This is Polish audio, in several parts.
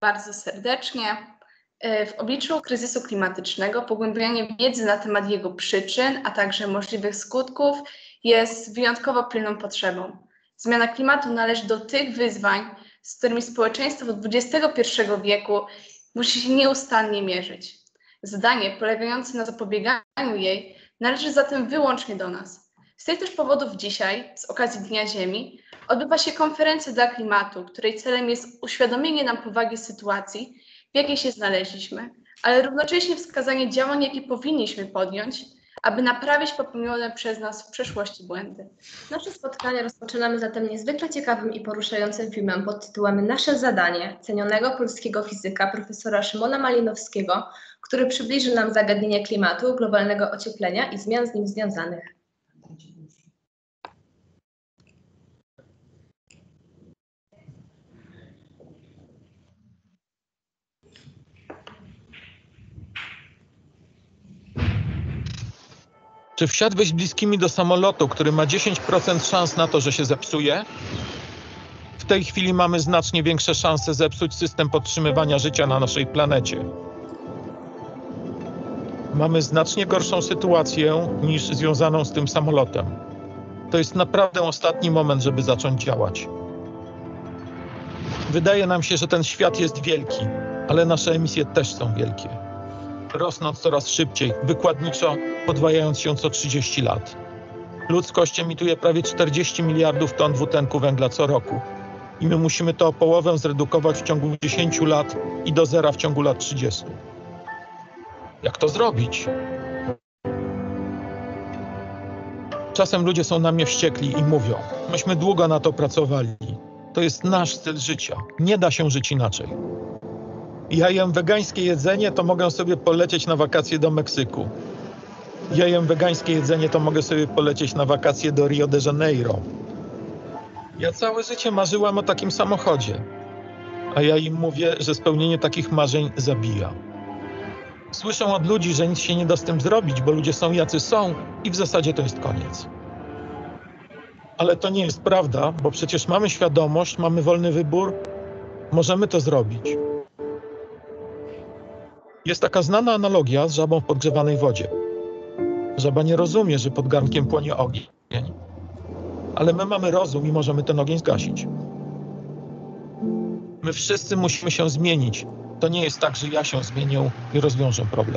bardzo serdecznie. W obliczu kryzysu klimatycznego pogłębianie wiedzy na temat jego przyczyn, a także możliwych skutków jest wyjątkowo pilną potrzebą. Zmiana klimatu należy do tych wyzwań, z którymi społeczeństwo XXI wieku musi się nieustannie mierzyć. Zadanie polegające na zapobieganiu jej należy zatem wyłącznie do nas. Z tych też powodów dzisiaj, z okazji Dnia Ziemi, odbywa się konferencja dla klimatu, której celem jest uświadomienie nam powagi sytuacji, w jakiej się znaleźliśmy, ale równocześnie wskazanie działań, jakie powinniśmy podjąć, aby naprawić popełnione przez nas w przeszłości błędy. Nasze spotkanie rozpoczynamy zatem niezwykle ciekawym i poruszającym filmem pod tytułem Nasze zadanie cenionego polskiego fizyka profesora Szymona Malinowskiego, który przybliży nam zagadnienie klimatu, globalnego ocieplenia i zmian z nim związanych. Czy wsiadłeś bliskimi do samolotu, który ma 10% szans na to, że się zepsuje? W tej chwili mamy znacznie większe szanse zepsuć system podtrzymywania życia na naszej planecie. Mamy znacznie gorszą sytuację niż związaną z tym samolotem. To jest naprawdę ostatni moment, żeby zacząć działać. Wydaje nam się, że ten świat jest wielki, ale nasze emisje też są wielkie. Rosnąc coraz szybciej, wykładniczo podwajając się co 30 lat. Ludzkość emituje prawie 40 miliardów ton dwutlenku węgla co roku. I my musimy to o połowę zredukować w ciągu 10 lat i do zera w ciągu lat 30. Jak to zrobić? Czasem ludzie są na mnie wściekli i mówią: myśmy długo na to pracowali. To jest nasz styl życia. Nie da się żyć inaczej. Ja jem wegańskie jedzenie, to mogę sobie polecieć na wakacje do Meksyku. Ja jem wegańskie jedzenie, to mogę sobie polecieć na wakacje do Rio de Janeiro. Ja całe życie marzyłam o takim samochodzie. A ja im mówię, że spełnienie takich marzeń zabija. Słyszę od ludzi, że nic się nie da z tym zrobić, bo ludzie są jacy są i w zasadzie to jest koniec. Ale to nie jest prawda, bo przecież mamy świadomość, mamy wolny wybór, możemy to zrobić. Jest taka znana analogia z żabą w podgrzewanej wodzie. Żaba nie rozumie, że pod garnkiem płonie ogień, ale my mamy rozum i możemy ten ogień zgasić. My wszyscy musimy się zmienić. To nie jest tak, że ja się zmienię i rozwiążę problem.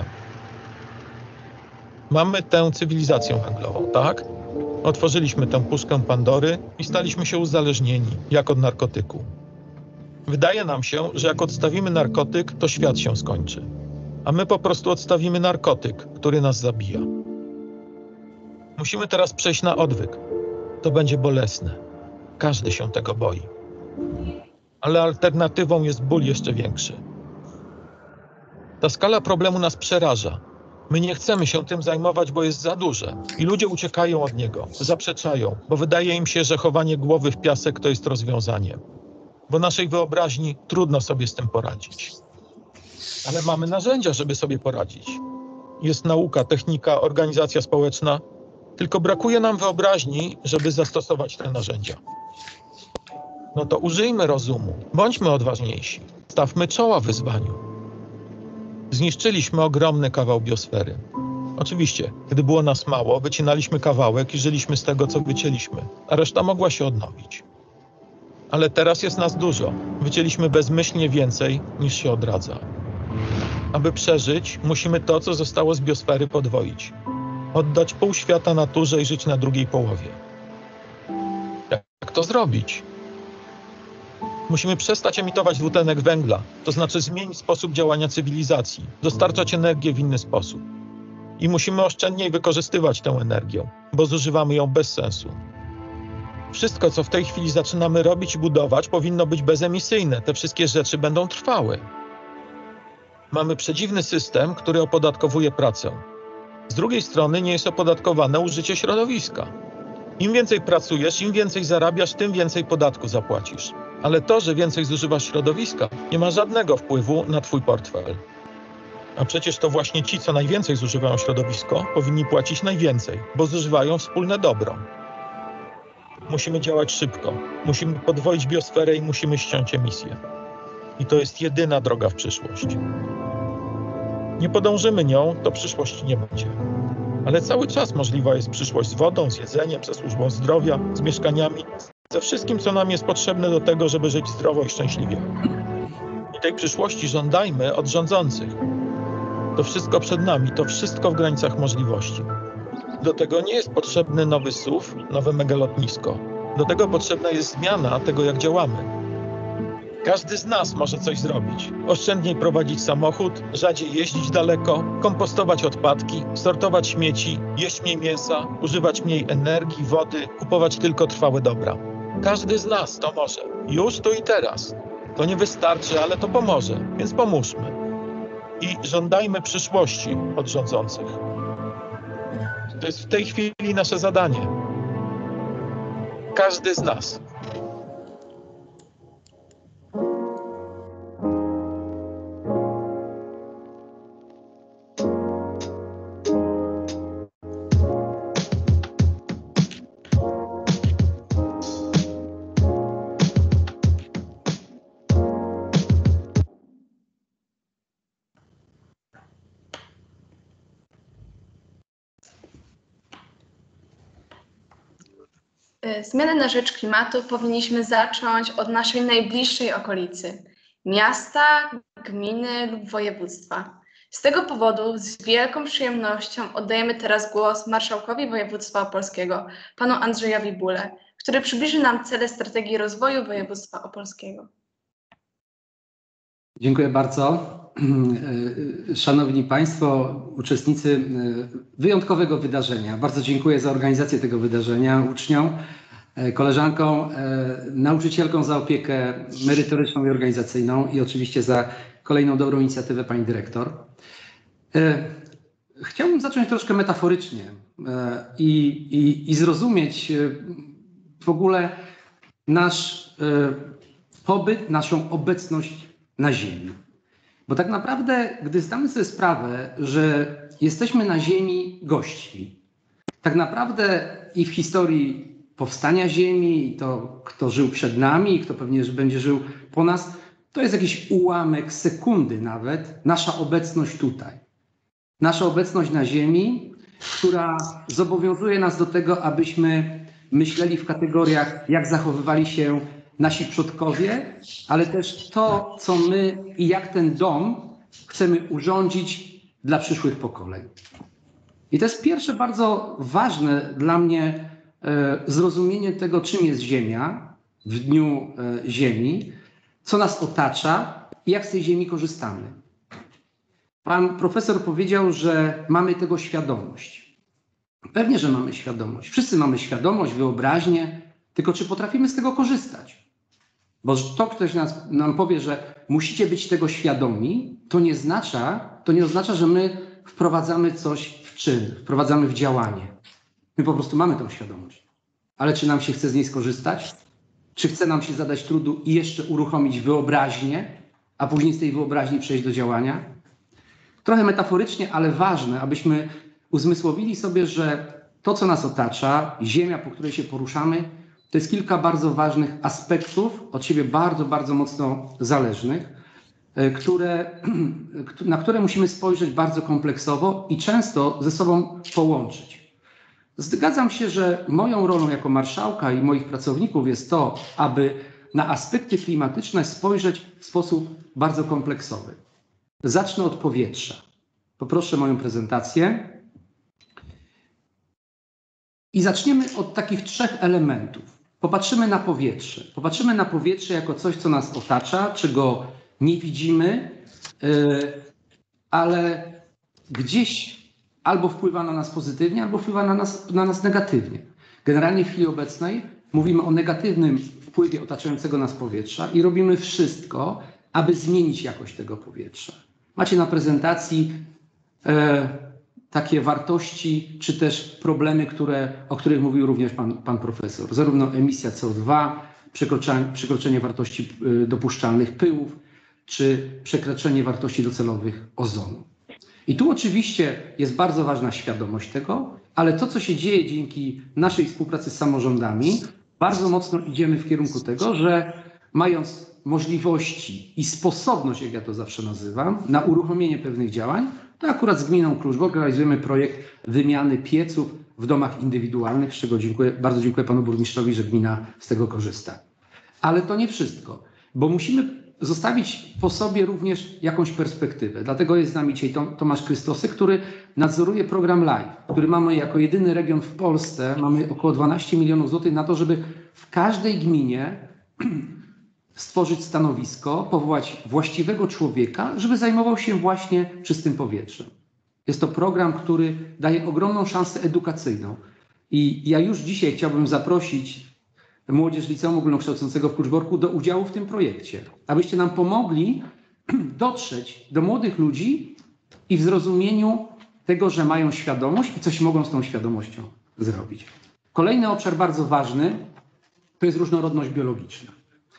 Mamy tę cywilizację węglową, tak? Otworzyliśmy tę puszkę Pandory i staliśmy się uzależnieni, jak od narkotyku. Wydaje nam się, że jak odstawimy narkotyk, to świat się skończy. A my po prostu odstawimy narkotyk, który nas zabija. Musimy teraz przejść na odwyk. To będzie bolesne. Każdy się tego boi. Ale alternatywą jest ból jeszcze większy. Ta skala problemu nas przeraża. My nie chcemy się tym zajmować, bo jest za duże. I ludzie uciekają od niego, zaprzeczają, bo wydaje im się, że chowanie głowy w piasek to jest rozwiązanie. Bo naszej wyobraźni trudno sobie z tym poradzić. Ale mamy narzędzia, żeby sobie poradzić. Jest nauka, technika, organizacja społeczna. Tylko brakuje nam wyobraźni, żeby zastosować te narzędzia. No to użyjmy rozumu, bądźmy odważniejsi, stawmy czoła wyzwaniu. Zniszczyliśmy ogromny kawał biosfery. Oczywiście, gdy było nas mało, wycinaliśmy kawałek i żyliśmy z tego, co wycięliśmy, a reszta mogła się odnowić. Ale teraz jest nas dużo. Wycięliśmy bezmyślnie więcej, niż się odradza. Aby przeżyć, musimy to, co zostało z biosfery, podwoić. Oddać pół świata naturze i żyć na drugiej połowie. Jak to zrobić? Musimy przestać emitować dwutlenek węgla, to znaczy zmienić sposób działania cywilizacji, dostarczać energię w inny sposób. I musimy oszczędniej wykorzystywać tę energię, bo zużywamy ją bez sensu. Wszystko, co w tej chwili zaczynamy robić i budować, powinno być bezemisyjne. Te wszystkie rzeczy będą trwały. Mamy przedziwny system, który opodatkowuje pracę. Z drugiej strony nie jest opodatkowane użycie środowiska. Im więcej pracujesz, im więcej zarabiasz, tym więcej podatku zapłacisz. Ale to, że więcej zużywasz środowiska, nie ma żadnego wpływu na twój portfel. A przecież to właśnie ci, co najwięcej zużywają środowisko, powinni płacić najwięcej, bo zużywają wspólne dobro. Musimy działać szybko. Musimy podwoić biosferę i musimy ściąć emisję. I to jest jedyna droga w przyszłość. Nie podążymy nią, to przyszłości nie będzie. Ale cały czas możliwa jest przyszłość z wodą, z jedzeniem, ze służbą zdrowia, z mieszkaniami, ze wszystkim, co nam jest potrzebne do tego, żeby żyć zdrowo i szczęśliwie. I tej przyszłości żądajmy od rządzących. To wszystko przed nami, to wszystko w granicach możliwości. Do tego nie jest potrzebny nowy SUV, nowe megalotnisko. Do tego potrzebna jest zmiana tego, jak działamy. Każdy z nas może coś zrobić. Oszczędniej prowadzić samochód, rzadziej jeździć daleko, kompostować odpadki, sortować śmieci, jeść mniej mięsa, używać mniej energii, wody, kupować tylko trwałe dobra. Każdy z nas to może. Już tu i teraz. To nie wystarczy, ale to pomoże, więc pomóżmy. I żądajmy przyszłości od rządzących. To jest w tej chwili nasze zadanie. Każdy z nas. Zmiany na rzecz klimatu powinniśmy zacząć od naszej najbliższej okolicy, miasta, gminy lub województwa. Z tego powodu z wielką przyjemnością oddajemy teraz głos marszałkowi województwa opolskiego, panu Andrzejowi Bule, który przybliży nam cele strategii rozwoju województwa opolskiego. Dziękuję bardzo. Szanowni Państwo, uczestnicy wyjątkowego wydarzenia. Bardzo dziękuję za organizację tego wydarzenia, uczniom, koleżankom, nauczycielkom za opiekę merytoryczną i organizacyjną i oczywiście za kolejną dobrą inicjatywę pani dyrektor. Chciałbym zacząć troszkę metaforycznie i zrozumieć w ogóle nasz pobyt, naszą obecność na Ziemi. Bo tak naprawdę, gdy zdamy sobie sprawę, że jesteśmy na Ziemi gośćmi, tak naprawdę i w historii powstania Ziemi, i to, kto żył przed nami, i kto pewnie będzie żył po nas, to jest jakiś ułamek sekundy nawet, nasza obecność tutaj. Nasza obecność na Ziemi, która zobowiązuje nas do tego, abyśmy myśleli w kategoriach, jak zachowywali się nasi przodkowie, ale też to, co my i jak ten dom chcemy urządzić dla przyszłych pokoleń. I to jest pierwsze bardzo ważne dla mnie zrozumienie tego, czym jest Ziemia w dniu Ziemi, co nas otacza i jak z tej Ziemi korzystamy. Pan profesor powiedział, że mamy tego świadomość. Pewnie, że mamy świadomość. Wszyscy mamy świadomość, wyobraźnię, tylko czy potrafimy z tego korzystać? Bo to ktoś nam powie, że musicie być tego świadomi, to nie oznacza, że my wprowadzamy coś w czyn, wprowadzamy w działanie. My po prostu mamy tą świadomość. Ale czy nam się chce z niej skorzystać? Czy chce nam się zadać trudu i jeszcze uruchomić wyobraźnię, a później z tej wyobraźni przejść do działania? Trochę metaforycznie, ale ważne, abyśmy uzmysłowili sobie, że to, co nas otacza, ziemia, po której się poruszamy, to jest kilka bardzo ważnych aspektów, od siebie bardzo, bardzo mocno zależnych, na które musimy spojrzeć bardzo kompleksowo i często ze sobą połączyć. Zgadzam się, że moją rolą jako marszałka i moich pracowników jest to, aby na aspekty klimatyczne spojrzeć w sposób bardzo kompleksowy. Zacznę od powietrza. Poproszę moją prezentację. I zaczniemy od takich 3 elementów. Popatrzymy na powietrze. Popatrzymy na powietrze jako coś, co nas otacza, czego nie widzimy, ale gdzieś albo wpływa na nas pozytywnie, albo wpływa na nas negatywnie. Generalnie w chwili obecnej mówimy o negatywnym wpływie otaczającego nas powietrza i robimy wszystko, aby zmienić jakość tego powietrza. Macie na prezentacji takie wartości, czy też problemy, o których mówił również pan profesor. Zarówno emisja CO2, przekroczenie wartości dopuszczalnych pyłów, czy przekroczenie wartości docelowych ozonu. I tu oczywiście jest bardzo ważna świadomość tego, ale to, co się dzieje dzięki naszej współpracy z samorządami, bardzo mocno idziemy w kierunku tego, że mając możliwości i sposobność, jak ja to zawsze nazywam, na uruchomienie pewnych działań, to akurat z gminą Kluczbork realizujemy projekt wymiany pieców w domach indywidualnych, z czego bardzo dziękuję panu burmistrzowi, że gmina z tego korzysta. Ale to nie wszystko, bo musimy zostawić po sobie również jakąś perspektywę. Dlatego jest z nami dzisiaj Tomasz Krystosek, który nadzoruje program LIFE, który mamy jako jedyny region w Polsce, mamy około 12 milionów złotych na to, żeby w każdej gminie stworzyć stanowisko, powołać właściwego człowieka, żeby zajmował się właśnie czystym powietrzem. Jest to program, który daje ogromną szansę edukacyjną. I ja już dzisiaj chciałbym zaprosić młodzież liceum ogólnokształcącego w Kluczborku do udziału w tym projekcie, abyście nam pomogli dotrzeć do młodych ludzi i w zrozumieniu tego, że mają świadomość i coś mogą z tą świadomością zrobić. Kolejny obszar bardzo ważny to jest różnorodność biologiczna.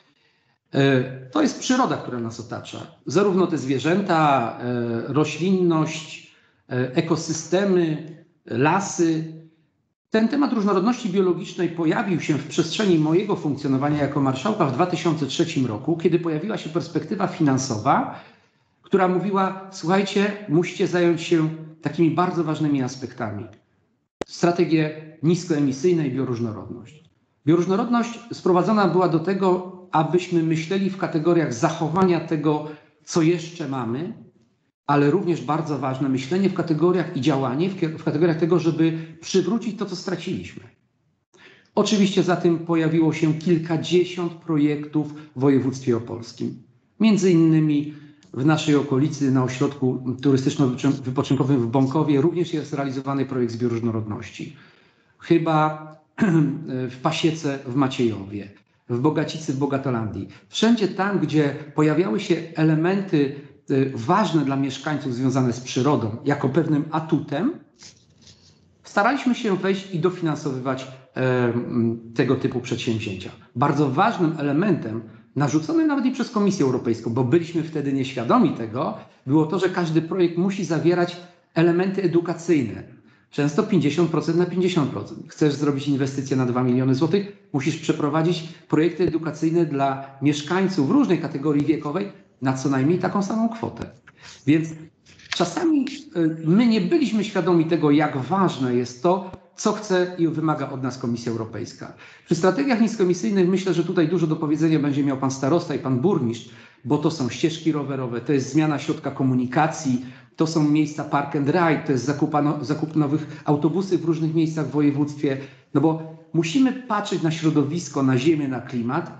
To jest przyroda, która nas otacza. Zarówno te zwierzęta, roślinność, ekosystemy, lasy. Ten temat różnorodności biologicznej pojawił się w przestrzeni mojego funkcjonowania jako marszałka w 2003 roku, kiedy pojawiła się perspektywa finansowa, która mówiła: słuchajcie, musicie zająć się takimi bardzo ważnymi aspektami. Strategie niskoemisyjne i bioróżnorodność. Bioróżnorodność sprowadzona była do tego, abyśmy myśleli w kategoriach zachowania tego, co jeszcze mamy, ale również bardzo ważne myślenie w kategoriach i działanie w kategoriach tego, żeby przywrócić to, co straciliśmy. Oczywiście za tym pojawiło się kilkadziesiąt projektów w województwie opolskim. Między innymi w naszej okolicy na ośrodku turystyczno-wypoczynkowym w Bąkowie również jest realizowany projekt z bioróżnorodności. Chyba w Pasiece w Maciejowie, w Bogacicy w Bogatolandii. Wszędzie tam, gdzie pojawiały się elementy ważne dla mieszkańców związane z przyrodą jako pewnym atutem, staraliśmy się wejść i dofinansowywać tego typu przedsięwzięcia. Bardzo ważnym elementem, narzuconym nawet i przez Komisję Europejską, bo byliśmy wtedy nieświadomi tego, było to, że każdy projekt musi zawierać elementy edukacyjne. Często 50% na 50%. Chcesz zrobić inwestycję na 2 miliony złotych, musisz przeprowadzić projekty edukacyjne dla mieszkańców różnej kategorii wiekowej na co najmniej taką samą kwotę. Więc czasami my nie byliśmy świadomi tego, jak ważne jest to, co chce i wymaga od nas Komisja Europejska. Przy strategiach niskoemisyjnych myślę, że tutaj dużo do powiedzenia będzie miał pan starosta i pan burmistrz, bo to są ścieżki rowerowe, to jest zmiana środka komunikacji, to są miejsca park and ride, to jest zakup nowych autobusów w różnych miejscach w województwie, no bo musimy patrzeć na środowisko, na ziemię, na klimat,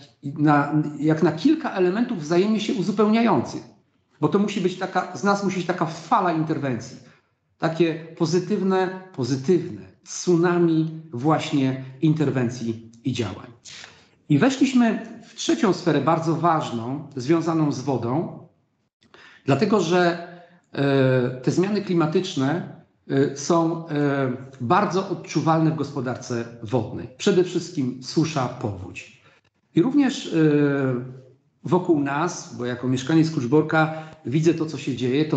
jak na kilka elementów wzajemnie się uzupełniających. Bo to musi być z nas musi być taka fala interwencji. Takie pozytywne tsunami właśnie interwencji i działań. I weszliśmy w trzecią sferę bardzo ważną, związaną z wodą, dlatego że te zmiany klimatyczne są bardzo odczuwalne w gospodarce wodnej. Przede wszystkim susza, powódź. I również wokół nas, bo jako mieszkaniec Kluczborka widzę to, co się dzieje,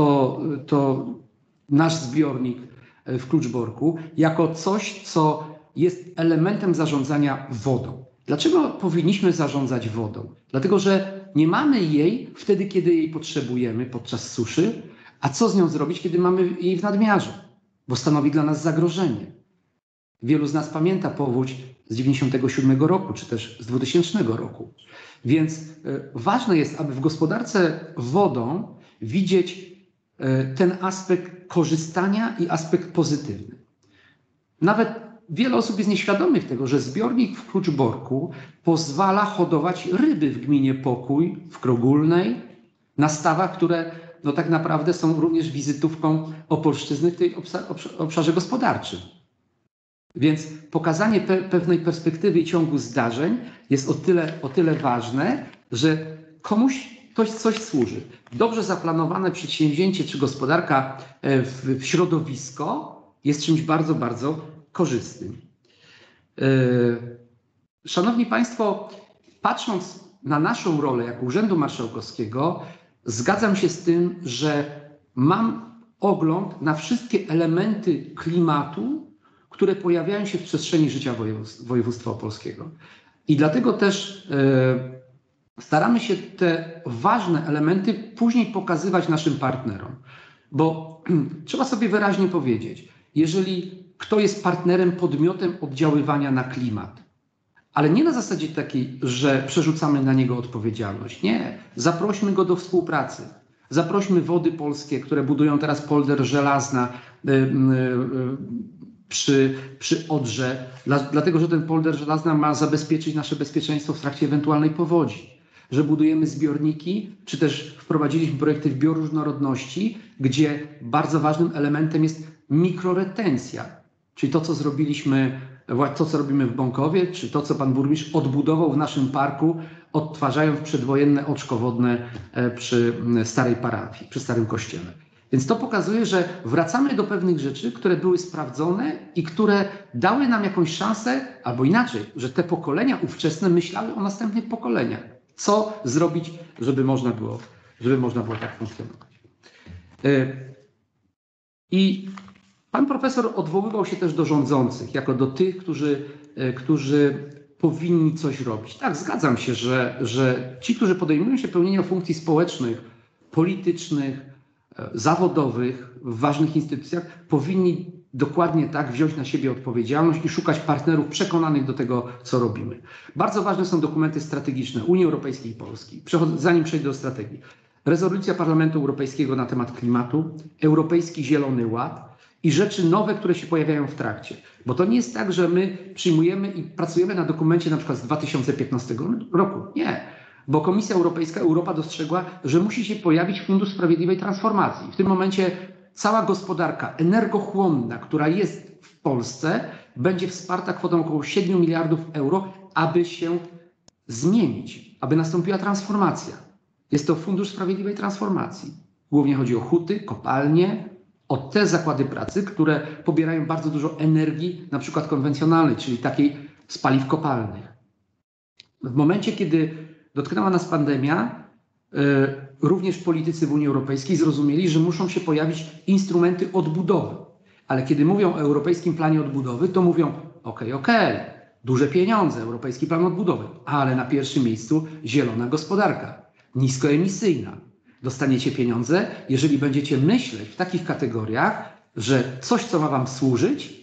to nasz zbiornik w Kluczborku jako coś, co jest elementem zarządzania wodą. Dlaczego powinniśmy zarządzać wodą? Dlatego, że nie mamy jej wtedy, kiedy jej potrzebujemy podczas suszy, a co z nią zrobić, kiedy mamy jej w nadmiarze? Bo stanowi dla nas zagrożenie. Wielu z nas pamięta powódź z 1997 roku, czy też z 2000 roku. Więc ważne jest, aby w gospodarce wodą widzieć ten aspekt korzystania i aspekt pozytywny. Nawet wiele osób jest nieświadomych tego, że zbiornik w Kluczborku pozwala hodować ryby w gminie Pokój, w Krogólnej, na stawach, które no tak naprawdę są również wizytówką Opolszczyzny w tej obszarze gospodarczym. Więc pokazanie pewnej perspektywy i ciągu zdarzeń jest o tyle ważne, że komuś coś służy. Dobrze zaplanowane przedsięwzięcie czy gospodarka w środowisko jest czymś bardzo, bardzo korzystnym. Szanowni Państwo, patrząc na naszą rolę jako Urzędu Marszałkowskiego, zgadzam się z tym, że mam ogląd na wszystkie elementy klimatu, które pojawiają się w przestrzeni życia województwa opolskiego. I dlatego też staramy się te ważne elementy później pokazywać naszym partnerom. Bo trzeba sobie wyraźnie powiedzieć, jeżeli kto jest partnerem, podmiotem oddziaływania na klimat, ale nie na zasadzie takiej, że przerzucamy na niego odpowiedzialność. Nie, zaprośmy go do współpracy. Zaprośmy Wody Polskie, które budują teraz polder Żelazna przy Odrze, dlatego że ten polder Żelazna ma zabezpieczyć nasze bezpieczeństwo w trakcie ewentualnej powodzi. Że budujemy zbiorniki, czy też wprowadziliśmy projekty w bioróżnorodności, gdzie bardzo ważnym elementem jest mikroretencja, czyli to, co zrobiliśmy, to, co robimy w Bąkowie, czy to, co pan burmistrz odbudował w naszym parku, odtwarzając przedwojenne oczko wodne przy starej parafii, przy starym kościele. Więc to pokazuje, że wracamy do pewnych rzeczy, które były sprawdzone i które dały nam jakąś szansę, albo inaczej, że te pokolenia ówczesne myślały o następnych pokoleniach. Co zrobić, żeby można było tak funkcjonować. I pan profesor odwoływał się też do rządzących, jako do tych, którzy powinni coś robić. Tak, zgadzam się, że ci, którzy podejmują się pełnienia funkcji społecznych, politycznych, zawodowych w ważnych instytucjach, powinni dokładnie tak wziąć na siebie odpowiedzialność i szukać partnerów przekonanych do tego, co robimy. Bardzo ważne są dokumenty strategiczne Unii Europejskiej i Polski. Zanim przejdę do strategii. Rezolucja Parlamentu Europejskiego na temat klimatu, Europejski Zielony Ład i rzeczy nowe, które się pojawiają w trakcie. Bo to nie jest tak, że my przyjmujemy i pracujemy na dokumencie na przykład z 2015 roku. Nie. Bo Komisja Europejska, Europa dostrzegła, że musi się pojawić Fundusz Sprawiedliwej Transformacji. W tym momencie cała gospodarka energochłonna, która jest w Polsce, będzie wsparta kwotą około 7 miliardów euro, aby się zmienić, aby nastąpiła transformacja. Jest to Fundusz Sprawiedliwej Transformacji. Głównie chodzi o huty, kopalnie, o te zakłady pracy, które pobierają bardzo dużo energii, na przykład konwencjonalnej, czyli takiej z paliw kopalnych. W momencie, kiedy dotknęła nas pandemia, również politycy w Unii Europejskiej zrozumieli, że muszą się pojawić instrumenty odbudowy. Ale kiedy mówią o Europejskim Planie Odbudowy, to mówią okej, duże pieniądze, Europejski Plan Odbudowy, ale na pierwszym miejscu zielona gospodarka, niskoemisyjna. Dostaniecie pieniądze, jeżeli będziecie myśleć w takich kategoriach, że coś, co ma wam służyć,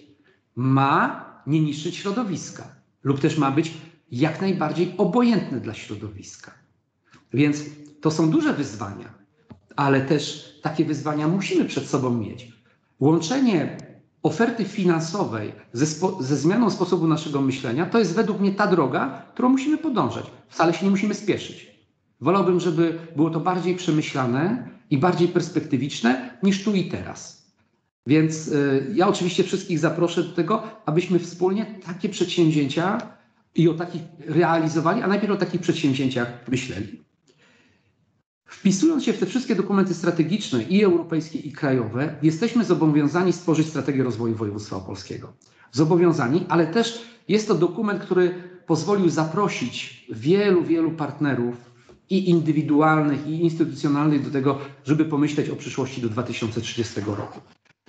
ma nie niszczyć środowiska lub też ma być jak najbardziej obojętne dla środowiska. Więc to są duże wyzwania, ale też takie wyzwania musimy przed sobą mieć. Łączenie oferty finansowej ze zmianą sposobu naszego myślenia to jest według mnie ta droga, którą musimy podążać. Wcale się nie musimy spieszyć. Wolałbym, żeby było to bardziej przemyślane i bardziej perspektywiczne niż tu i teraz. Więc ja oczywiście wszystkich zaproszę do tego, abyśmy wspólnie takie przedsięwzięcia i o takich realizowali, a najpierw o takich przedsięwzięciach myśleli. Wpisując się w te wszystkie dokumenty strategiczne i europejskie, i krajowe, jesteśmy zobowiązani stworzyć strategię rozwoju województwa opolskiego. Zobowiązani, ale też jest to dokument, który pozwolił zaprosić wielu partnerów i indywidualnych, i instytucjonalnych do tego, żeby pomyśleć o przyszłości do 2030 roku.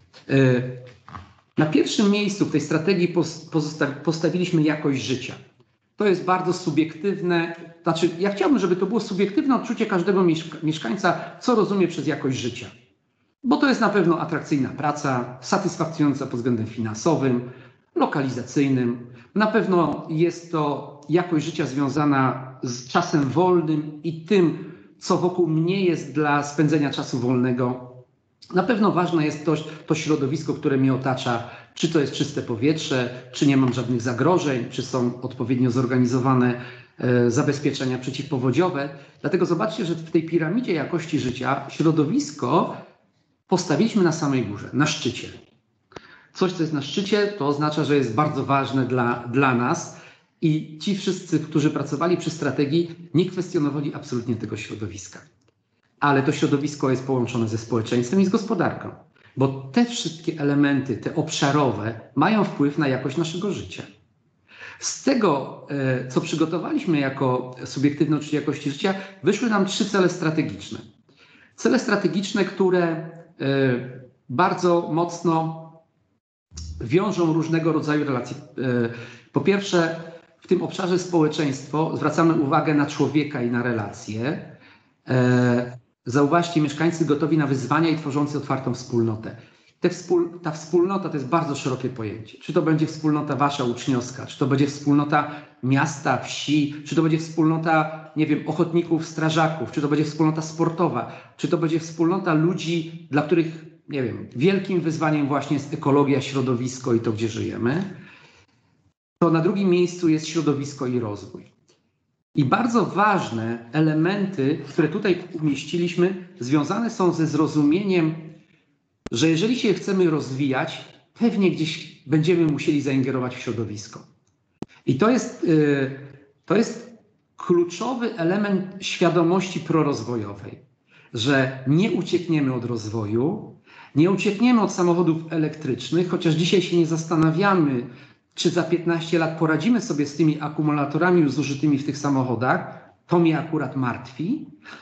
Na pierwszym miejscu w tej strategii postawiliśmy jakość życia. To jest bardzo subiektywne, znaczy ja chciałbym, żeby to było subiektywne odczucie każdego mieszkańca, co rozumie przez jakość życia. Bo to jest na pewno atrakcyjna praca, satysfakcjonująca pod względem finansowym, lokalizacyjnym. Na pewno jest to jakość życia związana z czasem wolnym i tym, co wokół mnie jest dla spędzenia czasu wolnego. Na pewno ważne jest to środowisko, które mnie otacza, czy to jest czyste powietrze, czy nie mam żadnych zagrożeń, czy są odpowiednio zorganizowane zabezpieczenia przeciwpowodziowe. Dlatego zobaczcie, że w tej piramidzie jakości życia środowisko postawiliśmy na samej górze, na szczycie. Coś, co jest na szczycie, to oznacza, że jest bardzo ważne dla nas i ci wszyscy, którzy pracowali przy strategii, nie kwestionowali absolutnie tego środowiska. Ale to środowisko jest połączone ze społeczeństwem i z gospodarką, bo te wszystkie elementy, te obszarowe, mają wpływ na jakość naszego życia. Z tego, co przygotowaliśmy jako subiektywne odczucie jakości życia, wyszły nam 3 cele strategiczne. Cele strategiczne, które bardzo mocno wiążą różnego rodzaju relacje. Po pierwsze, w tym obszarze społeczeństwo, zwracamy uwagę na człowieka i na relacje. Zauważcie, mieszkańcy gotowi na wyzwania i tworzący otwartą wspólnotę. Ta wspólnota to jest bardzo szerokie pojęcie. Czy to będzie wspólnota wasza uczniowska, czy to będzie wspólnota miasta, wsi, czy to będzie wspólnota, nie wiem, ochotników, strażaków, czy to będzie wspólnota sportowa, czy to będzie wspólnota ludzi, dla których, nie wiem, wielkim wyzwaniem właśnie jest ekologia, środowisko i to, gdzie żyjemy. To na drugim miejscu jest środowisko i rozwój. I bardzo ważne elementy, które tutaj umieściliśmy, związane są ze zrozumieniem, że jeżeli się chcemy rozwijać, pewnie gdzieś będziemy musieli zaingerować w środowisko. I to jest kluczowy element świadomości prorozwojowej, że nie uciekniemy od rozwoju, nie uciekniemy od samochodów elektrycznych, chociaż dzisiaj się nie zastanawiamy, czy za 15 lat poradzimy sobie z tymi akumulatorami zużytymi w tych samochodach. To mnie akurat martwi.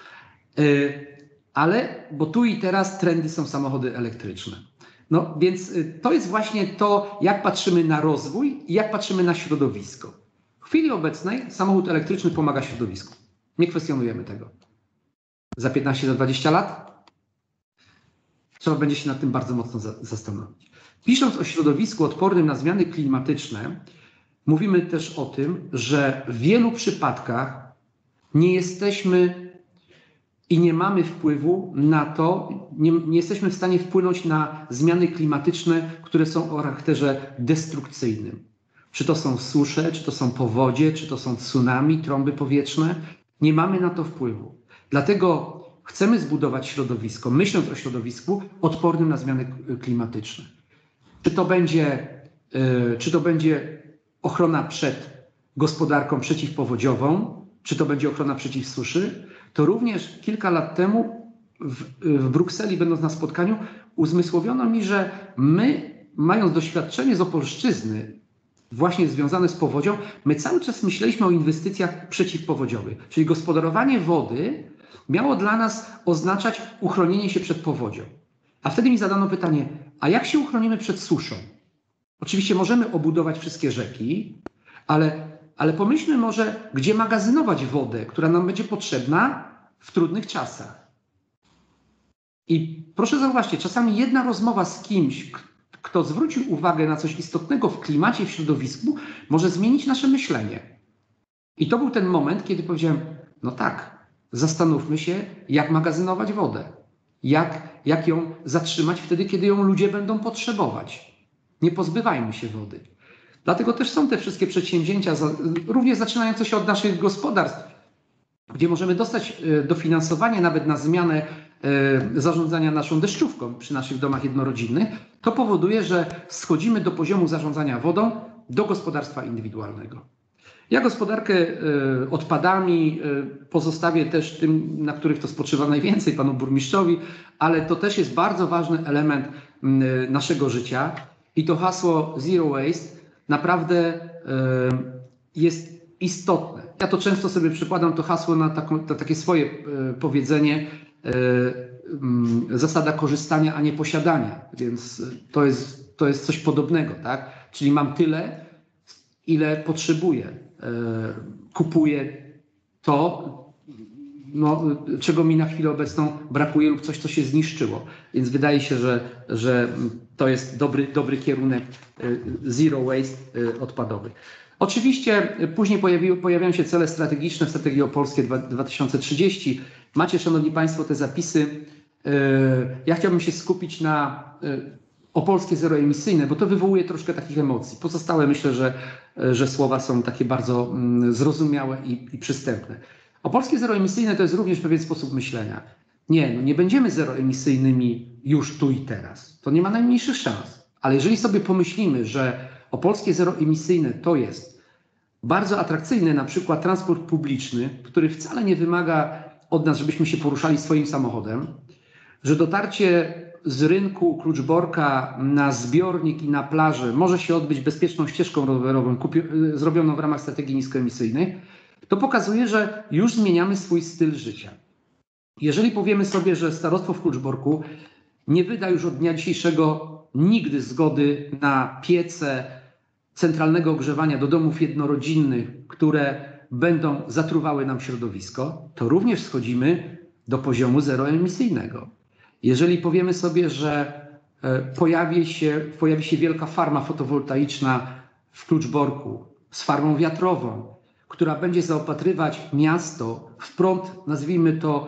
Ale, bo tu i teraz trendy są samochody elektryczne. No więc to jest właśnie to, jak patrzymy na rozwój i jak patrzymy na środowisko. W chwili obecnej samochód elektryczny pomaga środowisku. Nie kwestionujemy tego. Za 15-20 lat trzeba będzie się nad tym bardzo mocno zastanowić. Pisząc o środowisku odpornym na zmiany klimatyczne, mówimy też o tym, że w wielu przypadkach nie jesteśmy i nie mamy wpływu na to, nie jesteśmy w stanie wpłynąć na zmiany klimatyczne, które są o charakterze destrukcyjnym. Czy to są susze, czy to są powodzie, czy to są tsunami, trąby powietrzne. Nie mamy na to wpływu. Dlatego chcemy zbudować środowisko, myśląc o środowisku, odpornym na zmiany klimatyczne. Czy to będzie ochrona przed gospodarką przeciwpowodziową, czy to będzie ochrona przeciw suszy, to również kilka lat temu w Brukseli, będąc na spotkaniu, uzmysłowiono mi, że my, mając doświadczenie z Opolszczyzny, właśnie związane z powodzią, my cały czas myśleliśmy o inwestycjach przeciwpowodziowych, czyli gospodarowanie wody miało dla nas oznaczać uchronienie się przed powodzią. A wtedy mi zadano pytanie, a jak się uchronimy przed suszą? Oczywiście możemy obudować wszystkie rzeki, ale pomyślmy może, gdzie magazynować wodę, która nam będzie potrzebna w trudnych czasach. I proszę zauważcie, czasami jedna rozmowa z kimś, kto zwrócił uwagę na coś istotnego w klimacie i w środowisku, może zmienić nasze myślenie. I to był ten moment, kiedy powiedziałem, no tak, zastanówmy się, jak magazynować wodę. Jak ją zatrzymać wtedy, kiedy ją ludzie będą potrzebować. Nie pozbywajmy się wody. Dlatego też są te wszystkie przedsięwzięcia, również zaczynające się od naszych gospodarstw, gdzie możemy dostać dofinansowanie nawet na zmianę zarządzania naszą deszczówką przy naszych domach jednorodzinnych. To powoduje, że schodzimy do poziomu zarządzania wodą do gospodarstwa indywidualnego. Ja gospodarkę odpadami pozostawię też tym, na których to spoczywa najwięcej, panu burmistrzowi, ale to też jest bardzo ważny element naszego życia i to hasło Zero Waste naprawdę jest istotne. Ja to często sobie przykładam to hasło na takie swoje powiedzenie, zasada korzystania, a nie posiadania, więc to jest coś podobnego, tak? Czyli mam tyle, ile potrzebuję. Kupuję to, czego mi na chwilę obecną brakuje lub coś, co się zniszczyło. Więc wydaje się, że to jest dobry kierunek zero waste odpadowy. Oczywiście później pojawiają się cele strategiczne w strategii opolskiej 2030. Macie, szanowni państwo, te zapisy. Ja chciałbym się skupić na opolskie zeroemisyjne, bo to wywołuje troszkę takich emocji. Pozostałe myślę, że słowa są takie bardzo zrozumiałe i przystępne. Opolskie zeroemisyjne to jest również pewien sposób myślenia. Nie będziemy zeroemisyjnymi już tu i teraz. To nie ma najmniejszych szans. Ale jeżeli sobie pomyślimy, że opolskie zeroemisyjne to jest bardzo atrakcyjny na przykład transport publiczny, który wcale nie wymaga od nas, żebyśmy się poruszali swoim samochodem, że dotarcie z rynku Kluczborka na zbiornik i na plażę może się odbyć bezpieczną ścieżką rowerową zrobioną w ramach strategii niskoemisyjnej, to pokazuje, że już zmieniamy swój styl życia. Jeżeli powiemy sobie, że starostwo w Kluczborku nie wyda już od dnia dzisiejszego nigdy zgody na piece centralnego ogrzewania do domów jednorodzinnych, które będą zatruwały nam środowisko, to również schodzimy do poziomu zeroemisyjnego. Jeżeli powiemy sobie, że pojawi się wielka farma fotowoltaiczna w Kluczborku z farmą wiatrową, która będzie zaopatrywać miasto w prąd, nazwijmy to,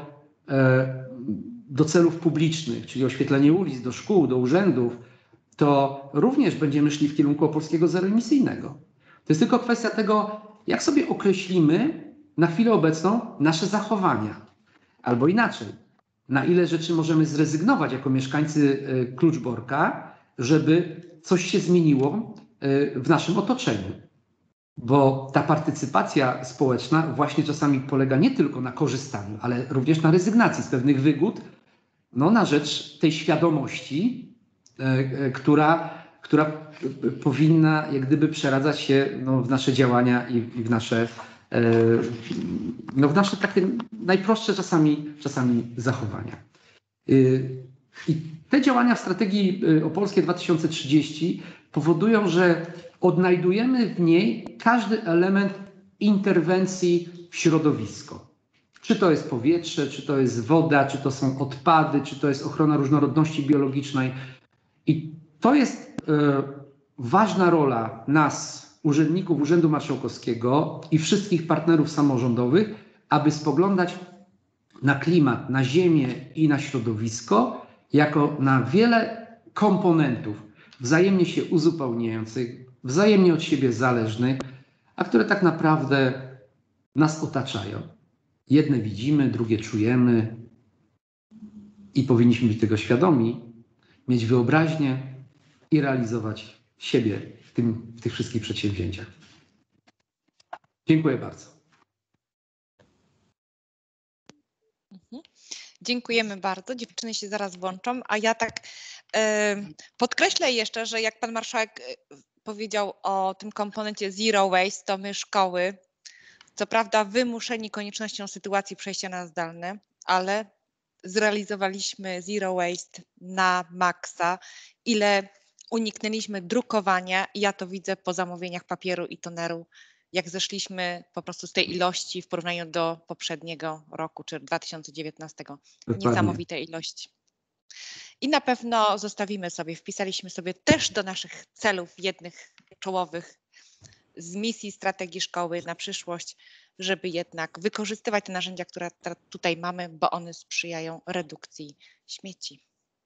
do celów publicznych, czyli oświetlenie ulic, do szkół, do urzędów, to również będziemy szli w kierunku opolskiego zeroemisyjnego. To jest tylko kwestia tego, jak sobie określimy na chwilę obecną nasze zachowania. Albo inaczej, na ile rzeczy możemy zrezygnować jako mieszkańcy Kluczborka, żeby coś się zmieniło w naszym otoczeniu. Bo ta partycypacja społeczna właśnie czasami polega nie tylko na korzystaniu, ale również na rezygnacji z pewnych wygód, no, na rzecz tej świadomości, która powinna jak gdyby przeradzać się, no, w nasze działania i w nasze, no, w nasze takie najprostsze czasami zachowania. I te działania w strategii opolskiej 2030 powodują, że odnajdujemy w niej każdy element interwencji w środowisko. Czy to jest powietrze, czy to jest woda, czy to są odpady, czy to jest ochrona różnorodności biologicznej. I to jest ważna rola nas, urzędników Urzędu Marszałkowskiego i wszystkich partnerów samorządowych, aby spoglądać na klimat, na ziemię i na środowisko jako na wiele komponentów wzajemnie się uzupełniających, wzajemnie od siebie zależnych, a które tak naprawdę nas otaczają. Jedne widzimy, drugie czujemy i powinniśmy być tego świadomi, mieć wyobraźnię i realizować siebie w tych wszystkich przedsięwzięciach. Dziękuję bardzo. Dziękujemy bardzo. Dziewczyny się zaraz włączą, a ja tak podkreślę jeszcze, że jak pan marszałek powiedział o tym komponencie zero waste, to my szkoły, co prawda wymuszeni koniecznością sytuacji przejścia na zdalne, ale zrealizowaliśmy zero waste na maksa. Ile uniknęliśmy drukowania i ja to widzę po zamówieniach papieru i toneru, jak zeszliśmy po prostu z tej ilości w porównaniu do poprzedniego roku, czy 2019. Dokładnie. Niesamowite ilości. I na pewno wpisaliśmy sobie też do naszych celów jednych czołowych z misji strategii szkoły na przyszłość, żeby jednak wykorzystywać te narzędzia, które tutaj mamy, bo one sprzyjają redukcji śmieci.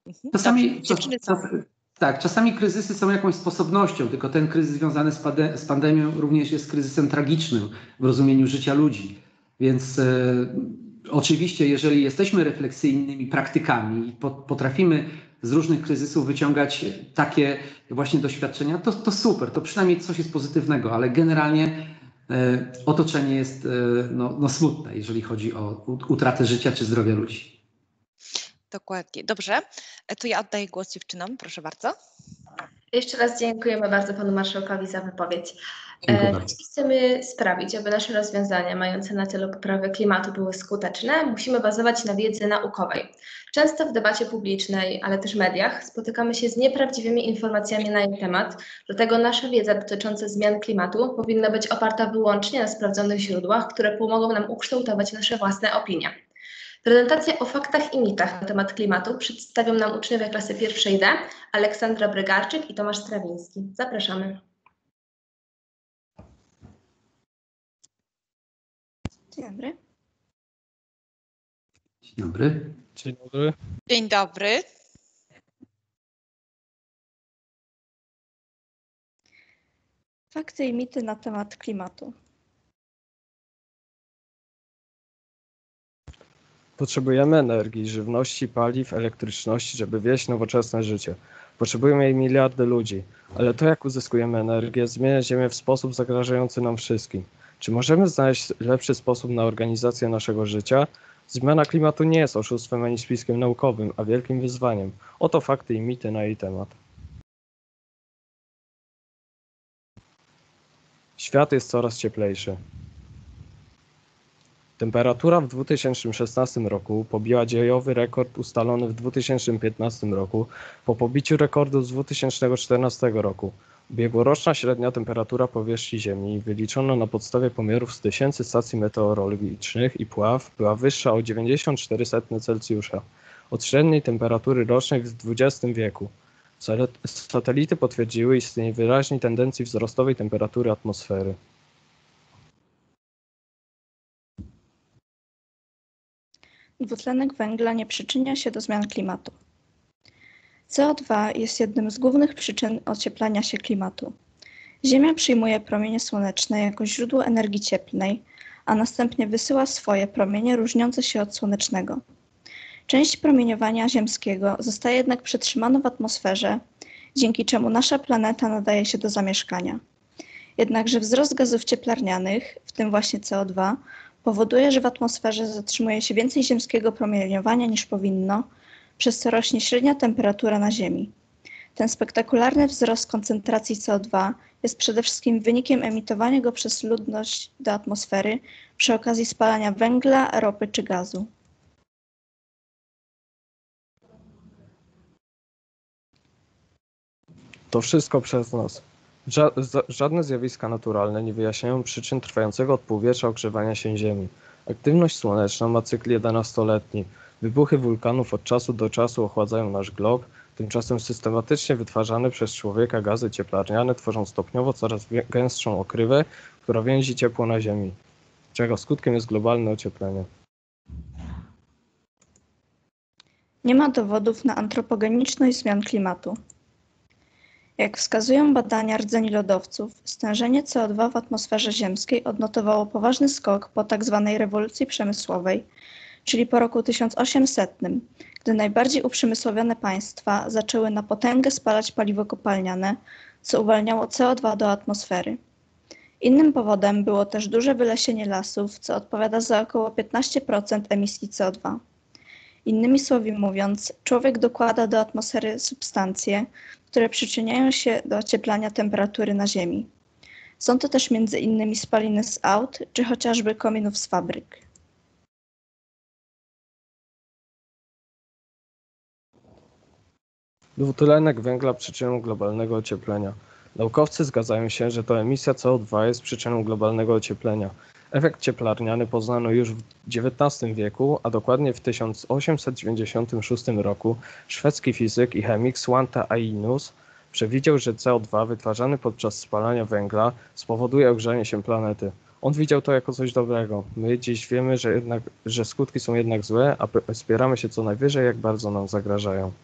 Czasami kryzysy są jakąś sposobnością, tylko ten kryzys związany z pandemią również jest kryzysem tragicznym w rozumieniu życia ludzi. Więc oczywiście, jeżeli jesteśmy refleksyjnymi praktykami i potrafimy z różnych kryzysów wyciągać takie właśnie doświadczenia, to super, to przynajmniej coś jest pozytywnego, ale generalnie otoczenie jest smutne, jeżeli chodzi o utratę życia czy zdrowia ludzi. Dokładnie. Dobrze, to ja oddaję głos dziewczynom, proszę bardzo. Jeszcze raz dziękujemy bardzo panu marszałkowi za wypowiedź. Jeśli chcemy sprawić, aby nasze rozwiązania mające na celu poprawę klimatu były skuteczne, musimy bazować na wiedzy naukowej. Często w debacie publicznej, ale też mediach spotykamy się z nieprawdziwymi informacjami na jej temat, dlatego nasza wiedza dotycząca zmian klimatu powinna być oparta wyłącznie na sprawdzonych źródłach, które pomogą nam ukształtować nasze własne opinie. Prezentację o faktach i mitach na temat klimatu przedstawią nam uczniowie klasy pierwszej D, Aleksandra Brygarczyk i Tomasz Strawiński. Zapraszamy. Dzień dobry. Dzień dobry. Dzień dobry. Dzień dobry. Fakty i mity na temat klimatu. Potrzebujemy energii, żywności, paliw, elektryczności, żeby wieść nowoczesne życie. Potrzebujemy jej miliardy ludzi, ale to, jak uzyskujemy energię, zmienia Ziemię w sposób zagrażający nam wszystkim. Czy możemy znaleźć lepszy sposób na organizację naszego życia? Zmiana klimatu nie jest oszustwem ani spiskiem naukowym, a wielkim wyzwaniem. Oto fakty i mity na jej temat. Świat jest coraz cieplejszy. Temperatura w 2016 roku pobiła dziejowy rekord ustalony w 2015 roku po pobiciu rekordu z 2014 roku. Ubiegłoroczna średnia temperatura powierzchni Ziemi, wyliczona na podstawie pomiarów z tysięcy stacji meteorologicznych i puław, była wyższa o 94% Celsjusza od średniej temperatury rocznej w XX wieku. Satelity potwierdziły istnienie wyraźnej tendencji wzrostowej temperatury atmosfery. Dwutlenek węgla nie przyczynia się do zmian klimatu. CO2 jest jednym z głównych przyczyn ocieplania się klimatu. Ziemia przyjmuje promienie słoneczne jako źródło energii cieplnej, a następnie wysyła swoje promienie różniące się od słonecznego. Część promieniowania ziemskiego zostaje jednak przetrzymana w atmosferze, dzięki czemu nasza planeta nadaje się do zamieszkania. Jednakże wzrost gazów cieplarnianych, w tym właśnie CO2, powoduje, że w atmosferze zatrzymuje się więcej ziemskiego promieniowania niż powinno, przez co rośnie średnia temperatura na Ziemi. Ten spektakularny wzrost koncentracji CO2 jest przede wszystkim wynikiem emitowania go przez ludność do atmosfery przy okazji spalania węgla, ropy czy gazu. To wszystko przez nas. Żadne zjawiska naturalne nie wyjaśniają przyczyn trwającego od półwiecza ogrzewania się Ziemi. Aktywność słoneczna ma cykl 11-letni. Wybuchy wulkanów od czasu do czasu ochładzają nasz glob, tymczasem systematycznie wytwarzane przez człowieka gazy cieplarniane tworzą stopniowo coraz gęstszą okrywę, która więzi ciepło na Ziemi, czego skutkiem jest globalne ocieplenie. Nie ma dowodów na antropogeniczność zmian klimatu. Jak wskazują badania rdzeni lodowców, stężenie CO2 w atmosferze ziemskiej odnotowało poważny skok po tzw. rewolucji przemysłowej, czyli po roku 1800, gdy najbardziej uprzemysłowione państwa zaczęły na potęgę spalać paliwo kopalniane, co uwalniało CO2 do atmosfery. Innym powodem było też duże wylesienie lasów, co odpowiada za około 15% emisji CO2. Innymi słowy mówiąc, człowiek dokłada do atmosfery substancje, które przyczyniają się do ocieplania temperatury na Ziemi. Są to też między innymi spaliny z aut, czy chociażby kominów z fabryk. Dwutlenek węgla przyczyną globalnego ocieplenia. Naukowcy zgadzają się, że to emisja CO2 jest przyczyną globalnego ocieplenia. Efekt cieplarniany poznano już w XIX wieku, a dokładnie w 1896 roku szwedzki fizyk i chemik Svante Arrhenius przewidział, że CO2 wytwarzany podczas spalania węgla spowoduje ogrzanie się planety. On widział to jako coś dobrego. My dziś wiemy, że skutki są jednak złe, a spieramy się co najwyżej, jak bardzo nam zagrażają.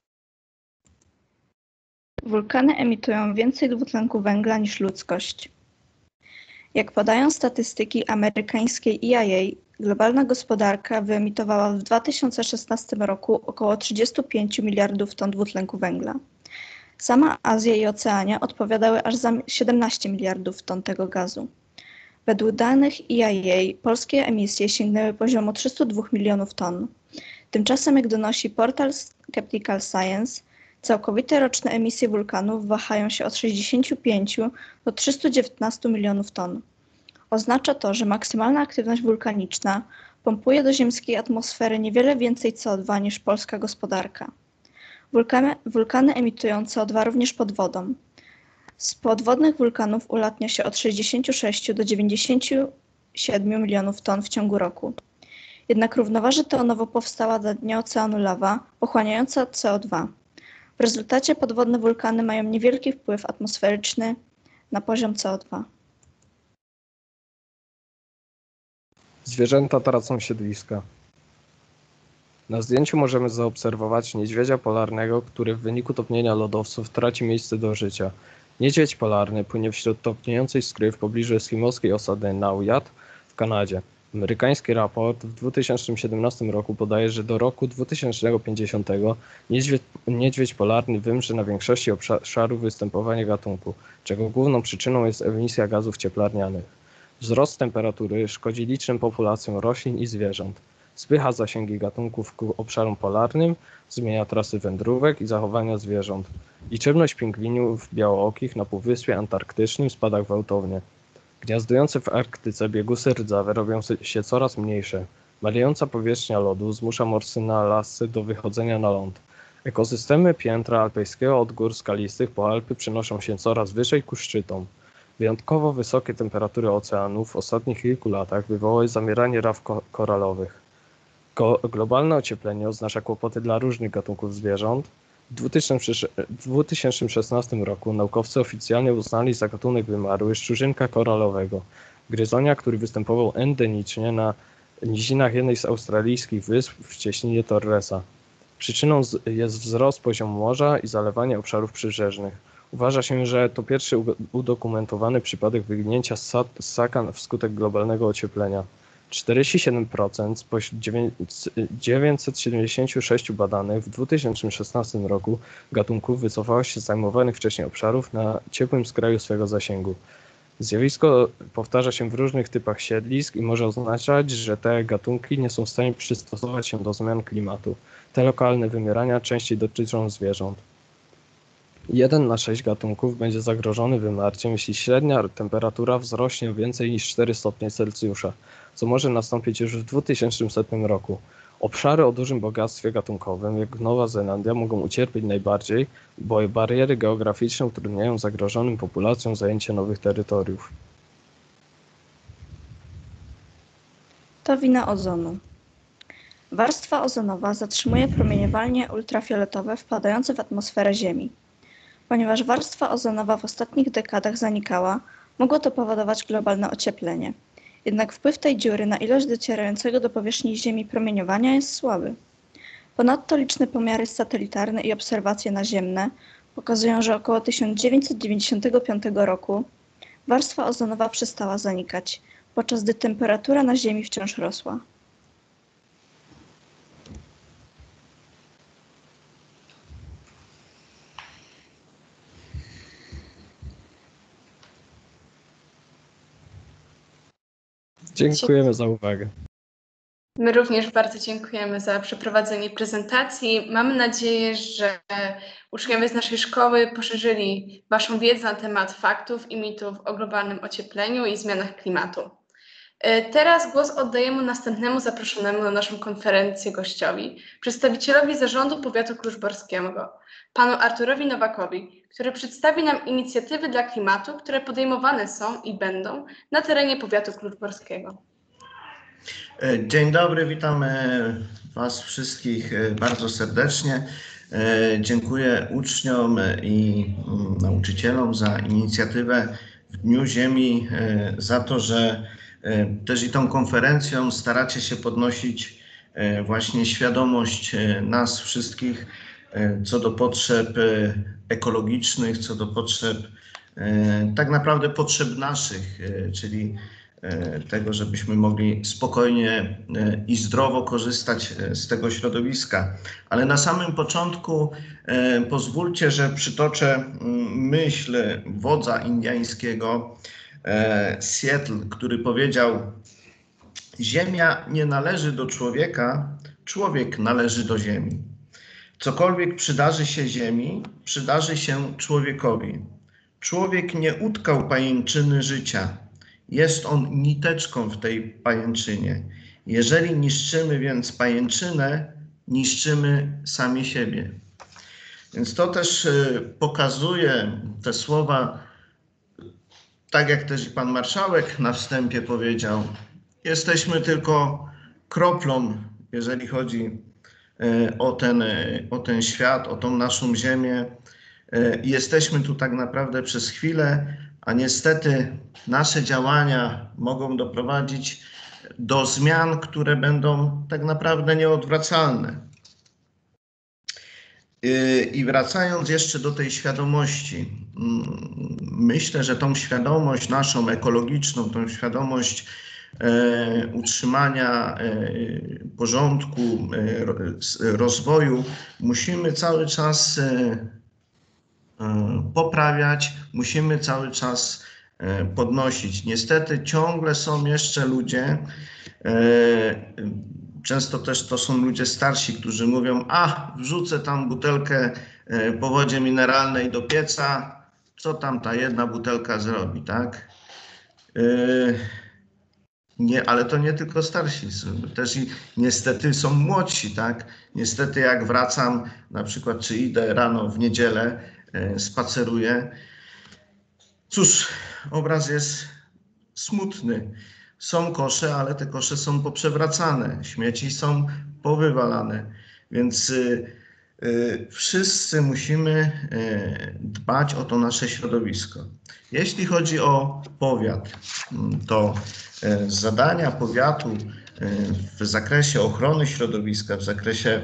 Wulkany emitują więcej dwutlenku węgla niż ludzkość. Jak podają statystyki amerykańskiej EIA, globalna gospodarka wyemitowała w 2016 roku około 35 miliardów ton dwutlenku węgla. Sama Azja i Oceania odpowiadały aż za 17 miliardów ton tego gazu. Według danych EIA polskie emisje sięgnęły poziomu 302 milionów ton. Tymczasem, jak donosi portal Skeptical Science, całkowite roczne emisje wulkanów wahają się od 65 do 319 milionów ton. Oznacza to, że maksymalna aktywność wulkaniczna pompuje do ziemskiej atmosfery niewiele więcej CO2 niż polska gospodarka. Wulkany emitują CO2 również pod wodą. Z podwodnych wulkanów ulatnia się od 66 do 97 milionów ton w ciągu roku. Jednak równoważy to nowo powstała na dnie oceanu lawa pochłaniająca CO2. W rezultacie podwodne wulkany mają niewielki wpływ atmosferyczny na poziom CO2. Zwierzęta tracą siedliska. Na zdjęciu możemy zaobserwować niedźwiedzia polarnego, który w wyniku topnienia lodowców traci miejsce do życia. Niedźwiedź polarny płynie wśród topniejącej skry w pobliżu eskimowskiej osady Naujaat w Kanadzie. Amerykański raport w 2017 roku podaje, że do roku 2050 niedźwiedź polarny wymrze na większości obszarów występowania gatunku, czego główną przyczyną jest emisja gazów cieplarnianych. Wzrost temperatury szkodzi licznym populacjom roślin i zwierząt. Spycha zasięgi gatunków ku obszarom polarnym, zmienia trasy wędrówek i zachowania zwierząt. Liczebność pingwinów białookich na Półwyspie Antarktycznym spada gwałtownie. Gniazdujące w Arktyce biegusy rdzawe robią się coraz mniejsze. Malejąca powierzchnia lodu zmusza morsy na lasy do wychodzenia na ląd. Ekosystemy piętra alpejskiego od gór skalistych po Alpy przenoszą się coraz wyżej ku szczytom. Wyjątkowo wysokie temperatury oceanów w ostatnich kilku latach wywołały zamieranie raf koralowych. Globalne ocieplenie oznacza kłopoty dla różnych gatunków zwierząt. W 2016 roku naukowcy oficjalnie uznali za gatunek wymarły szczurzynka koralowego, gryzonia, który występował endemicznie na nizinach jednej z australijskich wysp w cieśninie Torresa. Przyczyną jest wzrost poziomu morza i zalewanie obszarów przybrzeżnych. Uważa się, że to pierwszy udokumentowany przypadek wyginięcia ssakan wskutek globalnego ocieplenia. 47% spośród 976 badanych w 2016 roku gatunków wycofało się z zajmowanych wcześniej obszarów na ciepłym skraju swego zasięgu. Zjawisko powtarza się w różnych typach siedlisk i może oznaczać, że te gatunki nie są w stanie przystosować się do zmian klimatu. Te lokalne wymierania częściej dotyczą zwierząt. 1 na 6 gatunków będzie zagrożony wymarciem, jeśli średnia temperatura wzrośnie o więcej niż 4 stopnie Celsjusza, co może nastąpić już w 2100 roku. Obszary o dużym bogactwie gatunkowym, jak Nowa Zelandia, mogą ucierpieć najbardziej, bo bariery geograficzne utrudniają zagrożonym populacjom zajęcie nowych terytoriów. To wina ozonu. Warstwa ozonowa zatrzymuje promieniowanie ultrafioletowe wpadające w atmosferę Ziemi. Ponieważ warstwa ozonowa w ostatnich dekadach zanikała, mogło to powodować globalne ocieplenie. Jednak wpływ tej dziury na ilość docierającego do powierzchni Ziemi promieniowania jest słaby. Ponadto liczne pomiary satelitarne i obserwacje naziemne pokazują, że około 1995 roku warstwa ozonowa przestała zanikać, podczas gdy temperatura na Ziemi wciąż rosła. Dziękujemy za uwagę. My również bardzo dziękujemy za przeprowadzenie prezentacji. Mamy nadzieję, że uczniowie z naszej szkoły poszerzyli Waszą wiedzę na temat faktów i mitów o globalnym ociepleniu i zmianach klimatu. Teraz głos oddajemy następnemu zaproszonemu na naszą konferencję gościowi, przedstawicielowi Zarządu Powiatu Kluczborskiego, panu Arturowi Nowakowi, który przedstawi nam inicjatywy dla klimatu, które podejmowane są i będą na terenie Powiatu Kluczborskiego. Dzień dobry, witam Was wszystkich bardzo serdecznie. Dziękuję uczniom i nauczycielom za inicjatywę w Dniu Ziemi, za to, że też i tą konferencją staracie się podnosić właśnie świadomość nas wszystkich co do potrzeb ekologicznych, co do potrzeb, tak naprawdę potrzeb naszych, czyli tego, żebyśmy mogli spokojnie i zdrowo korzystać z tego środowiska. Ale na samym początku pozwólcie, że przytoczę myśl wodza indyjskiego Seattle, który powiedział: Ziemia nie należy do człowieka, człowiek należy do ziemi. Cokolwiek przydarzy się ziemi, przydarzy się człowiekowi. Człowiek nie utkał pajęczyny życia. Jest on niteczką w tej pajęczynie. Jeżeli niszczymy więc pajęczynę, niszczymy sami siebie. Więc to też pokazuje te słowa, tak jak też i pan marszałek na wstępie powiedział, jesteśmy tylko kroplą, jeżeli chodzi o ten świat, o tą naszą ziemię. Jesteśmy tu tak naprawdę przez chwilę, a niestety nasze działania mogą doprowadzić do zmian, które będą tak naprawdę nieodwracalne. I wracając jeszcze do tej świadomości, myślę, że tą świadomość naszą ekologiczną, tą świadomość utrzymania porządku, rozwoju musimy cały czas poprawiać, musimy cały czas podnosić. Niestety ciągle są jeszcze ludzie, często też to są ludzie starsi, którzy mówią: a wrzucę tam butelkę po wodzie mineralnej do pieca, co tam ta jedna butelka zrobi, tak? ale to nie tylko starsi, też i niestety są młodsi, tak? Niestety jak wracam na przykład, czy idę rano w niedzielę, spaceruję, cóż, obraz jest smutny. Są kosze, ale te kosze są poprzewracane, śmieci są powywalane, więc wszyscy musimy dbać o to nasze środowisko. Jeśli chodzi o powiat, to zadania powiatu w zakresie ochrony środowiska, w zakresie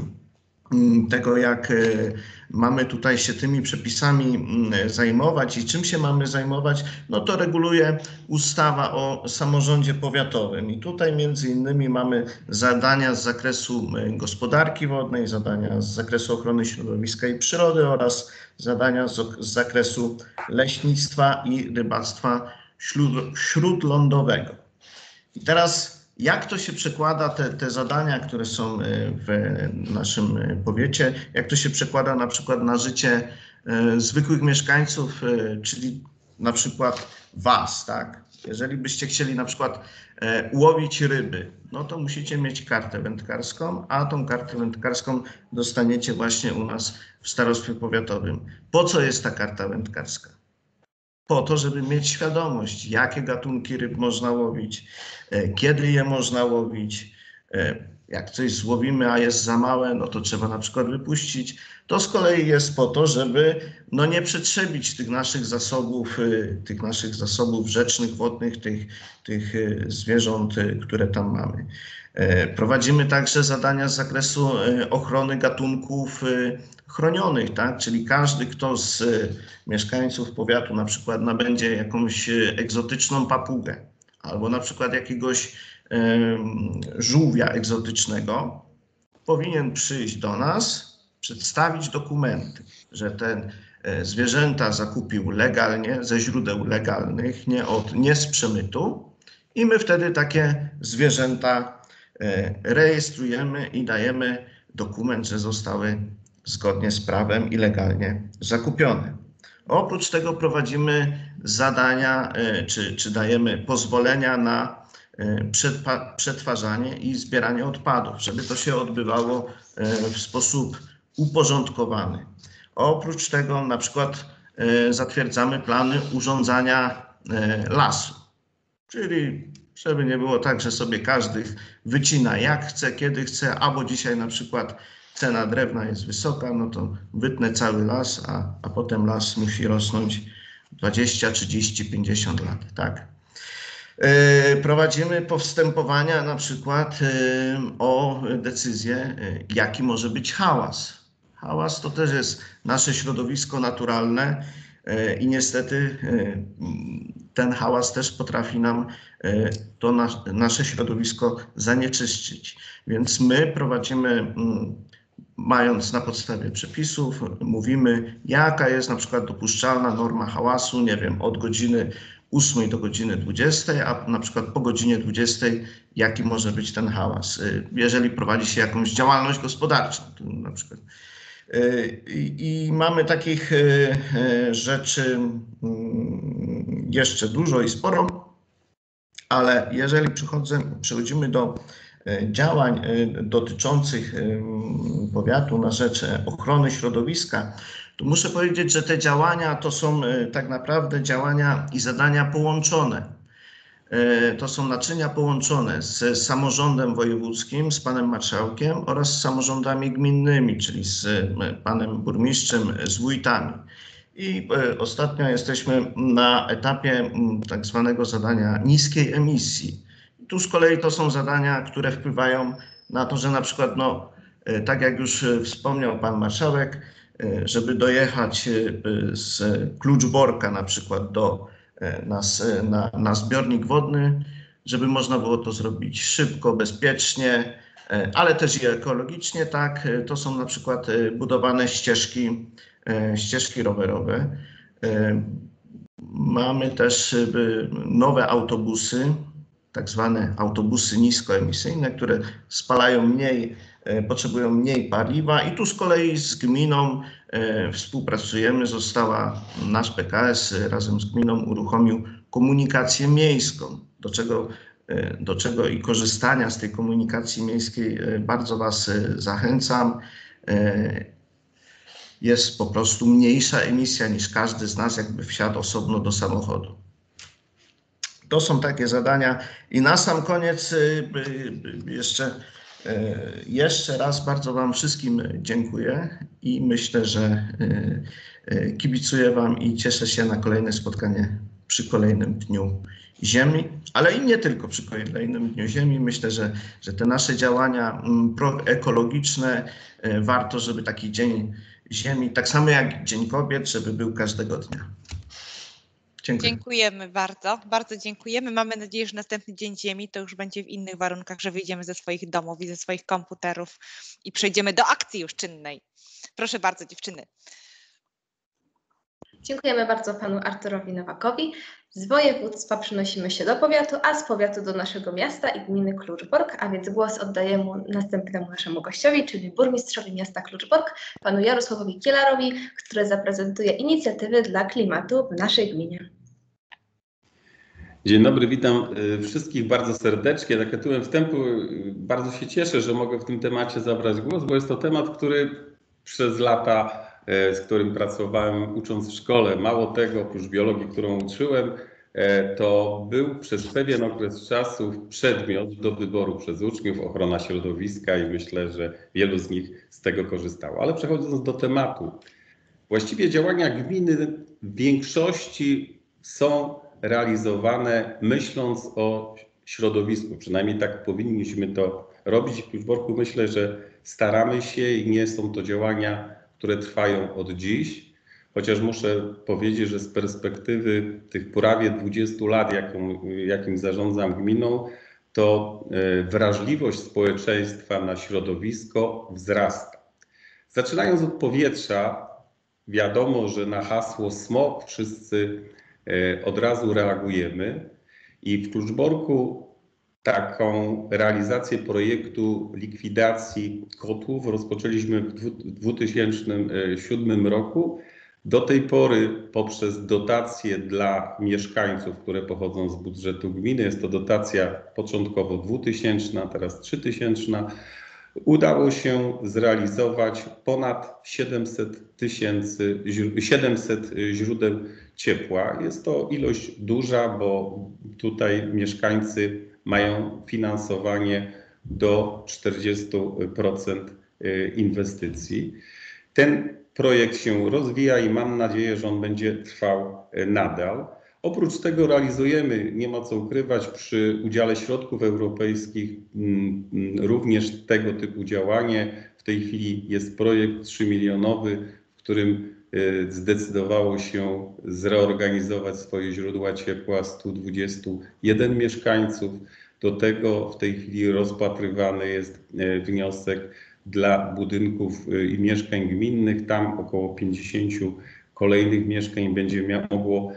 tego, jak mamy tutaj się tymi przepisami zajmować i czym się mamy zajmować, no to reguluje ustawa o samorządzie powiatowym. I tutaj między innymi mamy zadania z zakresu gospodarki wodnej, zadania z zakresu ochrony środowiska i przyrody oraz zadania z zakresu leśnictwa i rybactwa śródlądowego. I teraz jak to się przekłada, te zadania, które są w naszym powiecie, jak to się przekłada na przykład na życie zwykłych mieszkańców, czyli na przykład was, tak? Jeżeli byście chcieli na przykład łowić ryby, no to musicie mieć kartę wędkarską, a tą kartę wędkarską dostaniecie właśnie u nas w starostwie powiatowym. Po co jest ta karta wędkarska? Po to, żeby mieć świadomość, jakie gatunki ryb można łowić, kiedy je można łowić. Jak coś złowimy, a jest za małe, no to trzeba na przykład wypuścić. To z kolei jest po to, żeby no nie przetrzebić tych naszych zasobów rzecznych, wodnych, tych zwierząt, które tam mamy. Prowadzimy także zadania z zakresu ochrony gatunków chronionych, tak? Czyli każdy, kto z mieszkańców powiatu na przykład nabędzie jakąś egzotyczną papugę albo na przykład jakiegoś żółwia egzotycznego, powinien przyjść do nas, przedstawić dokumenty, że te zwierzęta zakupił legalnie, ze źródeł legalnych, nie z przemytu, i my wtedy takie zwierzęta rejestrujemy i dajemy dokument, że zostały zgodnie z prawem i legalnie zakupione. Oprócz tego prowadzimy zadania, czy dajemy pozwolenia na przetwarzanie i zbieranie odpadów, żeby to się odbywało w sposób uporządkowany. Oprócz tego na przykład zatwierdzamy plany urządzania lasu, czyli żeby nie było tak, że sobie każdy wycina jak chce, kiedy chce, albo dzisiaj na przykład cena drewna jest wysoka, no to wytnę cały las, a potem las musi rosnąć 20, 30, 50 lat, tak? Prowadzimy postępowania na przykład o decyzję, jaki może być hałas. Hałas to też jest nasze środowisko naturalne i niestety ten hałas też potrafi nam to nasze środowisko zanieczyszczyć. Więc my prowadzimy, mając na podstawie przepisów, mówimy, jaka jest na przykład dopuszczalna norma hałasu, nie wiem, od godziny 8 do godziny 20, a na przykład po godzinie 20, jaki może być ten hałas. Jeżeli prowadzi się jakąś działalność gospodarczą, to na przykład. I mamy takich rzeczy jeszcze dużo i sporo, ale jeżeli przechodzimy do działań dotyczących powiatu na rzecz ochrony środowiska, to muszę powiedzieć, że te działania to są tak naprawdę działania i zadania połączone. To są naczynia połączone z samorządem wojewódzkim, z panem marszałkiem oraz z samorządami gminnymi, czyli z panem burmistrzem, z wójtami. I ostatnio jesteśmy na etapie tak zwanego zadania niskiej emisji. Tu z kolei to są zadania, które wpływają na to, że na przykład, no, tak jak już wspomniał pan marszałek, żeby dojechać z Kluczborka na przykład na zbiornik wodny, żeby można było to zrobić szybko, bezpiecznie, ale też i ekologicznie, tak. To są na przykład budowane ścieżki rowerowe. Mamy też nowe autobusy, tak zwane autobusy niskoemisyjne, które spalają mniej, potrzebują mniej paliwa, i tu z kolei z gminą współpracujemy. Nasz PKS razem z gminą uruchomił komunikację miejską, do czego do czego i korzystania z tej komunikacji miejskiej bardzo Was zachęcam. Jest po prostu mniejsza emisja niż każdy z nas jakby wsiadł osobno do samochodu. To są takie zadania. I na sam koniec jeszcze raz bardzo Wam wszystkim dziękuję i myślę, że kibicuję Wam i cieszę się na kolejne spotkanie przy kolejnym Dniu Ziemi, ale i nie tylko przy kolejnym Dniu Ziemi. Myślę, że te nasze działania proekologiczne, warto, żeby taki Dzień Ziemi, tak samo jak Dzień Kobiet, żeby był każdego dnia. Dziękuję. Dziękujemy bardzo, bardzo dziękujemy. Mamy nadzieję, że następny Dzień Ziemi to już będzie w innych warunkach, że wyjdziemy ze swoich domów i ze swoich komputerów i przejdziemy do akcji już czynnej. Proszę bardzo, dziewczyny. Dziękujemy bardzo panu Arturowi Nowakowi. Z województwa przenosimy się do powiatu, a z powiatu do naszego miasta i gminy Kluczbork, a więc głos oddaję następnemu naszemu gościowi, czyli burmistrzowi miasta Kluczbork, panu Jarosławowi Kielarowi, który zaprezentuje inicjatywy dla klimatu w naszej gminie. Dzień dobry, witam wszystkich bardzo serdecznie. Tak tytułem wstępu bardzo się cieszę, że mogę w tym temacie zabrać głos, bo jest to temat, który przez lata, z którym pracowałem ucząc w szkole, mało tego, oprócz biologii, którą uczyłem, to był przez pewien okres czasu przedmiot do wyboru przez uczniów, ochrona środowiska i myślę, że wielu z nich z tego korzystało. Ale przechodząc do tematu, właściwie działania gminy w większości są realizowane myśląc o środowisku. Przynajmniej tak powinniśmy to robić. W Kluczborku myślę, że staramy się i nie są to działania, które trwają od dziś. Chociaż muszę powiedzieć, że z perspektywy tych prawie 20 lat, jakim zarządzam gminą, to wrażliwość społeczeństwa na środowisko wzrasta. Zaczynając od powietrza, wiadomo, że na hasło smog wszyscy od razu reagujemy i w Kluczborku taką realizację projektu likwidacji kotłów rozpoczęliśmy w 2007 roku. Do tej pory poprzez dotacje dla mieszkańców, które pochodzą z budżetu gminy, jest to dotacja początkowo 2000, teraz 3000, udało się zrealizować ponad 700 źródeł ciepła. Jest to ilość duża, bo tutaj mieszkańcy mają finansowanie do 40% inwestycji. Ten projekt się rozwija i mam nadzieję, że on będzie trwał nadal. Oprócz tego realizujemy, nie ma co ukrywać, przy udziale środków europejskich również tego typu działanie. W tej chwili jest projekt 3-milionowy, w którym zdecydowało się zreorganizować swoje źródła ciepła 121 mieszkańców. Do tego w tej chwili rozpatrywany jest wniosek dla budynków i mieszkań gminnych. Tam około 50 kolejnych mieszkań będzie mogło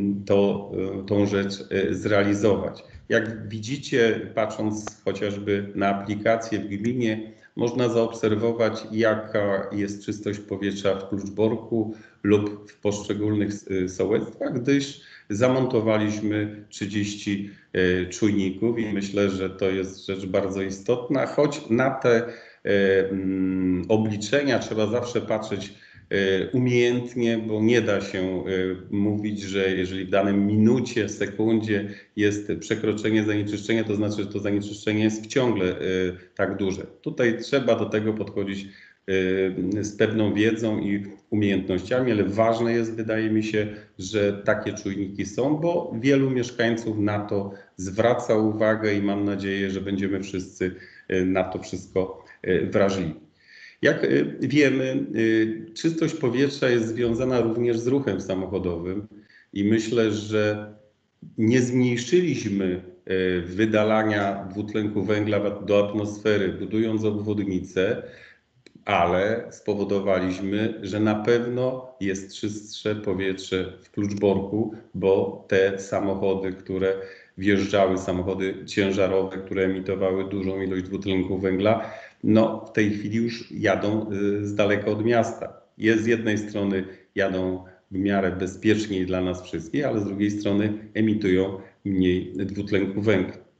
tą rzecz zrealizować. Jak widzicie, patrząc chociażby na aplikację w gminie, można zaobserwować, jaka jest czystość powietrza w Kluczborku lub w poszczególnych sołectwach, gdyż zamontowaliśmy 30 czujników i myślę, że to jest rzecz bardzo istotna, choć na te obliczenia trzeba zawsze patrzeć umiejętnie, bo nie da się mówić, że jeżeli w danej minucie, sekundzie jest przekroczenie zanieczyszczenia, to znaczy, że to zanieczyszczenie jest ciągle tak duże. Tutaj trzeba do tego podchodzić z pewną wiedzą i umiejętnościami, ale ważne jest, wydaje mi się, że takie czujniki są, bo wielu mieszkańców na to zwraca uwagę i mam nadzieję, że będziemy wszyscy na to wszystko wrażliwi. Jak wiemy, czystość powietrza jest związana również z ruchem samochodowym i myślę, że nie zmniejszyliśmy wydalania dwutlenku węgla do atmosfery, budując obwodnice, ale spowodowaliśmy, że na pewno jest czystsze powietrze w Kluczborku, bo te samochody, które wjeżdżały, samochody ciężarowe, które emitowały dużą ilość dwutlenku węgla, no w tej chwili już jadą z daleka od miasta. Z jednej strony jadą w miarę bezpieczniej dla nas wszystkich, ale z drugiej strony emitują mniej dwutlenku węgla.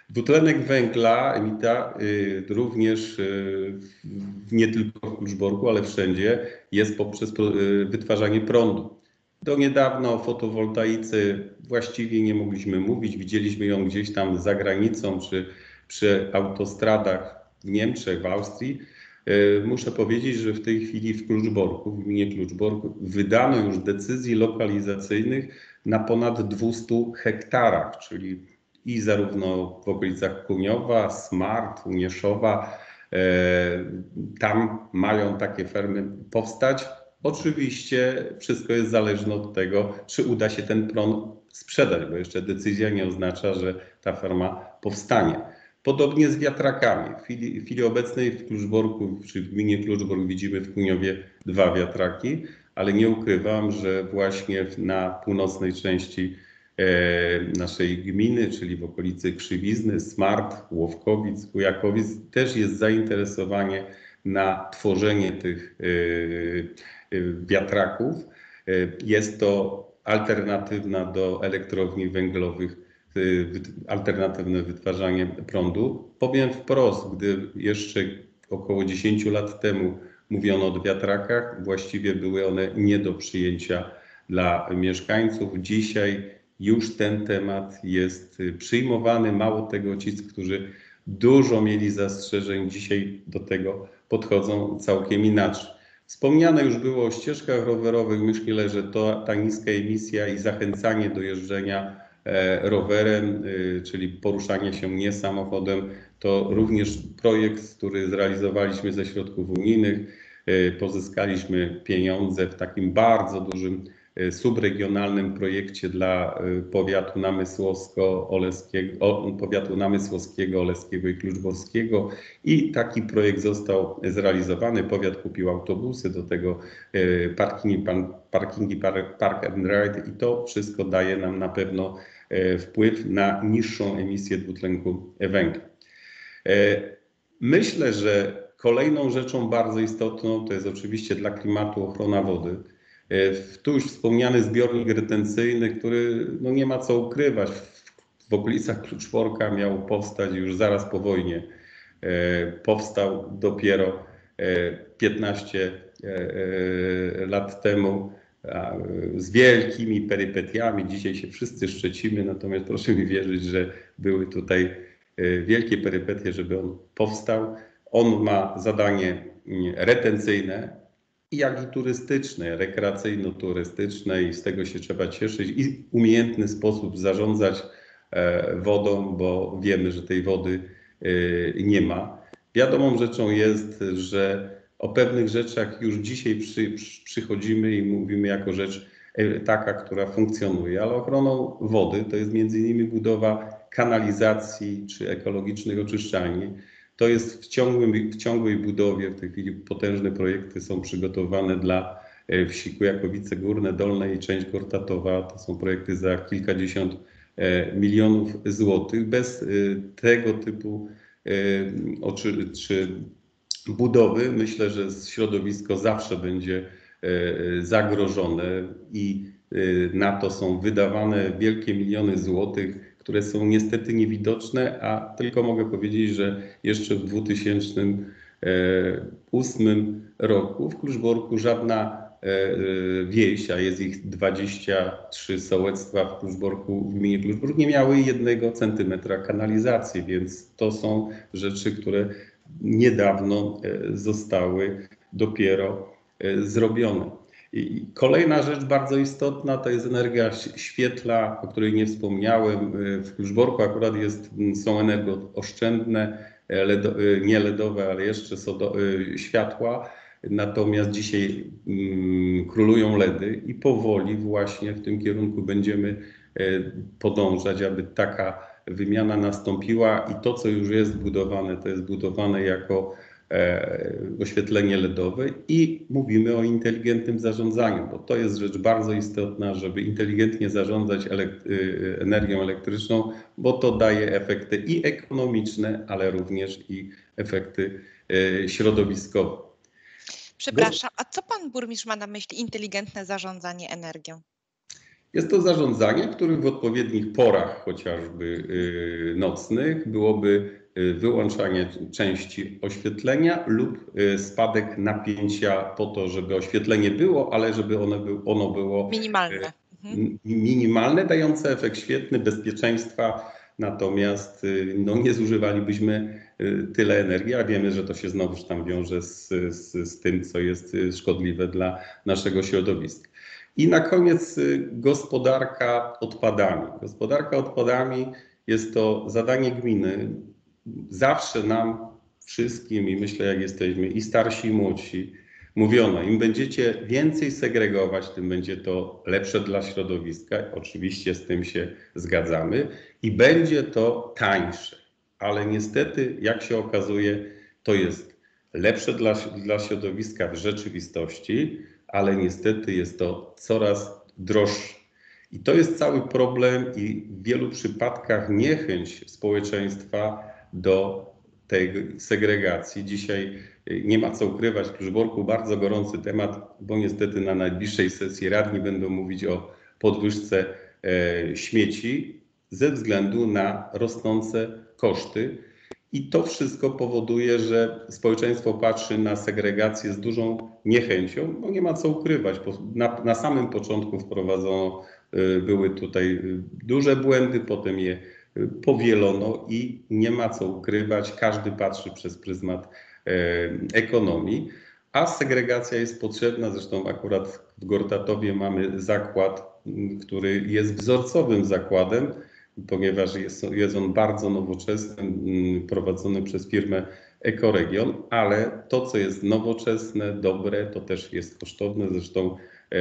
Dwutlenek węgla emita również nie tylko w Kluczborku, ale wszędzie jest poprzez wytwarzanie prądu. Do niedawna o fotowoltaice właściwie nie mogliśmy mówić. Widzieliśmy ją gdzieś tam za granicą czy przy autostradach w Niemczech, w Austrii. Muszę powiedzieć, że w tej chwili w Kluczborku, w gminie Kluczbork, wydano już decyzji lokalizacyjnych na ponad 200 hektarach, czyli i zarówno w okolicach Kuniowa, Smart, Unieszowa, tam mają takie fermy powstać. Oczywiście wszystko jest zależne od tego, czy uda się ten prąd sprzedać, bo jeszcze decyzja nie oznacza, że ta ferma powstanie. Podobnie z wiatrakami. W chwili obecnej w Kluczborku, czy w gminie Kluczbork widzimy w Kuniowie 2 wiatraki, ale nie ukrywam, że właśnie na północnej części naszej gminy, czyli w okolicy Krzywizny, Smart, Łowkowic, Kujakowic, też jest zainteresowanie na tworzenie tych wiatraków. Jest to alternatywna do elektrowni węglowych, alternatywne wytwarzanie prądu. Powiem wprost, gdy jeszcze około 10 lat temu mówiono o wiatrakach, właściwie były one nie do przyjęcia dla mieszkańców. Dzisiaj już ten temat jest przyjmowany. Mało tego, ci, którzy dużo mieli zastrzeżeń, dzisiaj do tego podchodzą całkiem inaczej. Wspomniane już było o ścieżkach rowerowych. Myślę, że to ta niska emisja i zachęcanie do jeżdżenia rowerem, czyli poruszanie się nie samochodem, to również projekt, który zrealizowaliśmy ze środków unijnych. Pozyskaliśmy pieniądze w takim bardzo dużym subregionalnym projekcie dla powiatu namysłowskiego, oleskiego i kluczborskiego i taki projekt został zrealizowany. Powiat kupił autobusy, do tego parkingi Park and Ride i to wszystko daje nam na pewno wpływ na niższą emisję dwutlenku węgla. Myślę, że kolejną rzeczą bardzo istotną to jest oczywiście dla klimatu ochrona wody. Tu już wspomniany zbiornik retencyjny, który no nie ma co ukrywać, w okolicach Kluczborka miał powstać już zaraz po wojnie. Powstał dopiero 15 lat temu z wielkimi perypetiami. Dzisiaj się wszyscy szczycimy, natomiast proszę mi wierzyć, że były tutaj wielkie perypetie, żeby on powstał. On ma zadanie retencyjne, jak i turystyczne, rekreacyjno-turystyczne i z tego się trzeba cieszyć i umiejętny sposób zarządzać wodą, bo wiemy, że tej wody nie ma. Wiadomą rzeczą jest, że o pewnych rzeczach już dzisiaj przychodzimy i mówimy jako rzecz taka, która funkcjonuje, ale ochroną wody to jest między innymi budowa kanalizacji czy ekologicznych oczyszczalni. To jest w ciągłej budowie. W tej chwili potężne projekty są przygotowane dla wsi Kujakowice Górne, Dolne i część Gortatowa. To są projekty za kilkadziesiąt milionów złotych. Bez tego typu czy budowy myślę, że środowisko zawsze będzie zagrożone i na to są wydawane wielkie miliony złotych, które są niestety niewidoczne, a tylko mogę powiedzieć, że jeszcze w 2008 roku w Kluczborku żadna wieś, a jest ich 23 sołectwa w Kluczborku, w gminie Kluczbork, nie miały 1 centymetra kanalizacji, więc to są rzeczy, które niedawno zostały dopiero zrobione. I kolejna rzecz bardzo istotna to jest energia świetla, o której nie wspomniałem. W Kluczborku akurat są energooszczędne, nie LEDowe, ale jeszcze światła. Natomiast dzisiaj królują LEDy i powoli właśnie w tym kierunku będziemy podążać, aby taka wymiana nastąpiła i to, co już jest budowane, to jest budowane jako oświetlenie LEDowe i mówimy o inteligentnym zarządzaniu, bo to jest rzecz bardzo istotna, żeby inteligentnie zarządzać energią elektryczną, bo to daje efekty i ekonomiczne, ale również i efekty środowiskowe. Przepraszam, a co pan burmistrz ma na myśli inteligentne zarządzanie energią? Jest to zarządzanie, którym w odpowiednich porach, chociażby nocnych, byłoby wyłączanie części oświetlenia lub spadek napięcia po to, żeby oświetlenie było, ale żeby ono było Minimalne. minimalne, dające efekt świetny, bezpieczeństwa, natomiast no, nie zużywalibyśmy tyle energii, a wiemy, że to się znowuż tam wiąże z tym, co jest szkodliwe dla naszego środowiska. I na koniec gospodarka odpadami. Gospodarka odpadami jest to zadanie gminy. Zawsze nam wszystkim, i myślę, jak jesteśmy i starsi, i młodsi, mówiono, im będziecie więcej segregować, tym będzie to lepsze dla środowiska. Oczywiście z tym się zgadzamy i będzie to tańsze. Ale niestety, jak się okazuje, to jest lepsze dla środowiska w rzeczywistości, ale niestety jest to coraz droższe. I to jest cały problem i w wielu przypadkach niechęć społeczeństwa do tej segregacji. Dzisiaj nie ma co ukrywać, w Kluczborku bardzo gorący temat, bo niestety na najbliższej sesji radni będą mówić o podwyżce śmieci ze względu na rosnące koszty. I to wszystko powoduje, że społeczeństwo patrzy na segregację z dużą niechęcią, bo nie ma co ukrywać. Na samym początku wprowadzono, były tutaj duże błędy, potem je powielono i nie ma co ukrywać. Każdy patrzy przez pryzmat ekonomii, a segregacja jest potrzebna. Zresztą akurat w Gortatowie mamy zakład, który jest wzorcowym zakładem, ponieważ jest on bardzo nowoczesny, prowadzony przez firmę Ekoregion, ale to, co jest nowoczesne, dobre, to też jest kosztowne. Zresztą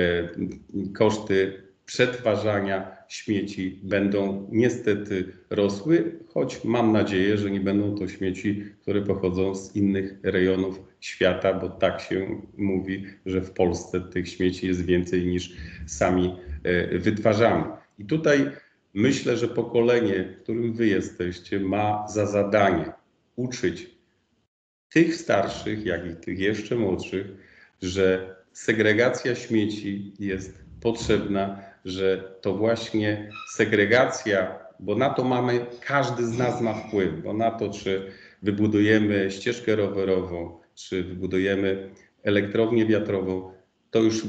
koszty przetwarzania śmieci będą niestety rosły, choć mam nadzieję, że nie będą to śmieci, które pochodzą z innych rejonów świata, bo tak się mówi, że w Polsce tych śmieci jest więcej niż sami wytwarzamy. I tutaj myślę, że pokolenie, w którym wy jesteście, ma za zadanie uczyć tych starszych, jak i tych jeszcze młodszych, że segregacja śmieci jest potrzebna, że to właśnie segregacja, bo na to każdy z nas ma wpływ, bo na to, czy wybudujemy ścieżkę rowerową, czy wybudujemy elektrownię wiatrową, to już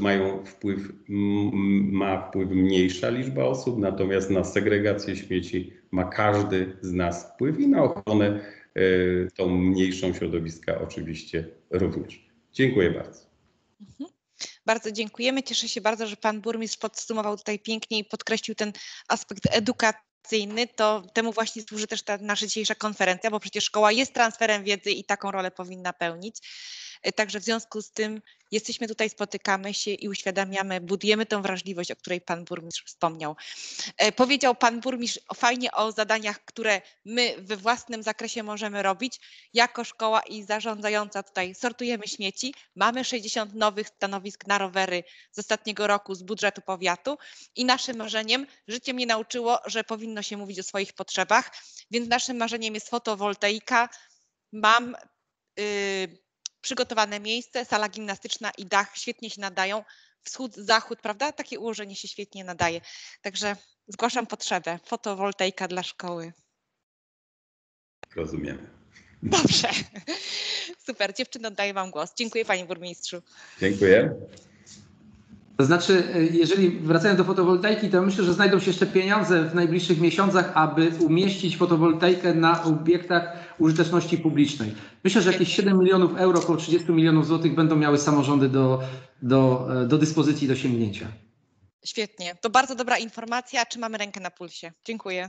ma wpływ mniejsza liczba osób, natomiast na segregację śmieci ma każdy z nas wpływ i na ochronę tą mniejszą środowiska oczywiście również. Dziękuję bardzo. Bardzo dziękujemy. Cieszę się bardzo, że pan burmistrz podsumował tutaj pięknie i podkreślił ten aspekt edukacyjny. To temu właśnie służy też ta nasza dzisiejsza konferencja, bo przecież szkoła jest transferem wiedzy i taką rolę powinna pełnić. Także w związku z tym jesteśmy tutaj, spotykamy się i uświadamiamy, budujemy tę wrażliwość, o której pan burmistrz wspomniał. Powiedział pan burmistrz fajnie o zadaniach, które my we własnym zakresie możemy robić. Jako szkoła i zarządzająca tutaj sortujemy śmieci. Mamy 60 nowych stanowisk na rowery z ostatniego roku z budżetu powiatu i naszym marzeniem, życie mnie nauczyło, że powinno się mówić o swoich potrzebach, więc naszym marzeniem jest fotowoltaika. Mam przygotowane miejsce, sala gimnastyczna i dach świetnie się nadają. Wschód, zachód, prawda? Takie ułożenie się świetnie nadaje. Także zgłaszam potrzebę. Fotowoltaika dla szkoły. Rozumiemy. Dobrze. Super. Dziewczyny, oddaję wam głos. Dziękuję panie burmistrzu. Dziękuję. To znaczy, jeżeli wracając do fotowoltaiki, to myślę, że znajdą się jeszcze pieniądze w najbliższych miesiącach, aby umieścić fotowoltaikę na obiektach użyteczności publicznej. Myślę, że jakieś 7 milionów euro, około 30 milionów złotych będą miały samorządy do dyspozycji, do sięgnięcia. Świetnie. To bardzo dobra informacja. Czy mamy rękę na pulsie? Dziękuję.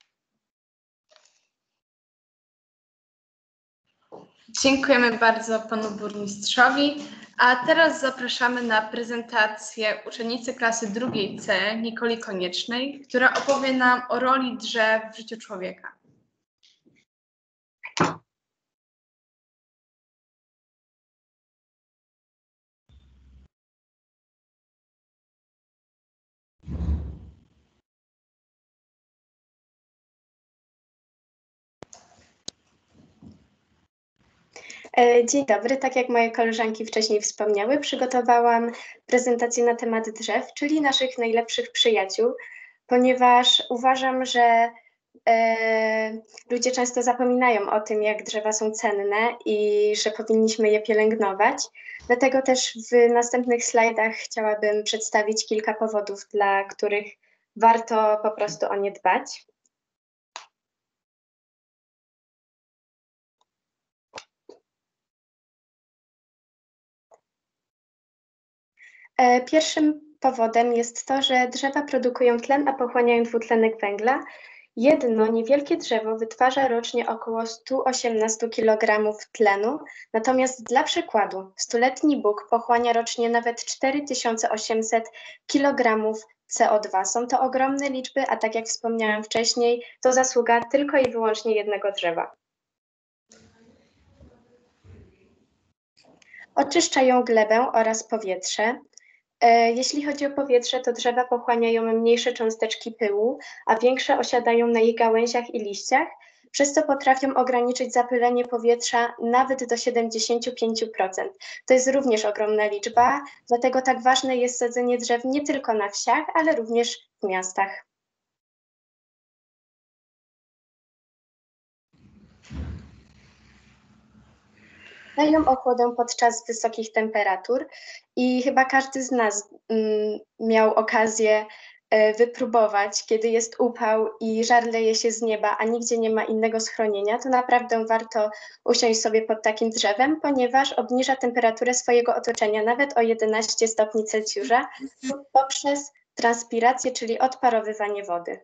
Dziękujemy bardzo panu burmistrzowi. A teraz zapraszamy na prezentację uczennicy klasy 2 C, Nikoli Koniecznej, która opowie nam o roli drzew w życiu człowieka. Dzień dobry. Tak jak moje koleżanki wcześniej wspomniały, przygotowałam prezentację na temat drzew, czyli naszych najlepszych przyjaciół, ponieważ uważam, że ludzie często zapominają o tym, jak drzewa są cenne i że powinniśmy je pielęgnować. Dlatego też w następnych slajdach chciałabym przedstawić kilka powodów, dla których warto po prostu o nie dbać. Pierwszym powodem jest to, że drzewa produkują tlen, a pochłaniają dwutlenek węgla. Jedno niewielkie drzewo wytwarza rocznie około 118 kg tlenu, natomiast dla przykładu stuletni bóg pochłania rocznie nawet 4800 kg CO2. Są to ogromne liczby, a tak jak wspomniałam wcześniej, to zasługa tylko i wyłącznie jednego drzewa. Oczyszczają glebę oraz powietrze. Jeśli chodzi o powietrze, to drzewa pochłaniają mniejsze cząsteczki pyłu, a większe osiadają na ich gałęziach i liściach, przez co potrafią ograniczyć zapylenie powietrza nawet do 75%. To jest również ogromna liczba, dlatego tak ważne jest sadzenie drzew nie tylko na wsiach, ale również w miastach. Dają ochłodę podczas wysokich temperatur i chyba każdy z nas miał okazję wypróbować, kiedy jest upał i żar leje się z nieba, a nigdzie nie ma innego schronienia, to naprawdę warto usiąść sobie pod takim drzewem, ponieważ obniża temperaturę swojego otoczenia nawet o 11 stopni Celsjusza poprzez transpirację, czyli odparowywanie wody.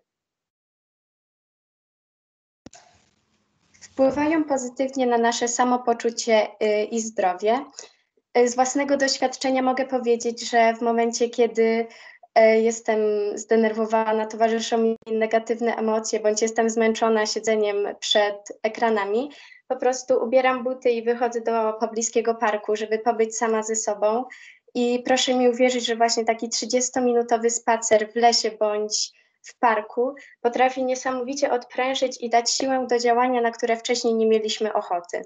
Wpływają pozytywnie na nasze samopoczucie i zdrowie. Z własnego doświadczenia mogę powiedzieć, że w momencie, kiedy jestem zdenerwowana, towarzyszą mi negatywne emocje, bądź jestem zmęczona siedzeniem przed ekranami, po prostu ubieram buty i wychodzę do pobliskiego parku, żeby pobyć sama ze sobą. I proszę mi uwierzyć, że właśnie taki 30-minutowy spacer w lesie bądź w parku potrafi niesamowicie odprężyć i dać siłę do działania, na które wcześniej nie mieliśmy ochoty.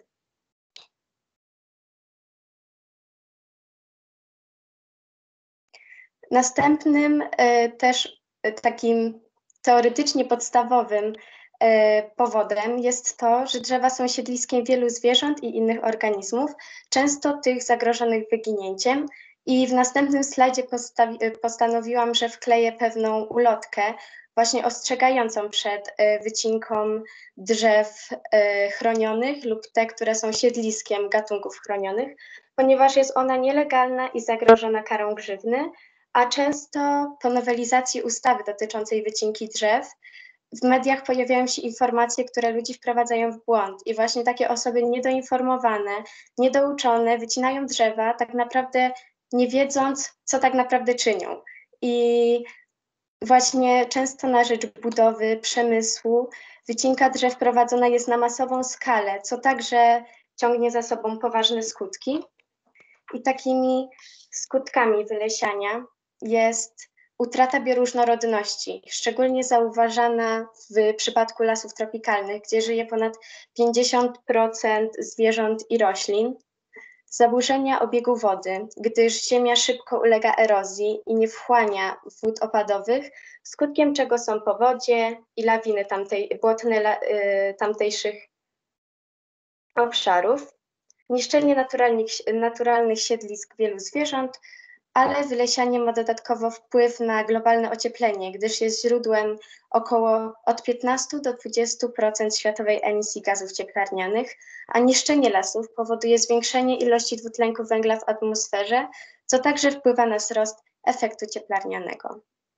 Następnym też takim teoretycznie podstawowym powodem jest to, że drzewa są siedliskiem wielu zwierząt i innych organizmów, często tych zagrożonych wyginięciem. I w następnym slajdzie postanowiłam, że wkleję pewną ulotkę właśnie ostrzegającą przed wycinką drzew chronionych lub te, które są siedliskiem gatunków chronionych, ponieważ jest ona nielegalna i zagrożona karą grzywny, a często po nowelizacji ustawy dotyczącej wycinki drzew w mediach pojawiają się informacje, które ludzi wprowadzają w błąd i właśnie takie osoby niedoinformowane, niedouczone wycinają drzewa, tak naprawdę nie wiedząc, co tak naprawdę czynią. I właśnie często na rzecz budowy, przemysłu, wycinka drzew prowadzona jest na masową skalę, co także ciągnie za sobą poważne skutki. I takimi skutkami wylesiania jest utrata bioróżnorodności, szczególnie zauważana w przypadku lasów tropikalnych, gdzie żyje ponad 50% zwierząt i roślin. Zaburzenia obiegu wody, gdyż ziemia szybko ulega erozji i nie wchłania wód opadowych, skutkiem czego są powodzie i lawiny błotne tamtejszych obszarów. Niszczenie naturalnych siedlisk wielu zwierząt, ale wylesianie ma dodatkowo wpływ na globalne ocieplenie, gdyż jest źródłem około od 15 do 20% światowej emisji gazów cieplarnianych, a niszczenie lasów powoduje zwiększenie ilości dwutlenku węgla w atmosferze, co także wpływa na wzrost efektu cieplarnianego.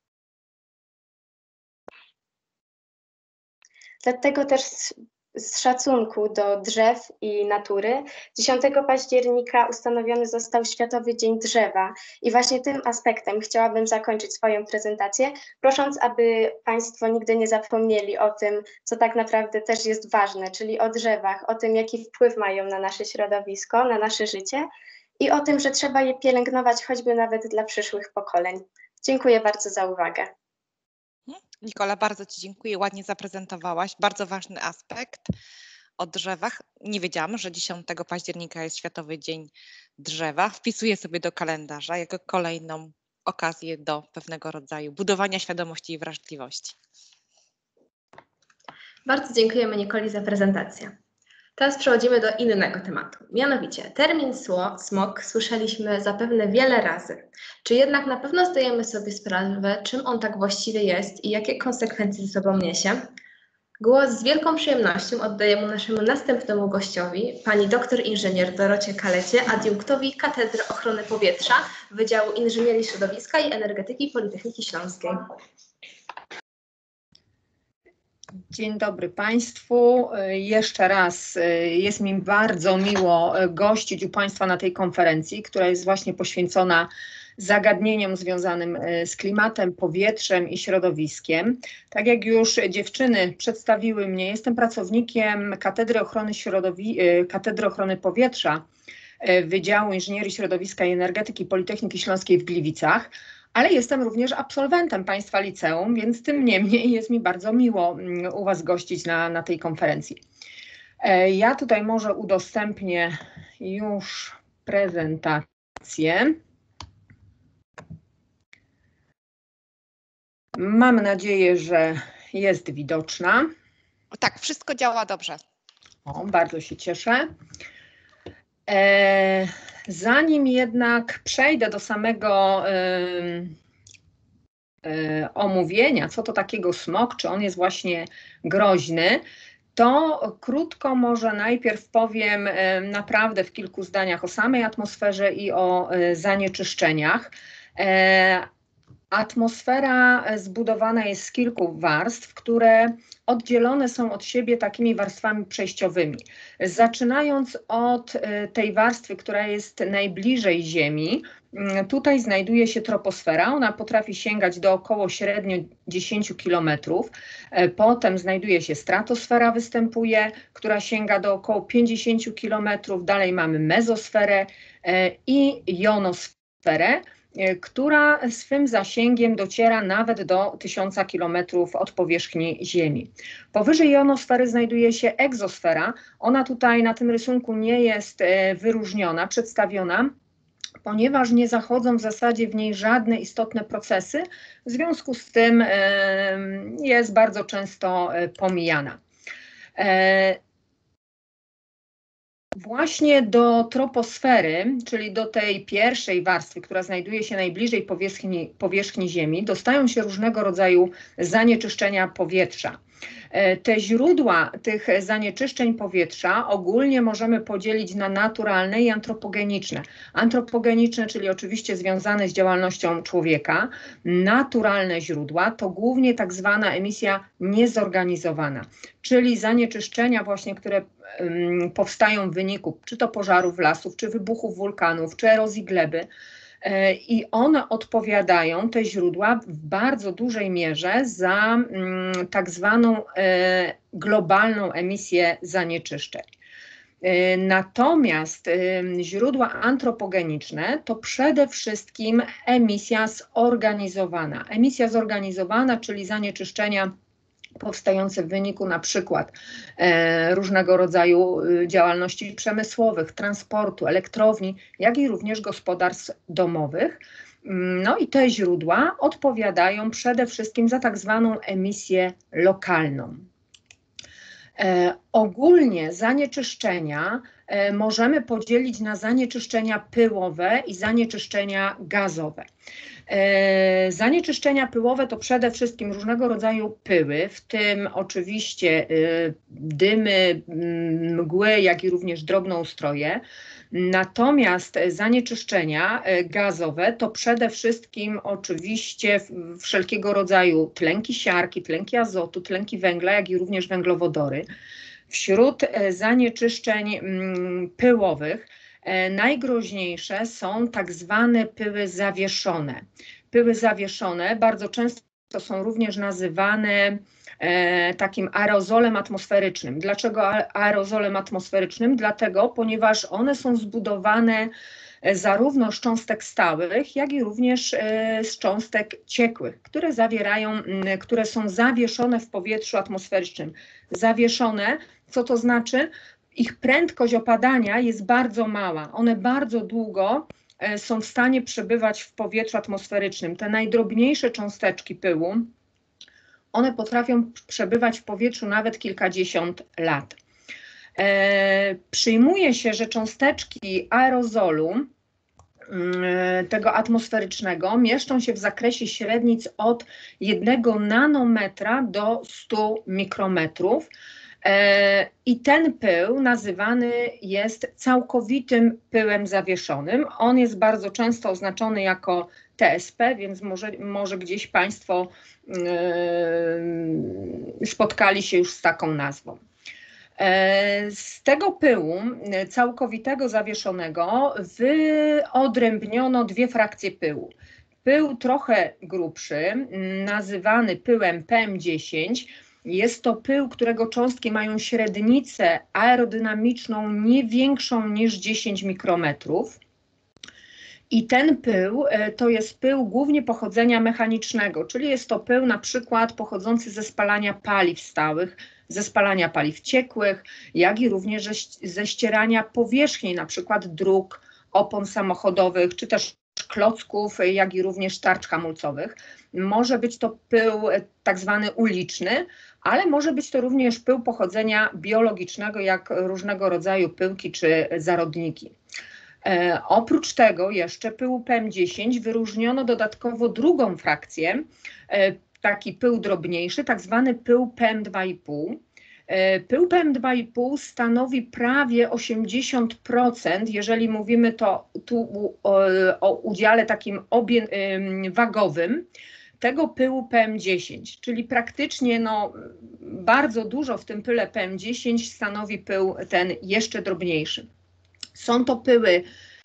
Dlatego też z szacunku do drzew i natury 10 października ustanowiony został Światowy Dzień Drzewa i właśnie tym aspektem chciałabym zakończyć swoją prezentację, prosząc, aby Państwo nigdy nie zapomnieli o tym, co tak naprawdę też jest ważne, czyli o drzewach, o tym, jaki wpływ mają na nasze środowisko, na nasze życie i o tym, że trzeba je pielęgnować choćby nawet dla przyszłych pokoleń. Dziękuję bardzo za uwagę. Nikola, bardzo Ci dziękuję, ładnie zaprezentowałaś, bardzo ważny aspekt. o drzewach. Nie wiedziałam, że 10 października jest Światowy Dzień Drzewa. Wpisuję sobie do kalendarza jako kolejną okazję do pewnego rodzaju budowania świadomości i wrażliwości. Bardzo dziękujemy Nikoli za prezentację. Teraz przechodzimy do innego tematu. Mianowicie termin smog słyszeliśmy zapewne wiele razy. Czy jednak na pewno zdajemy sobie sprawę, czym on tak właściwie jest i jakie konsekwencje ze sobą niesie? Głos z wielką przyjemnością oddaję naszemu następnemu gościowi, pani doktor inżynier Dorocie Kalecie, adiunktowi Katedry Ochrony Powietrza Wydziału Inżynierii Środowiska i Energetyki Politechniki Śląskiej. Dzień dobry Państwu. Jeszcze raz jest mi bardzo miło gościć u Państwa na tej konferencji, która jest właśnie poświęcona zagadnieniom związanym z klimatem, powietrzem i środowiskiem. Tak jak już dziewczyny przedstawiły mnie, jestem pracownikiem Katedry Ochrony Powietrza Wydziału Inżynierii Środowiska i Energetyki Politechniki Śląskiej w Gliwicach, ale jestem również absolwentem Państwa liceum, więc tym niemniej jest mi bardzo miło u Was gościć na tej konferencji. Ja tutaj może udostępnię już prezentację. Mam nadzieję, że jest widoczna. Tak, wszystko działa dobrze. O, bardzo się cieszę. Zanim jednak przejdę do samego omówienia, co to takiego smog, czy on jest właśnie groźny, to krótko może najpierw powiem naprawdę w kilku zdaniach o samej atmosferze i o zanieczyszczeniach. Atmosfera zbudowana jest z kilku warstw, które oddzielone są od siebie takimi warstwami przejściowymi. Zaczynając od tej warstwy, która jest najbliżej Ziemi, tutaj znajduje się troposfera. Ona potrafi sięgać do około średnio 10 km. Potem znajduje się stratosfera, występuje, która sięga do około 50 km. Dalej mamy mezosferę i jonosferę, która swym zasięgiem dociera nawet do 1000 km od powierzchni Ziemi. Powyżej jonosfery znajduje się egzosfera. Ona tutaj na tym rysunku nie jest wyróżniona, przedstawiona, ponieważ nie zachodzą w zasadzie w niej żadne istotne procesy, w związku z tym jest bardzo często pomijana. Właśnie do troposfery, czyli do tej pierwszej warstwy, która znajduje się najbliżej powierzchni Ziemi, dostają się różnego rodzaju zanieczyszczenia powietrza. Te źródła tych zanieczyszczeń powietrza ogólnie możemy podzielić na naturalne i antropogeniczne. Antropogeniczne, czyli oczywiście związane z działalnością człowieka. Naturalne źródła to głównie tak zwana emisja niezorganizowana, czyli zanieczyszczenia właśnie, które powstają w wyniku czy to pożarów lasów, czy wybuchów wulkanów, czy erozji gleby. I one odpowiadają, te źródła, w bardzo dużej mierze za tak zwaną globalną emisję zanieczyszczeń. Natomiast źródła antropogeniczne to przede wszystkim emisja zorganizowana. Emisja zorganizowana, czyli zanieczyszczenia powstające w wyniku na przykład różnego rodzaju działalności przemysłowych, transportu, elektrowni, jak i również gospodarstw domowych. No i te źródła odpowiadają przede wszystkim za tak zwaną emisję lokalną. Ogólnie zanieczyszczenia możemy podzielić na zanieczyszczenia pyłowe i zanieczyszczenia gazowe. Zanieczyszczenia pyłowe to przede wszystkim różnego rodzaju pyły, w tym oczywiście dymy, mgły, jak i również drobnoustroje. Natomiast zanieczyszczenia gazowe to przede wszystkim oczywiście wszelkiego rodzaju tlenki siarki, tlenki azotu, tlenki węgla, jak i również węglowodory. Wśród zanieczyszczeń pyłowych najgroźniejsze są tak zwane pyły zawieszone. Pyły zawieszone bardzo często to są również nazywane takim aerozolem atmosferycznym. Dlaczego aerozolem atmosferycznym? Dlatego, ponieważ one są zbudowane zarówno z cząstek stałych, jak i również z cząstek ciekłych, które są zawieszone w powietrzu atmosferycznym. Zawieszone, co to znaczy? Ich prędkość opadania jest bardzo mała. One bardzo długo są w stanie przebywać w powietrzu atmosferycznym. Te najdrobniejsze cząsteczki pyłu, one potrafią przebywać w powietrzu nawet kilkadziesiąt lat. Przyjmuje się, że cząsteczki aerozolu tego atmosferycznego mieszczą się w zakresie średnic od 1 nanometra do 100 mikrometrów. I ten pył nazywany jest całkowitym pyłem zawieszonym. On jest bardzo często oznaczony jako TSP, więc może gdzieś Państwo spotkali się już z taką nazwą. Z tego pyłu całkowitego zawieszonego wyodrębniono 2 frakcje pyłu. Pył trochę grubszy, nazywany pyłem PM10, jest to pył, którego cząstki mają średnicę aerodynamiczną nie większą niż 10 mikrometrów. I ten pył to jest pył głównie pochodzenia mechanicznego, czyli jest to pył na przykład pochodzący ze spalania paliw stałych, ze spalania paliw ciekłych, jak i również ze ścierania powierzchni, na przykład dróg, opon samochodowych, czy też klocków, jak i również tarcz hamulcowych. Może być to pył tak zwany uliczny, ale może być to również pył pochodzenia biologicznego, jak różnego rodzaju pyłki czy zarodniki. Oprócz tego jeszcze pyłu PM10 wyróżniono dodatkowo drugą frakcję, taki pył drobniejszy, tak zwany pył PM2,5. Pył PM2,5 stanowi prawie 80%, jeżeli mówimy tu o udziale takim wagowym, tego pyłu PM10, czyli praktycznie bardzo dużo w tym pyle PM10 stanowi pył ten jeszcze drobniejszy. Są to pyły,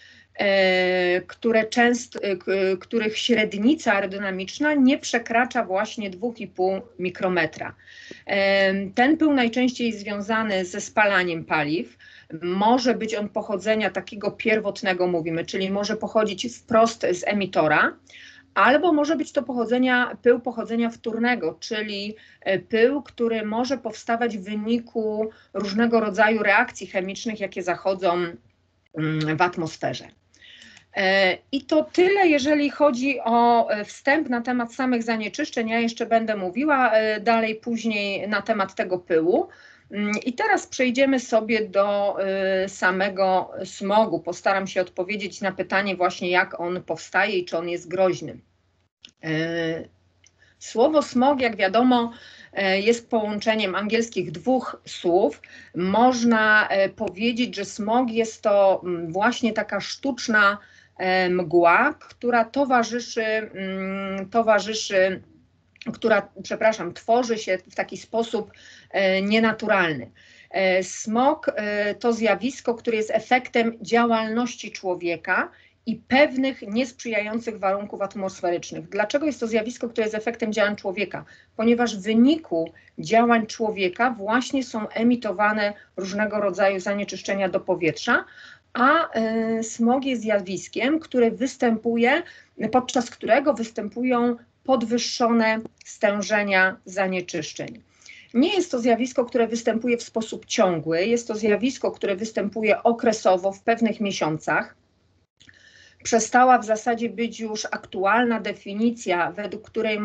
których średnica aerodynamiczna nie przekracza właśnie 2,5 mikrometra. Ten pył najczęściej jest związany ze spalaniem paliw. Może być on pochodzenia takiego pierwotnego, mówimy, czyli może pochodzić wprost z emitora, albo może być to pył pochodzenia wtórnego, czyli pył, który może powstawać w wyniku różnego rodzaju reakcji chemicznych, jakie zachodzą w atmosferze. I to tyle, jeżeli chodzi o wstęp na temat samych zanieczyszczeń. Ja jeszcze będę mówiła dalej później na temat tego pyłu. I teraz przejdziemy sobie do samego smogu. Postaram się odpowiedzieć na pytanie właśnie, jak on powstaje i czy on jest groźny. Słowo smog, jak wiadomo, jest połączeniem angielskich 2 słów. Można powiedzieć, że smog jest to właśnie taka sztuczna mgła, która tworzy się w taki sposób nienaturalny. Smog to zjawisko, które jest efektem działalności człowieka i pewnych niesprzyjających warunków atmosferycznych. Dlaczego jest to zjawisko, które jest efektem działań człowieka? Ponieważ w wyniku działań człowieka właśnie są emitowane różnego rodzaju zanieczyszczenia do powietrza, a smog jest zjawiskiem, podczas którego występują podwyższone stężenia zanieczyszczeń. Nie jest to zjawisko, które występuje w sposób ciągły, jest to zjawisko, które występuje okresowo w pewnych miesiącach. Przestała w zasadzie być już aktualna definicja, według której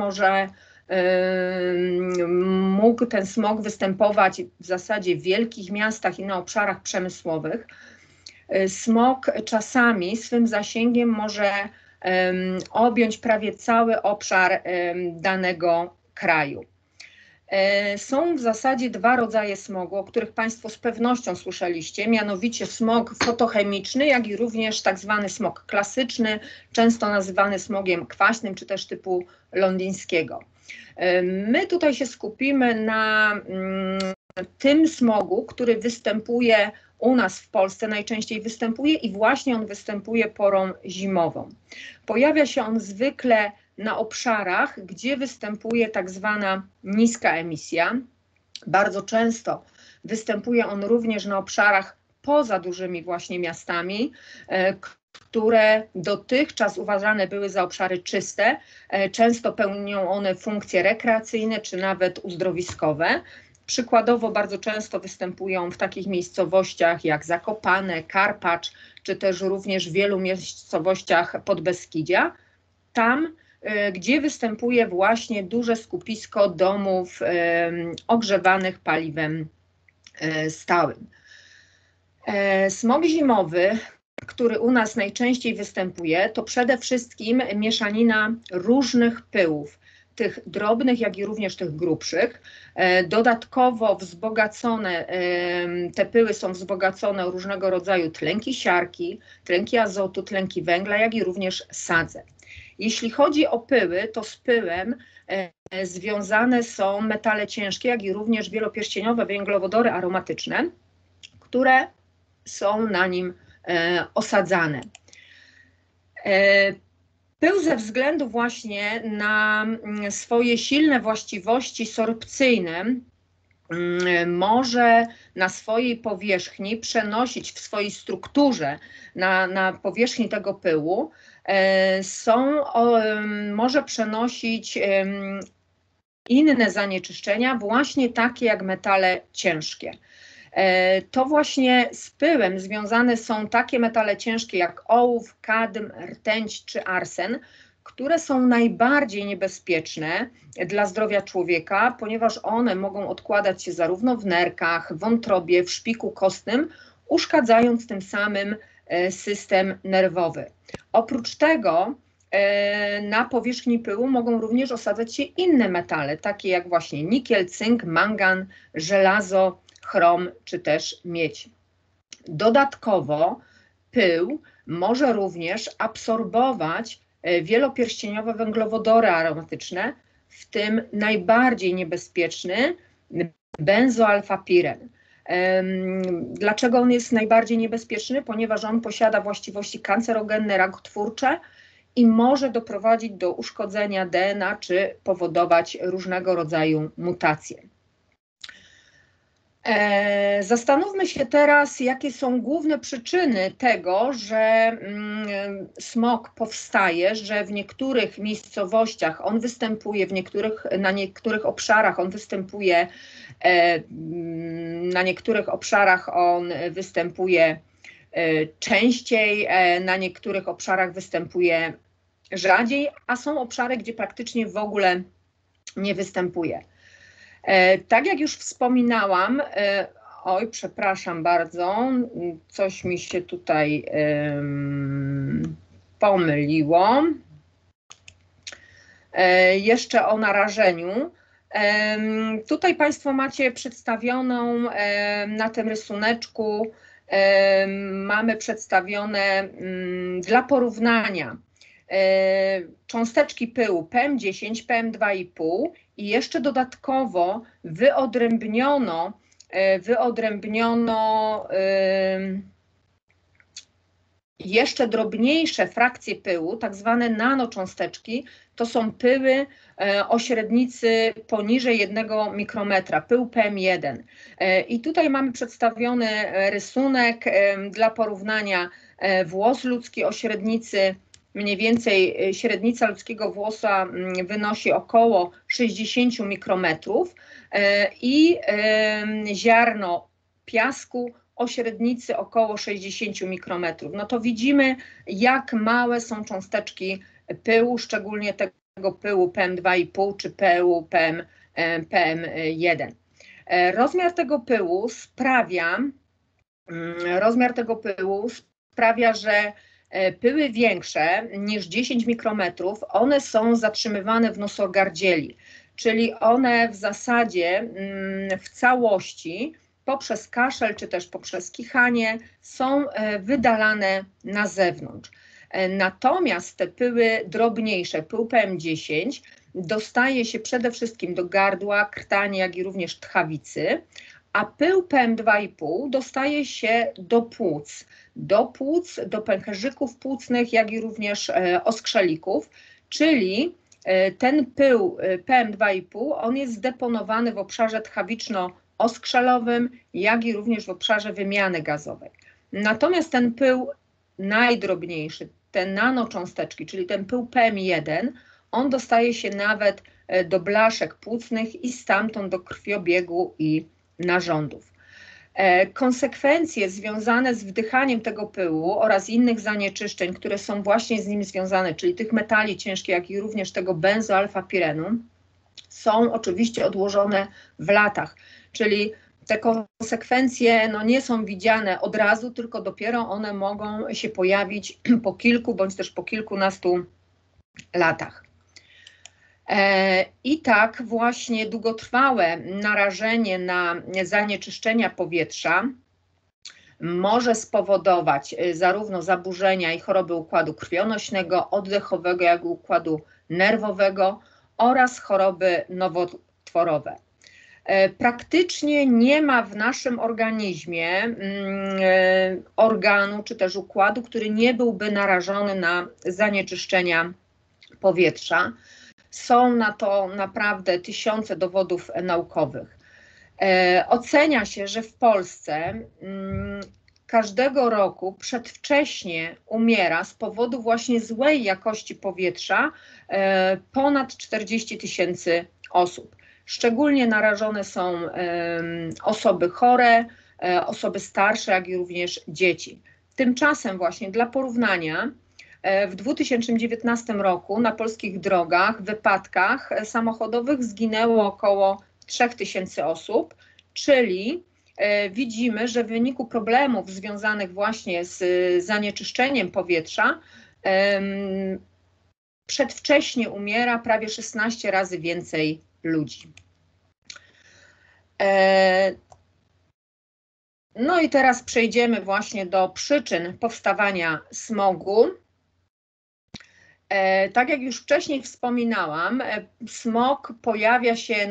mógł ten smog występować w zasadzie w wielkich miastach i na obszarach przemysłowych. Smog czasami swym zasięgiem może objąć prawie cały obszar danego kraju. Są w zasadzie 2 rodzaje smogu, o których Państwo z pewnością słyszeliście, mianowicie smog fotochemiczny, jak i również tak zwany smog klasyczny, często nazywany smogiem kwaśnym, czy też typu londyńskiego. My tutaj się skupimy na tym smogu, który występuje u nas w Polsce, najczęściej występuje i właśnie on występuje porą zimową. Pojawia się on zwykle na obszarach, gdzie występuje tak zwana niska emisja. Bardzo często występuje on również na obszarach poza dużymi właśnie miastami, które dotychczas uważane były za obszary czyste. Często pełnią one funkcje rekreacyjne czy nawet uzdrowiskowe. Przykładowo bardzo często występują w takich miejscowościach jak Zakopane, Karpacz, czy też również w wielu miejscowościach Podbeskidzia. Tam, gdzie występuje właśnie duże skupisko domów ogrzewanych paliwem stałym. Smog zimowy, który u nas najczęściej występuje, to przede wszystkim mieszanina różnych pyłów, tych drobnych, jak i również tych grubszych. Dodatkowo wzbogacone, te pyły są wzbogacone o różnego rodzaju tlenki siarki, tlenki azotu, tlenki węgla, jak i również sadze. Jeśli chodzi o pyły, to z pyłem związane są metale ciężkie, jak i również wielopierścieniowe węglowodory aromatyczne, które są na nim osadzane. Pył ze względu właśnie na swoje silne właściwości sorpcyjne może na swojej powierzchni przenosić w swojej strukturze na powierzchni tego pyłu może przenosić inne zanieczyszczenia, właśnie takie jak metale ciężkie. To właśnie z pyłem związane są takie metale ciężkie jak ołów, kadm, rtęć czy arsen, które są najbardziej niebezpieczne dla zdrowia człowieka, ponieważ one mogą odkładać się zarówno w nerkach, wątrobie, w szpiku kostnym, uszkadzając tym samym system nerwowy. Oprócz tego na powierzchni pyłu mogą również osadzać się inne metale, takie jak właśnie nikiel, cynk, mangan, żelazo, chrom czy też miedź. Dodatkowo pył może również absorbować wielopierścieniowe węglowodory aromatyczne, w tym najbardziej niebezpieczny benzoalfapiren. Dlaczego on jest najbardziej niebezpieczny? Ponieważ on posiada właściwości kancerogenne, rakotwórcze i może doprowadzić do uszkodzenia DNA czy powodować różnego rodzaju mutacje. Zastanówmy się teraz, jakie są główne przyczyny tego, że smog powstaje, że w niektórych miejscowościach on występuje, na niektórych obszarach on występuje, na niektórych obszarach on występuje częściej, na niektórych obszarach występuje rzadziej, a są obszary, gdzie praktycznie w ogóle nie występuje. Tak jak już wspominałam, oj, przepraszam bardzo, coś mi się tutaj pomyliło. Jeszcze o narażeniu. Tutaj Państwo macie przedstawioną na tym rysuneczku, mamy przedstawione dla porównania cząsteczki pyłu PM10, PM2,5 i jeszcze dodatkowo wyodrębniono jeszcze drobniejsze frakcje pyłu, tak zwane nanocząsteczki. To są pyły o średnicy poniżej 1 mikrometra, pył PM1. I tutaj mamy przedstawiony rysunek dla porównania włos ludzki o średnicy, mniej więcej średnica ludzkiego włosa wynosi około 60 mikrometrów i ziarno piasku o średnicy około 60 mikrometrów. No to widzimy, jak małe są cząsteczki pyłu, szczególnie tego pyłu PM2,5 czy pyłu PM1. Rozmiar tego pyłu sprawia, że pyły większe niż 10 mikrometrów, one są zatrzymywane w nosogardzieli, czyli one w zasadzie w całości poprzez kaszel czy też poprzez kichanie są wydalane na zewnątrz. Natomiast te pyły drobniejsze, pył PM10 dostaje się przede wszystkim do gardła, krtani, jak i również tchawicy, a pył PM2,5 dostaje się do płuc, do pęcherzyków płucnych, jak i również oskrzelików, czyli ten pył PM2,5, on jest zdeponowany w obszarze tchawiczno-oskrzelowym, jak i również w obszarze wymiany gazowej. Natomiast ten pył najdrobniejszy, te nanocząsteczki, czyli ten pył PM1, on dostaje się nawet do blaszek płucnych i stamtąd do krwiobiegu i narządów. Konsekwencje związane z wdychaniem tego pyłu oraz innych zanieczyszczeń, które są właśnie z nim związane, czyli tych metali ciężkich, jak i również tego benzoalfapirenu, są oczywiście odłożone w latach, czyli te konsekwencje nie są widziane od razu, tylko dopiero one mogą się pojawić po kilku bądź też po kilkunastu latach. I tak właśnie długotrwałe narażenie na zanieczyszczenia powietrza może spowodować zarówno zaburzenia i choroby układu krwionośnego, oddechowego, jak i układu nerwowego oraz choroby nowotworowe. Praktycznie nie ma w naszym organizmie organu czy też układu, który nie byłby narażony na zanieczyszczenia powietrza. Są na to naprawdę tysiące dowodów naukowych. Ocenia się, że w Polsce każdego roku przedwcześnie umiera z powodu właśnie złej jakości powietrza ponad 40 000 osób. Szczególnie narażone są osoby chore, osoby starsze, jak i również dzieci. Tymczasem właśnie dla porównania w 2019 roku na polskich drogach w wypadkach samochodowych zginęło około 3000 osób, czyli widzimy, że w wyniku problemów związanych właśnie z zanieczyszczeniem powietrza przedwcześnie umiera prawie 16 razy więcej ludzi. No i teraz przejdziemy właśnie do przyczyn powstawania smogu. Tak jak już wcześniej wspominałam, smog pojawia się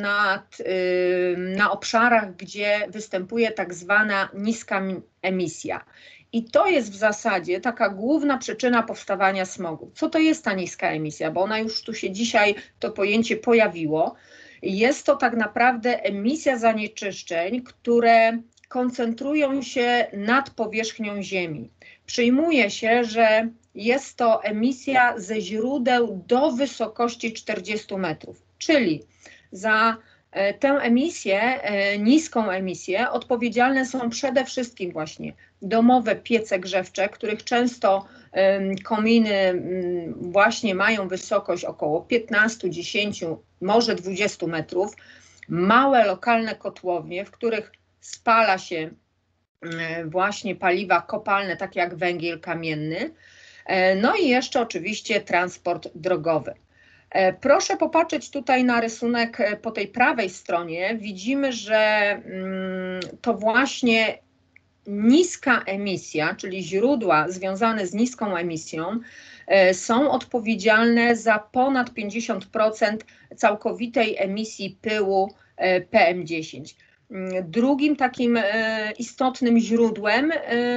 na obszarach, gdzie występuje tak zwana niska emisja. I to jest w zasadzie taka główna przyczyna powstawania smogu. Co to jest ta niska emisja? Bo ona już tu się dzisiaj, to pojęcie pojawiło. Jest to tak naprawdę emisja zanieczyszczeń, które koncentrują się nad powierzchnią Ziemi. Przyjmuje się, że jest to emisja ze źródeł do wysokości 40 metrów, czyli za tę emisję, niską emisję, odpowiedzialne są przede wszystkim właśnie domowe piece grzewcze, których często kominy właśnie mają wysokość około 15, 10, może 20 metrów, małe lokalne kotłownie, w których spala się właśnie paliwa kopalne, takie jak węgiel kamienny, no i jeszcze oczywiście transport drogowy. Proszę popatrzeć tutaj na rysunek po tej prawej stronie. Widzimy, że to właśnie niska emisja, czyli źródła związane z niską emisją, są odpowiedzialne za ponad 50% całkowitej emisji pyłu PM10. Drugim takim istotnym źródłem,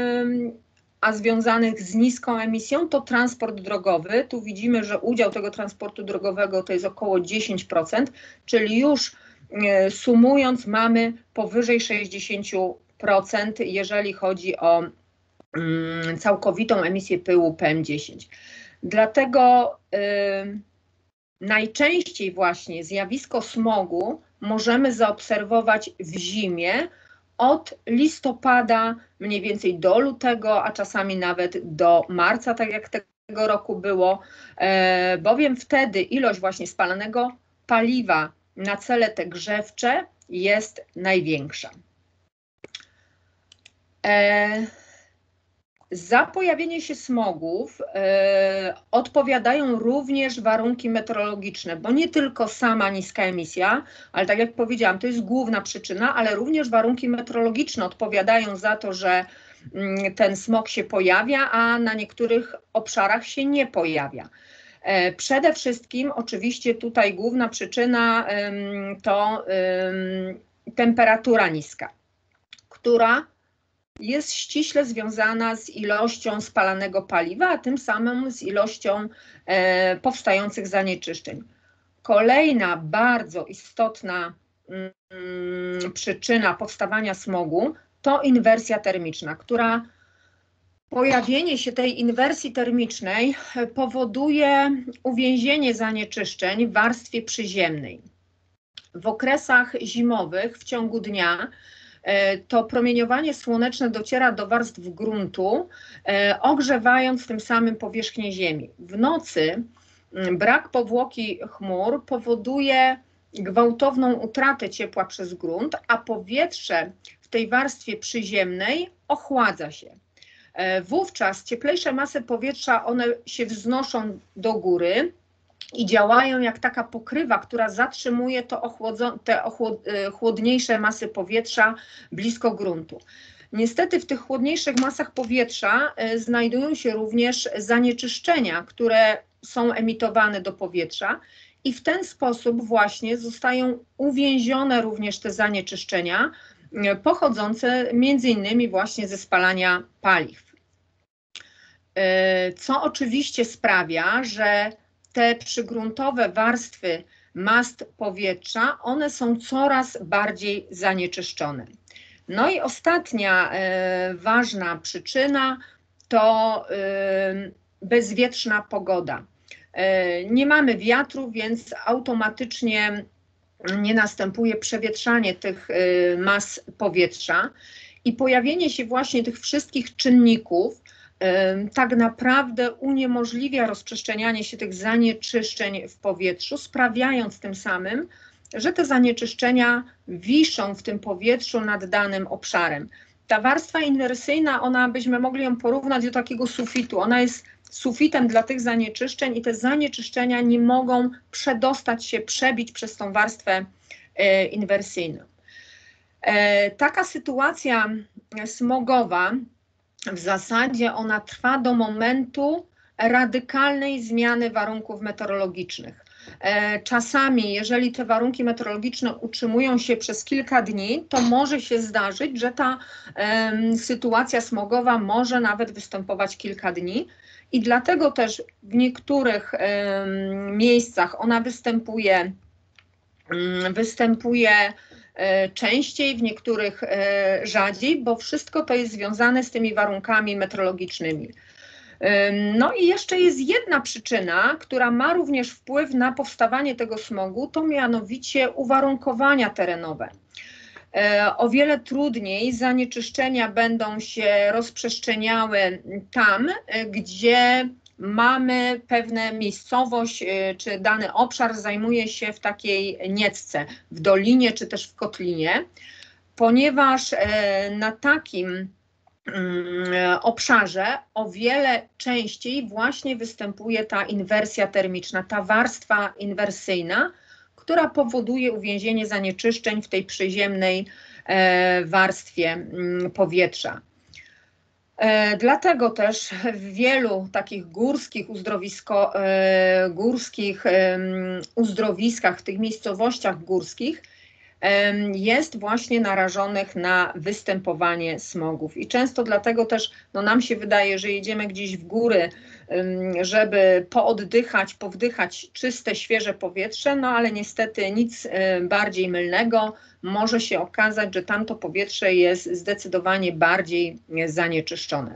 a związanych z niską emisją, to transport drogowy. Tu widzimy, że udział tego transportu drogowego to jest około 10%, czyli już sumując mamy powyżej 60%, jeżeli chodzi o całkowitą emisję pyłu PM10. Dlatego najczęściej właśnie zjawisko smogu możemy zaobserwować w zimie od listopada mniej więcej do lutego, a czasami nawet do marca, tak jak tego roku było, bowiem wtedy ilość właśnie spalanego paliwa na cele te grzewcze jest największa. Za pojawienie się smogów odpowiadają również warunki meteorologiczne, bo nie tylko sama niska emisja, ale tak jak powiedziałam, to jest główna przyczyna, ale również warunki meteorologiczne odpowiadają za to, że ten smog się pojawia, a na niektórych obszarach się nie pojawia. Przede wszystkim oczywiście tutaj główna przyczyna to temperatura niska, która jest ściśle związana z ilością spalanego paliwa, a tym samym z ilością powstających zanieczyszczeń. Kolejna bardzo istotna przyczyna powstawania smogu to inwersja termiczna, która pojawienie się tej inwersji termicznej powoduje uwięzienie zanieczyszczeń w warstwie przyziemnej. W okresach zimowych w ciągu dnia to promieniowanie słoneczne dociera do warstw gruntu, ogrzewając tym samym powierzchnię Ziemi. W nocy brak powłoki chmur powoduje gwałtowną utratę ciepła przez grunt, a powietrze w tej warstwie przyziemnej ochładza się. Wówczas cieplejsze masy powietrza, one się wznoszą do góry i działają jak taka pokrywa, która zatrzymuje te chłodniejsze masy powietrza blisko gruntu. Niestety w tych chłodniejszych masach powietrza znajdują się również zanieczyszczenia, które są emitowane do powietrza i w ten sposób właśnie zostają uwięzione również te zanieczyszczenia pochodzące między innymi właśnie ze spalania paliw. Co oczywiście sprawia, że te przygruntowe warstwy mas powietrza, one są coraz bardziej zanieczyszczone. No i ostatnia ważna przyczyna to bezwietrzna pogoda. Nie mamy wiatru, więc automatycznie nie następuje przewietrzanie tych mas powietrza i pojawienie się właśnie tych wszystkich czynników tak naprawdę uniemożliwia rozprzestrzenianie się tych zanieczyszczeń w powietrzu, sprawiając tym samym, że te zanieczyszczenia wiszą w tym powietrzu nad danym obszarem. Ta warstwa inwersyjna, ona byśmy mogli ją porównać do takiego sufitu. Ona jest sufitem dla tych zanieczyszczeń i te zanieczyszczenia nie mogą przedostać się, przebić przez tą warstwę inwersyjną. Taka sytuacja smogowa w zasadzie ona trwa do momentu radykalnej zmiany warunków meteorologicznych. Czasami, jeżeli te warunki meteorologiczne utrzymują się przez kilka dni, to może się zdarzyć, że ta sytuacja smogowa może nawet występować kilka dni i dlatego też w niektórych miejscach ona występuje częściej, w niektórych rzadziej, bo wszystko to jest związane z tymi warunkami meteorologicznymi. No i jeszcze jest jedna przyczyna, która ma również wpływ na powstawanie tego smogu, to mianowicie uwarunkowania terenowe. O wiele trudniej zanieczyszczenia będą się rozprzestrzeniały tam, gdzie mamy pewne miejscowość, czy dany obszar zajmuje się w takiej niecce, w dolinie, czy też w kotlinie, ponieważ na takim obszarze o wiele częściej właśnie występuje ta inwersja termiczna, ta warstwa inwersyjna, która powoduje uwięzienie zanieczyszczeń w tej przyziemnej warstwie powietrza. Dlatego też w wielu takich górskich uzdrowiskach, w tych miejscowościach górskich jest właśnie narażonych na występowanie smogów. I często dlatego też nam się wydaje, że jedziemy gdzieś w góry, żeby pooddychać, powdychać czyste, świeże powietrze, no ale niestety nic bardziej mylnego. Może się okazać, że tamto powietrze jest zdecydowanie bardziej zanieczyszczone.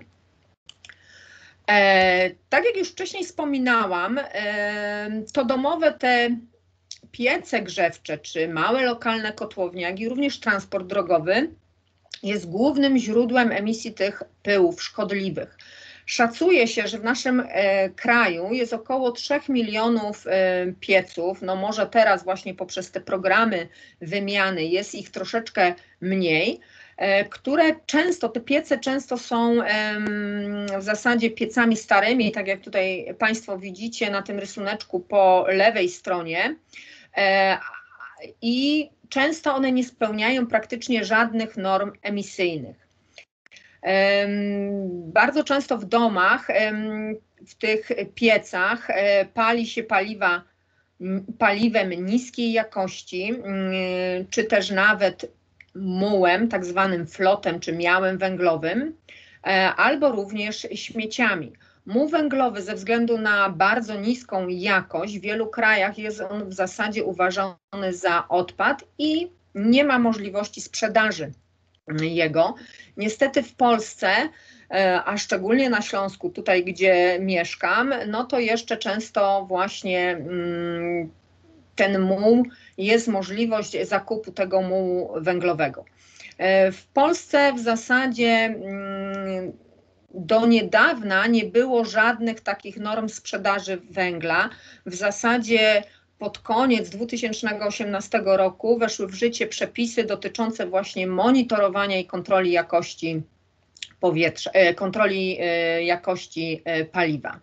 Tak jak już wcześniej wspominałam, to domowe te piece grzewcze, czy małe lokalne kotłownie, jak i również transport drogowy jest głównym źródłem emisji tych pyłów szkodliwych. Szacuje się, że w naszym kraju jest około 3 milionów pieców, no może teraz właśnie poprzez te programy wymiany jest ich troszeczkę mniej, te piece często są w zasadzie piecami starymi, tak jak tutaj Państwo widzicie na tym rysuneczku po lewej stronie, i często one nie spełniają praktycznie żadnych norm emisyjnych. Bardzo często w domach, w tych piecach pali się paliwem niskiej jakości, czy też nawet mułem, tak zwanym flotem, czy miałem węglowym, albo również śmieciami. Muł węglowy ze względu na bardzo niską jakość w wielu krajach jest on w zasadzie uważany za odpad i nie ma możliwości sprzedaży jego. Niestety w Polsce, a szczególnie na Śląsku, tutaj gdzie mieszkam, no to jeszcze często właśnie ten muł, jest możliwość zakupu tego mułu węglowego. W Polsce w zasadzie do niedawna nie było żadnych takich norm sprzedaży węgla. W zasadzie pod koniec 2018 roku weszły w życie przepisy dotyczące właśnie monitorowania i kontroli jakości powietrza, kontroli jakości paliwa.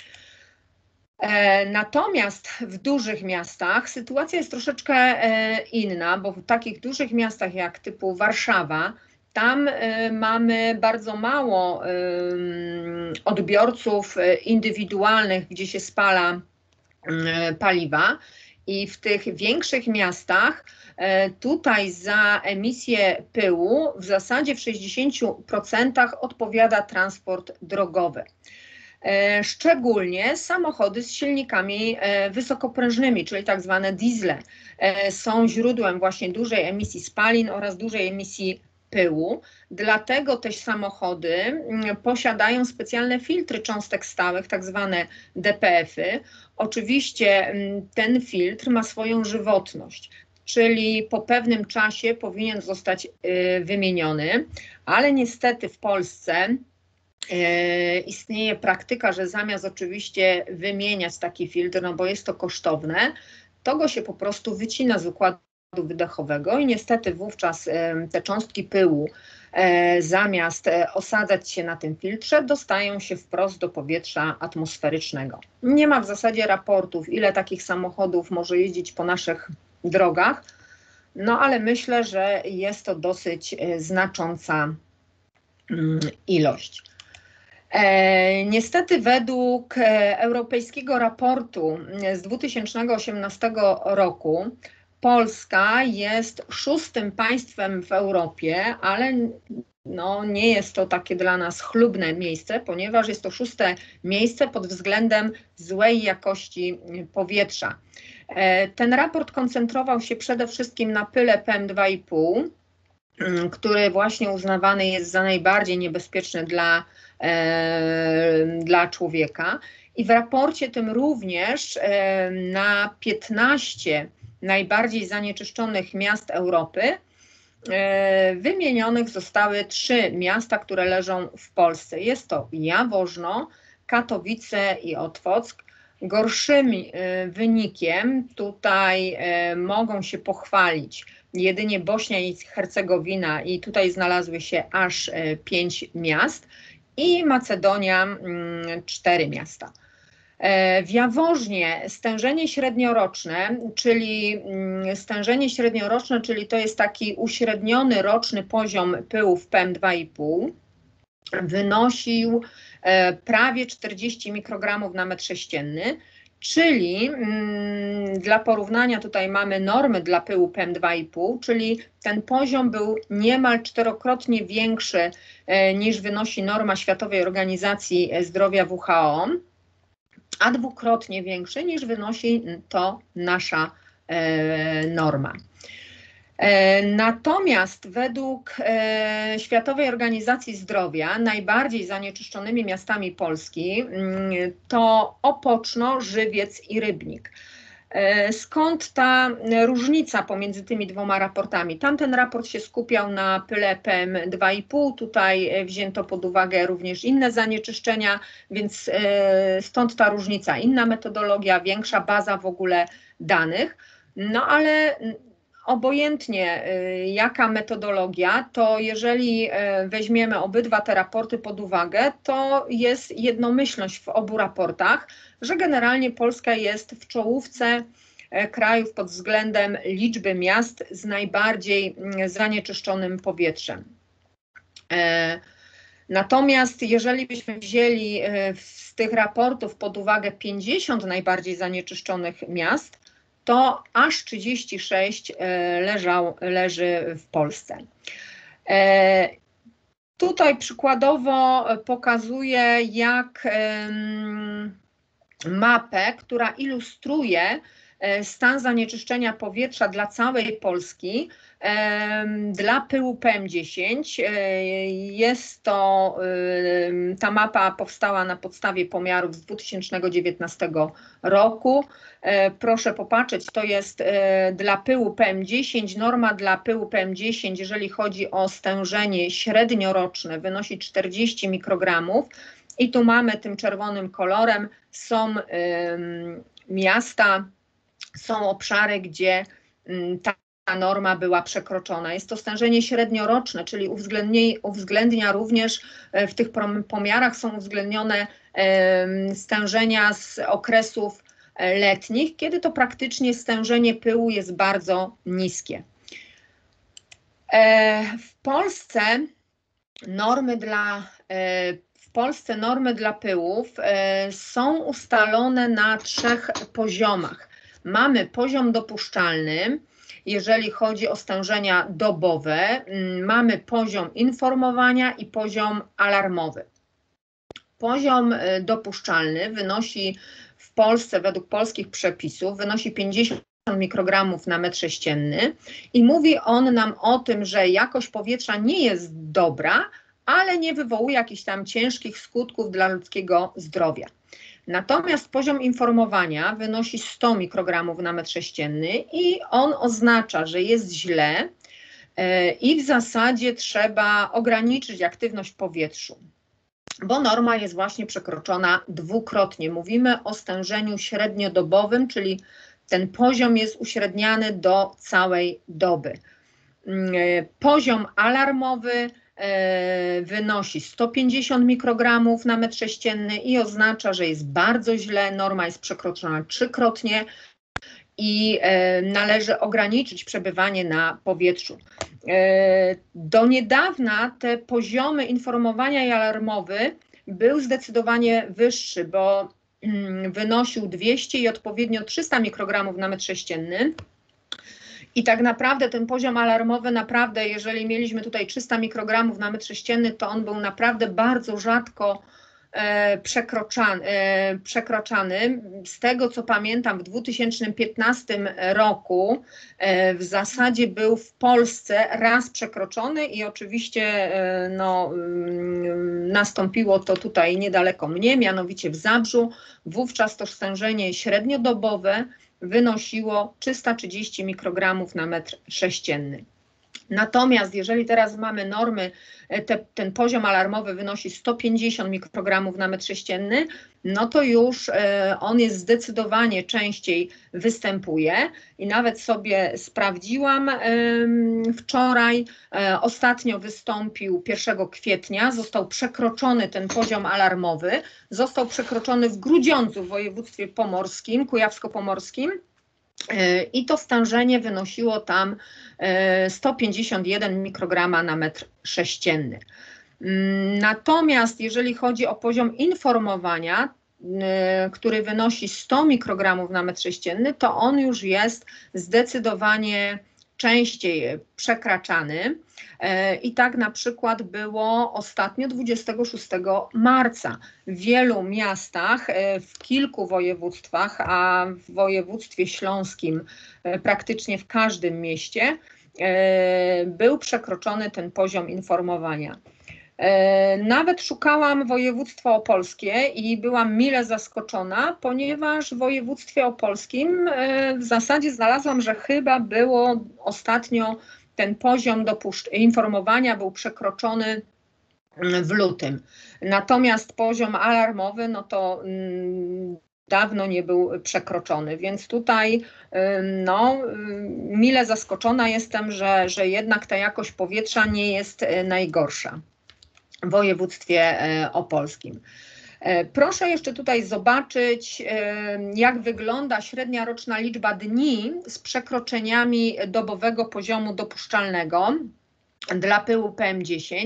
Natomiast w dużych miastach sytuacja jest troszeczkę inna, bo w takich dużych miastach jak typu Warszawa, tam mamy bardzo mało odbiorców indywidualnych, gdzie się spala paliwa, i w tych większych miastach tutaj za emisję pyłu w zasadzie w 60% odpowiada transport drogowy. Szczególnie samochody z silnikami wysokoprężnymi, czyli tak zwane diesle, są źródłem właśnie dużej emisji spalin oraz dużej emisji pyłu. Dlatego też samochody posiadają specjalne filtry cząstek stałych, tak zwane DPF-y. Oczywiście ten filtr ma swoją żywotność, czyli po pewnym czasie powinien zostać wymieniony, ale niestety w Polsce istnieje praktyka, że zamiast oczywiście wymieniać taki filtr, no bo jest to kosztowne, to go się po prostu wycina z układu wydechowego i niestety wówczas te cząstki pyłu zamiast osadzać się na tym filtrze, dostają się wprost do powietrza atmosferycznego. Nie ma w zasadzie raportów, ile takich samochodów może jeździć po naszych drogach, no ale myślę, że jest to dosyć znacząca ilość. Niestety według europejskiego raportu z 2018 roku Polska jest 6. państwem w Europie, ale no, nie jest to takie dla nas chlubne miejsce, ponieważ jest to 6. miejsce pod względem złej jakości powietrza. Ten raport koncentrował się przede wszystkim na pyle PM2,5, który właśnie uznawany jest za najbardziej niebezpieczny dla człowieka. I w raporcie tym również na 15 najbardziej zanieczyszczonych miast Europy wymienionych zostały 3 miasta, które leżą w Polsce. Jest to Jaworzno, Katowice i Otwock. Gorszym wynikiem tutaj mogą się pochwalić jedynie Bośnia i Hercegowina i tutaj znalazły się aż 5 miast i Macedonia 4 miasta. W Jaworznie stężenie średnioroczne, czyli to jest taki uśredniony roczny poziom pyłów PM2,5, wynosił prawie 40 mikrogramów na metr sześcienny, czyli dla porównania tutaj mamy normy dla pyłu PM2,5, czyli ten poziom był niemal 4-krotnie większy niż wynosi norma Światowej Organizacji Zdrowia WHO, a 2-krotnie większy niż wynosi to nasza norma. Natomiast według Światowej Organizacji Zdrowia najbardziej zanieczyszczonymi miastami Polski to Opoczno, Żywiec i Rybnik. Skąd ta różnica pomiędzy tymi dwoma raportami? Tamten raport się skupiał na pyle PM2,5, tutaj wzięto pod uwagę również inne zanieczyszczenia, więc stąd ta różnica, inna metodologia, większa baza w ogóle danych, no ale obojętnie jaka metodologia, to jeżeli weźmiemy obydwa te raporty pod uwagę, to jest jednomyślność w obu raportach, że generalnie Polska jest w czołówce krajów pod względem liczby miast z najbardziej zanieczyszczonym powietrzem. Natomiast jeżeli byśmy wzięli z tych raportów pod uwagę 50 najbardziej zanieczyszczonych miast, to aż 36 leży w Polsce. Tutaj przykładowo pokazuję mapę, która ilustruje stan zanieczyszczenia powietrza dla całej Polski dla pyłu PM10. Ta mapa powstała na podstawie pomiarów z 2019 roku. Proszę popatrzeć, to jest dla pyłu PM10. Norma dla pyłu PM10, jeżeli chodzi o stężenie średnioroczne, wynosi 40 mikrogramów. I tu mamy tym czerwonym kolorem, są miasta, są obszary, gdzie ta norma była przekroczona. Jest to stężenie średnioroczne, czyli uwzględnia również, w tych pomiarach są uwzględnione stężenia z okresów letnich, kiedy to praktycznie stężenie pyłu jest bardzo niskie. W Polsce normy dla pyłów są ustalone na 3 poziomach. Mamy poziom dopuszczalny, jeżeli chodzi o stężenia dobowe, mamy poziom informowania i poziom alarmowy. Poziom dopuszczalny wynosi w Polsce, według polskich przepisów, wynosi 50 mikrogramów na metr sześcienny i mówi on nam o tym, że jakość powietrza nie jest dobra, ale nie wywołuje jakichś tam ciężkich skutków dla ludzkiego zdrowia. Natomiast poziom informowania wynosi 100 mikrogramów na metr sześcienny i on oznacza, że jest źle i w zasadzie trzeba ograniczyć aktywność w powietrzu, bo norma jest właśnie przekroczona dwukrotnie. Mówimy o stężeniu średniodobowym, czyli ten poziom jest uśredniany do całej doby. Poziom alarmowy wynosi 150 mikrogramów na metr sześcienny i oznacza, że jest bardzo źle, norma jest przekroczona 3-krotnie i należy ograniczyć przebywanie na powietrzu. Do niedawna te poziomy informowania i alarmowy był zdecydowanie wyższy, bo wynosił 200 i odpowiednio 300 mikrogramów na metr sześcienny. I tak naprawdę ten poziom alarmowy, naprawdę, jeżeli mieliśmy tutaj 300 mikrogramów na metr sześcienny, to on był naprawdę bardzo rzadko przekraczany. Z tego co pamiętam, w 2015 roku w zasadzie był w Polsce raz przekroczony i oczywiście nastąpiło to tutaj niedaleko mnie, mianowicie w Zabrzu. Wówczas to stężenie średniodobowe wynosiło 330 mikrogramów na metr sześcienny. Natomiast jeżeli teraz mamy normy, ten poziom alarmowy wynosi 150 mikrogramów na metr sześcienny, no to już on jest zdecydowanie częściej występuje i nawet sobie sprawdziłam wczoraj, ostatnio wystąpił 1 kwietnia, został przekroczony ten poziom alarmowy, został przekroczony w Grudziądzu w województwie pomorskim, kujawsko-pomorskim. I to stężenie wynosiło tam 151 mikrograma na metr sześcienny. Natomiast jeżeli chodzi o poziom informowania, który wynosi 100 mikrogramów na metr sześcienny, to on już jest zdecydowanie częściej przekraczany. I tak na przykład było ostatnio 26 marca. W wielu miastach, w kilku województwach, a w województwie śląskim praktycznie w każdym mieście był przekroczony ten poziom informowania. Nawet szukałam województwa opolskie i byłam mile zaskoczona, ponieważ w województwie opolskim w zasadzie znalazłam, że chyba było ostatnio ten poziom informowania był przekroczony w lutym. Natomiast poziom alarmowy, no to dawno nie był przekroczony, więc tutaj mile zaskoczona jestem, że jednak ta jakość powietrza nie jest najgorsza w województwie opolskim. Proszę jeszcze tutaj zobaczyć, jak wygląda średnia roczna liczba dni z przekroczeniami dobowego poziomu dopuszczalnego dla pyłu PM10.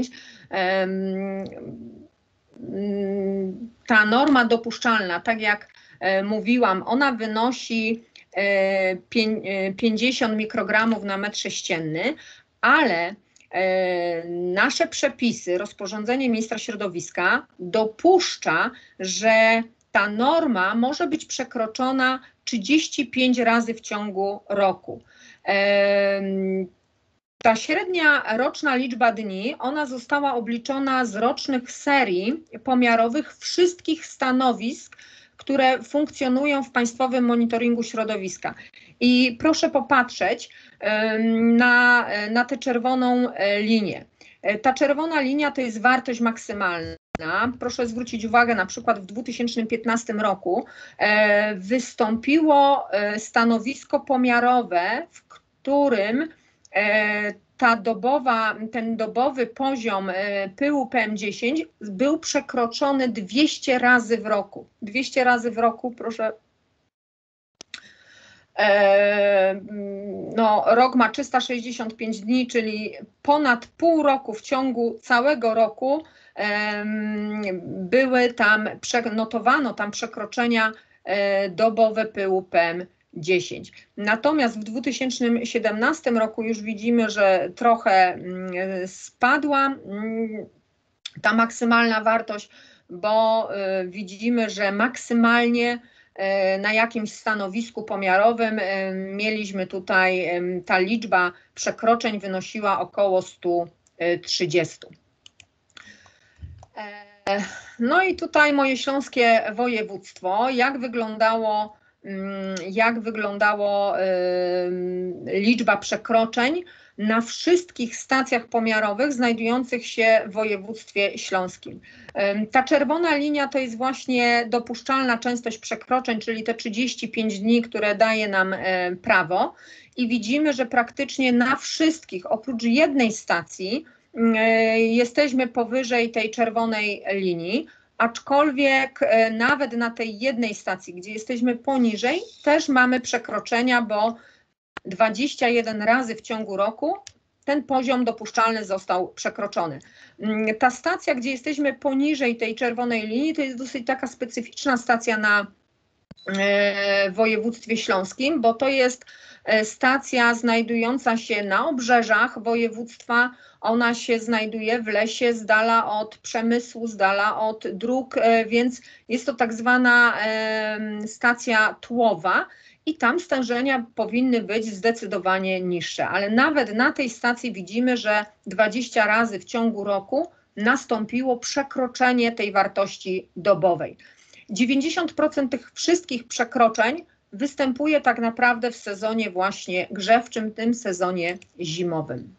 Ta norma dopuszczalna, tak jak mówiłam, ona wynosi 50 mikrogramów na metr sześcienny, ale nasze przepisy, rozporządzenie ministra środowiska dopuszcza, że ta norma może być przekroczona 35 razy w ciągu roku. Ta średnia roczna liczba dni, ona została obliczona z rocznych serii pomiarowych wszystkich stanowisk, które funkcjonują w Państwowym Monitoringu Środowiska. I proszę popatrzeć na tę czerwoną linię. Ta czerwona linia to jest wartość maksymalna. Proszę zwrócić uwagę, na przykład w 2015 roku wystąpiło stanowisko pomiarowe, w którym ten dobowy poziom pyłu PM10 był przekroczony 200 razy w roku. 200 razy w roku, proszę. No, rok ma 365 dni, czyli ponad pół roku w ciągu całego roku notowano tam przekroczenia dobowe pyłu PM10. Natomiast w 2017 roku już widzimy, że trochę spadła ta maksymalna wartość, bo widzimy, że maksymalnie na jakimś stanowisku pomiarowym mieliśmy tutaj, ta liczba przekroczeń wynosiła około 130. No i tutaj moje śląskie województwo, jak wyglądało liczba przekroczeń na wszystkich stacjach pomiarowych znajdujących się w województwie śląskim. Ta czerwona linia to jest właśnie dopuszczalna częstość przekroczeń, czyli te 35 dni, które daje nam prawo, i widzimy, że praktycznie na wszystkich, oprócz jednej stacji, jesteśmy powyżej tej czerwonej linii, aczkolwiek nawet na tej jednej stacji, gdzie jesteśmy poniżej, też mamy przekroczenia, bo 21 razy w ciągu roku ten poziom dopuszczalny został przekroczony. Ta stacja, gdzie jesteśmy poniżej tej czerwonej linii, to jest dosyć taka specyficzna stacja na województwie śląskim, bo to jest stacja znajdująca się na obrzeżach województwa. Ona się znajduje w lesie, z dala od przemysłu, z dala od dróg, więc jest to tak zwana stacja tłowa i tam stężenia powinny być zdecydowanie niższe. Ale nawet na tej stacji widzimy, że 20 razy w ciągu roku nastąpiło przekroczenie tej wartości dobowej. 90% tych wszystkich przekroczeń występuje tak naprawdę w sezonie właśnie grzewczym, tym sezonie zimowym.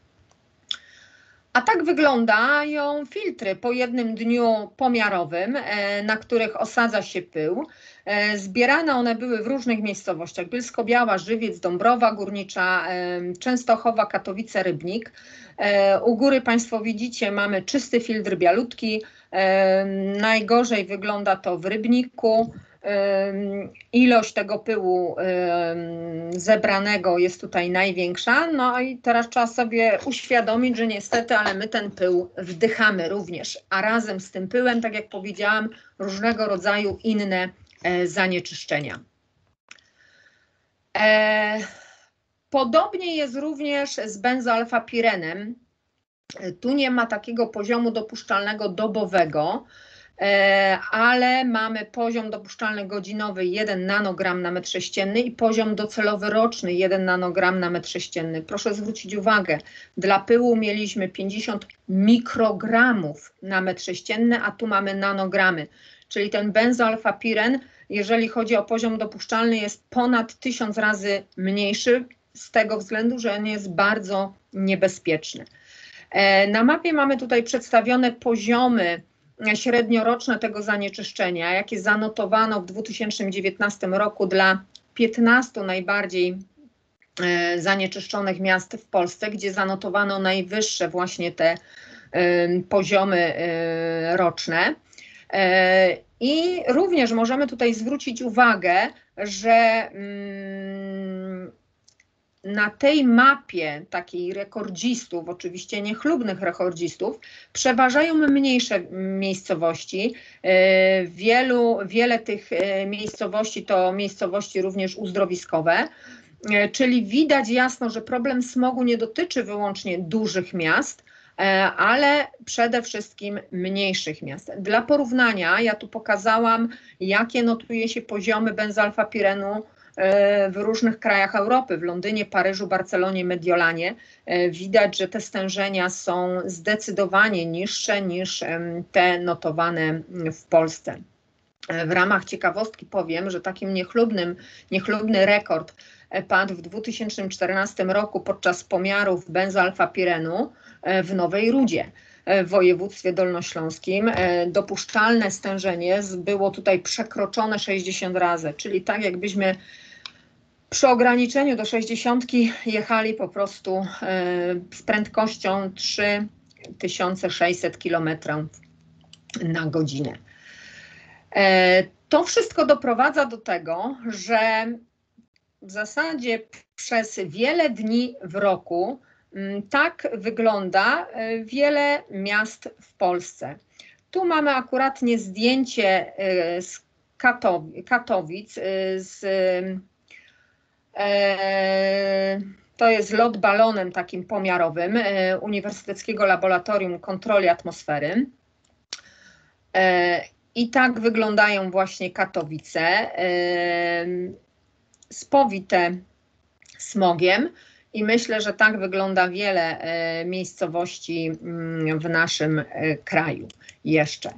A tak wyglądają filtry po jednym dniu pomiarowym, na których osadza się pył. Zbierane one były w różnych miejscowościach: Bielsko-Biała, Żywiec, Dąbrowa Górnicza, Częstochowa, Katowice, Rybnik. U góry Państwo widzicie, mamy czysty filtr bialutki. Najgorzej wygląda to w Rybniku. Ilość tego pyłu zebranego jest tutaj największa. No i teraz trzeba sobie uświadomić, że niestety, ale my ten pył wdychamy również, a razem z tym pyłem, tak jak powiedziałam, różnego rodzaju inne zanieczyszczenia. Podobnie jest również z benzoalfapirenem. Tu nie ma takiego poziomu dopuszczalnego dobowego, ale mamy poziom dopuszczalny godzinowy 1 nanogram na metr sześcienny i poziom docelowy roczny 1 nanogram na metr sześcienny. Proszę zwrócić uwagę, dla pyłu mieliśmy 50 mikrogramów na metr sześcienny, a tu mamy nanogramy, czyli ten benzoalfapiren, jeżeli chodzi o poziom dopuszczalny, jest ponad 1000 razy mniejszy, z tego względu, że on jest bardzo niebezpieczny. Na mapie mamy tutaj przedstawione poziomy średnioroczne tego zanieczyszczenia, jakie zanotowano w 2019 roku dla 15 najbardziej zanieczyszczonych miast w Polsce, gdzie zanotowano najwyższe właśnie te poziomy roczne. I również możemy tutaj zwrócić uwagę, że na tej mapie takiej rekordzistów, oczywiście niechlubnych rekordzistów, przeważają mniejsze miejscowości. Wiele tych miejscowości to miejscowości również uzdrowiskowe. Czyli widać jasno, że problem smogu nie dotyczy wyłącznie dużych miast, ale przede wszystkim mniejszych miast. Dla porównania ja tu pokazałam, jakie notuje się poziomy benzalfapirenu w różnych krajach Europy, w Londynie, Paryżu, Barcelonie, Mediolanie. Widać, że te stężenia są zdecydowanie niższe niż te notowane w Polsce. W ramach ciekawostki powiem, że takim niechlubny rekord padł w 2014 roku podczas pomiarów benzalfapirenu w Nowej Rudzie w województwie dolnośląskim. Dopuszczalne stężenie było tutaj przekroczone 60 razy, czyli tak jakbyśmy przy ograniczeniu do 60 jechali po prostu z prędkością 3600 km na godzinę. To wszystko doprowadza do tego, że w zasadzie przez wiele dni w roku tak wygląda wiele miast w Polsce. Tu mamy akuratnie zdjęcie z Katowic, to jest lot balonem takim pomiarowym Uniwersyteckiego Laboratorium Kontroli Atmosfery. I tak wyglądają właśnie Katowice, spowite smogiem, i myślę, że tak wygląda wiele miejscowości w naszym kraju jeszcze.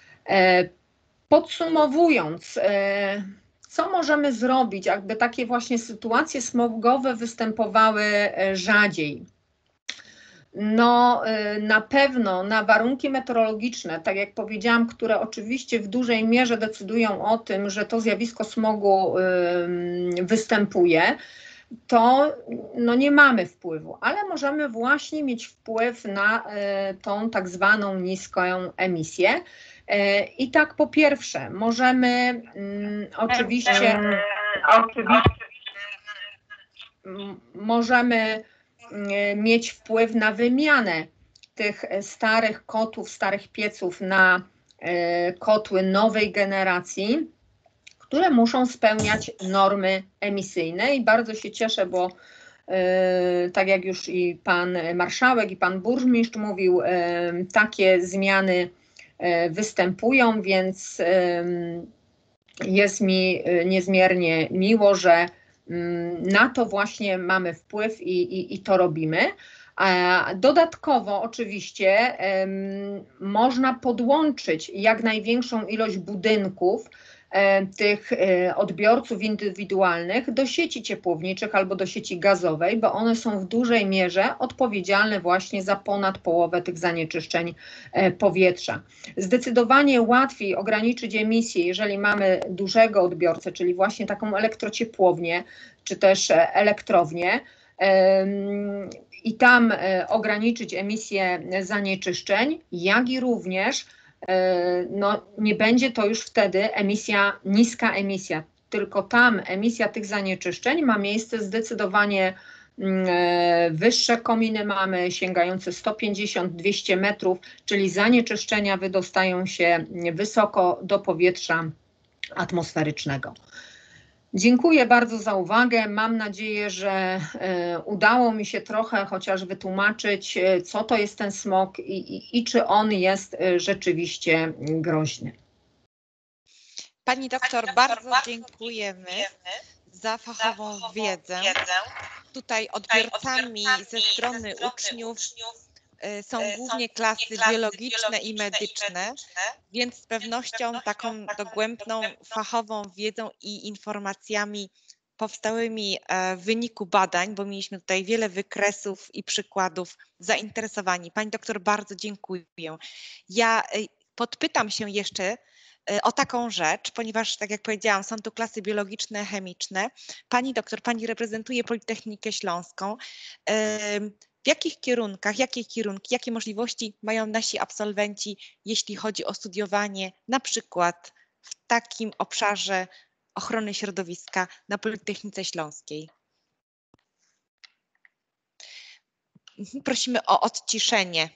Podsumowując, co możemy zrobić, aby takie właśnie sytuacje smogowe występowały rzadziej? No, na pewno na warunki meteorologiczne, tak jak powiedziałam, które oczywiście w dużej mierze decydują o tym, że to zjawisko smogu występuje, to no, nie mamy wpływu, ale możemy właśnie mieć wpływ na tą tak zwaną niską emisję. I tak po pierwsze, możemy oczywiście możemy mieć wpływ na wymianę tych starych kotłów, starych pieców na kotły nowej generacji, które muszą spełniać normy emisyjne, i bardzo się cieszę, bo tak jak już i pan marszałek i pan burmistrz mówił, takie zmiany występują, więc jest mi niezmiernie miło, że na to właśnie mamy wpływ i to robimy. A dodatkowo oczywiście można podłączyć jak największą ilość budynków, tych odbiorców indywidualnych do sieci ciepłowniczych albo do sieci gazowej, bo one są w dużej mierze odpowiedzialne właśnie za ponad połowę tych zanieczyszczeń powietrza. Zdecydowanie łatwiej ograniczyć emisję, jeżeli mamy dużego odbiorcę, czyli właśnie taką elektrociepłownię czy też elektrownię, i tam ograniczyć emisję zanieczyszczeń, jak i również no, nie będzie to już wtedy niska emisja, tylko tam emisja tych zanieczyszczeń ma miejsce zdecydowanie wyższe kominy mamy, sięgające 150-200 metrów, czyli zanieczyszczenia wydostają się wysoko do powietrza atmosferycznego. Dziękuję bardzo za uwagę. Mam nadzieję, że udało mi się trochę chociaż wytłumaczyć, co to jest ten smog i czy on jest rzeczywiście groźny. Pani doktor, bardzo dziękujemy za fachową wiedzę. Tutaj odbiorcami ze strony uczniów są głównie klasy biologiczne i medyczne, więc z pewnością taką dogłębną, fachową wiedzą i informacjami powstałymi w wyniku badań, bo mieliśmy tutaj wiele wykresów i przykładów, zainteresowani. Pani doktor, bardzo dziękuję. Ja podpytam się jeszcze o taką rzecz, ponieważ tak jak powiedziałam, są tu klasy biologiczne, chemiczne. Pani doktor, pani reprezentuje Politechnikę Śląską. W jakich kierunkach, jakie możliwości mają nasi absolwenci, jeśli chodzi o studiowanie na przykład w takim obszarze ochrony środowiska na Politechnice Śląskiej? Prosimy o odciszenie.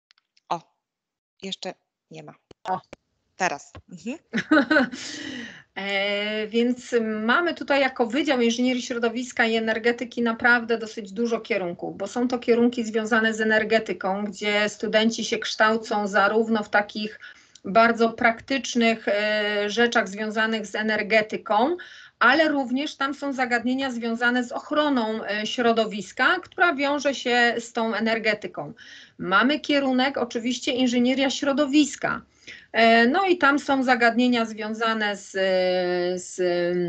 O, jeszcze nie ma. O, teraz. Więc mamy tutaj jako Wydział Inżynierii Środowiska i Energetyki naprawdę dosyć dużo kierunków, bo są to kierunki związane z energetyką, gdzie studenci się kształcą zarówno w takich bardzo praktycznych rzeczach związanych z energetyką, ale również tam są zagadnienia związane z ochroną środowiska, która wiąże się z tą energetyką. Mamy kierunek oczywiście inżynieria środowiska. No i tam są zagadnienia związane z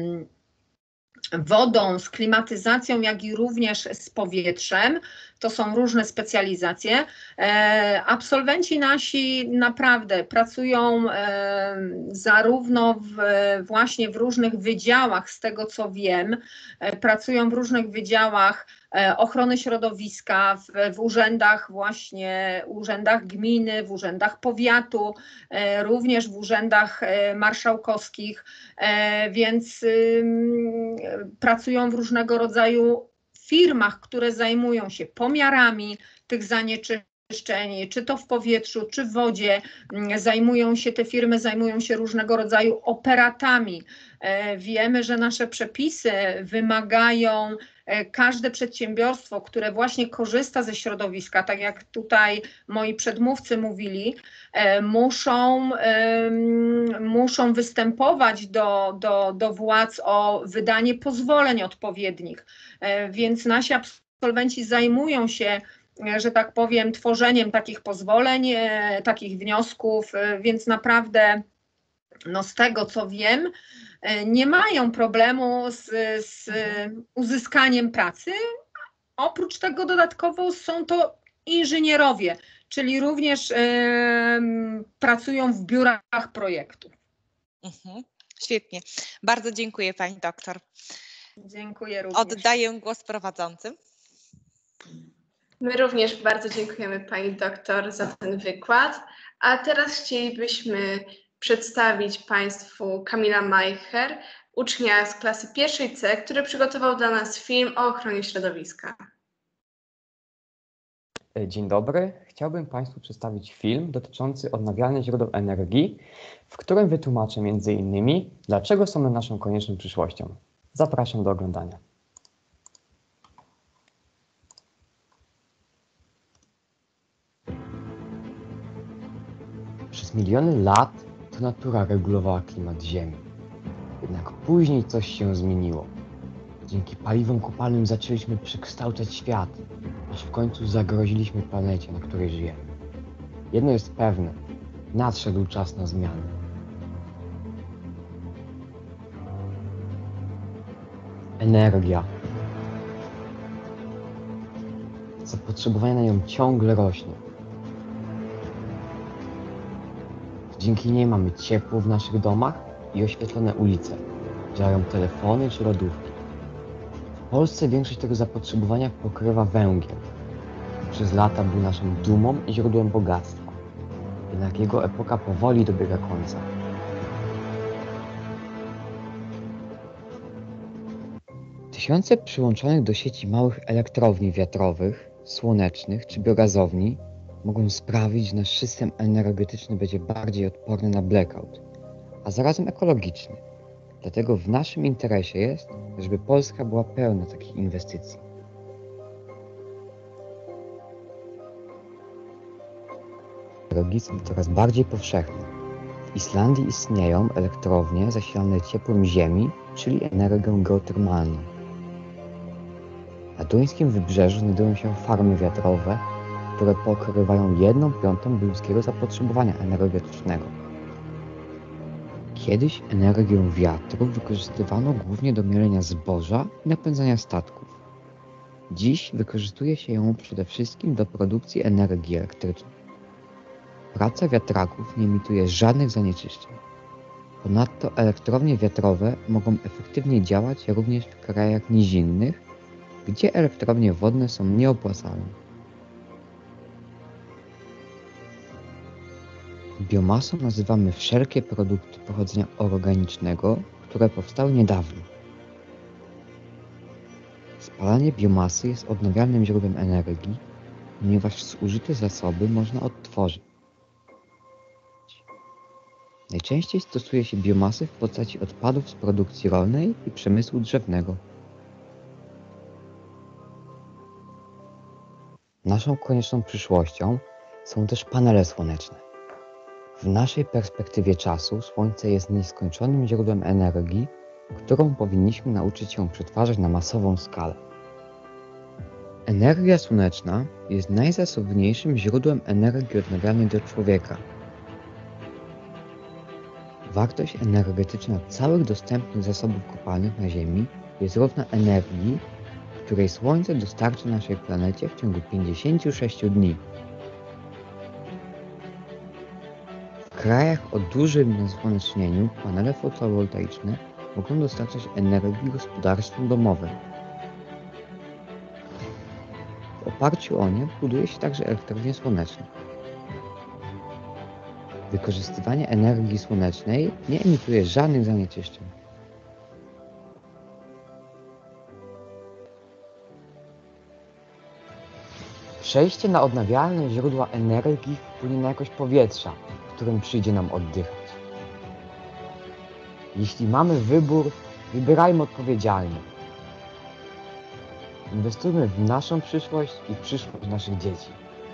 wodą, z klimatyzacją, jak i również z powietrzem. To są różne specjalizacje. Absolwenci nasi naprawdę pracują zarówno właśnie w różnych wydziałach, z tego co wiem, pracują w różnych wydziałach ochrony środowiska, w urzędach właśnie, urzędach gminy, w urzędach powiatu, również w urzędach marszałkowskich, więc pracują w różnego rodzaju firmach, które zajmują się pomiarami tych zanieczyszczeń, czy to w powietrzu, czy w wodzie. Te firmy zajmują się różnego rodzaju operatami. Wiemy, że nasze przepisy wymagają, każde przedsiębiorstwo, które właśnie korzysta ze środowiska, tak jak tutaj moi przedmówcy mówili, muszą występować do władz o wydanie pozwoleń odpowiednich. Więc nasi absolwenci zajmują się, że tak powiem, tworzeniem takich pozwoleń, takich wniosków, więc naprawdę no z tego co wiem, nie mają problemu z uzyskaniem pracy. Oprócz tego dodatkowo są to inżynierowie, czyli również pracują w biurach projektów. Świetnie. Bardzo dziękuję pani doktor. Dziękuję również. Oddaję głos prowadzącym. My również bardzo dziękujemy pani doktor za ten wykład, a teraz chcielibyśmy przedstawić państwu Kamila Majcher, ucznia z klasy pierwszej C, który przygotował dla nas film o ochronie środowiska. Dzień dobry. Chciałbym państwu przedstawić film dotyczący odnawialnych źródeł energii, w którym wytłumaczę m.in. dlaczego są one naszą konieczną przyszłością. Zapraszam do oglądania. Przez miliony lat to natura regulowała klimat Ziemi. Jednak później coś się zmieniło. Dzięki paliwom kopalnym zaczęliśmy przekształcać świat, aż w końcu zagroziliśmy planecie, na której żyjemy. Jedno jest pewne, nadszedł czas na zmiany. Energia. Zapotrzebowanie na nią ciągle rośnie. Dzięki niej mamy ciepło w naszych domach i oświetlone ulice. Działają telefony czy lodówki. W Polsce większość tego zapotrzebowania pokrywa węgiel. Przez lata był naszą dumą i źródłem bogactwa. Jednak jego epoka powoli dobiega końca. Tysiące przyłączonych do sieci małych elektrowni wiatrowych, słonecznych czy biogazowni mogą sprawić, że nasz system energetyczny będzie bardziej odporny na blackout, a zarazem ekologiczny. Dlatego w naszym interesie jest, żeby Polska była pełna takich inwestycji. Energii są coraz bardziej powszechne. W Islandii istnieją elektrownie zasilane ciepłem ziemi, czyli energią geotermalną. Na duńskim wybrzeżu znajdują się farmy wiatrowe, które pokrywają 1/5 ludzkiego zapotrzebowania energetycznego. Kiedyś energię wiatru wykorzystywano głównie do mielenia zboża i napędzania statków. Dziś wykorzystuje się ją przede wszystkim do produkcji energii elektrycznej. Praca wiatraków nie emituje żadnych zanieczyszczeń. Ponadto elektrownie wiatrowe mogą efektywnie działać również w krajach nizinnych, gdzie elektrownie wodne są nieopłacalne. Biomasą nazywamy wszelkie produkty pochodzenia organicznego, które powstały niedawno. Spalanie biomasy jest odnawialnym źródłem energii, ponieważ zużyte zasoby można odtworzyć. Najczęściej stosuje się biomasy w postaci odpadów z produkcji rolnej i przemysłu drzewnego. Naszą konieczną przyszłością są też panele słoneczne. W naszej perspektywie czasu Słońce jest nieskończonym źródłem energii, którą powinniśmy nauczyć się przetwarzać na masową skalę. Energia słoneczna jest najzasobniejszym źródłem energii odnawialnej dla człowieka. Wartość energetyczna całych dostępnych zasobów kopalnych na Ziemi jest równa energii, której Słońce dostarcza naszej planecie w ciągu 56 dni. W krajach o dużym nasłonecznieniu panele fotowoltaiczne mogą dostarczać energii gospodarstwom domowym. W oparciu o nie buduje się także elektrownie słoneczne. Wykorzystywanie energii słonecznej nie emituje żadnych zanieczyszczeń. Przejście na odnawialne źródła energii wpłynie na jakość powietrza, którym przyjdzie nam oddychać. Jeśli mamy wybór, wybierajmy odpowiedzialnie. Inwestujmy w naszą przyszłość i w przyszłość naszych dzieci.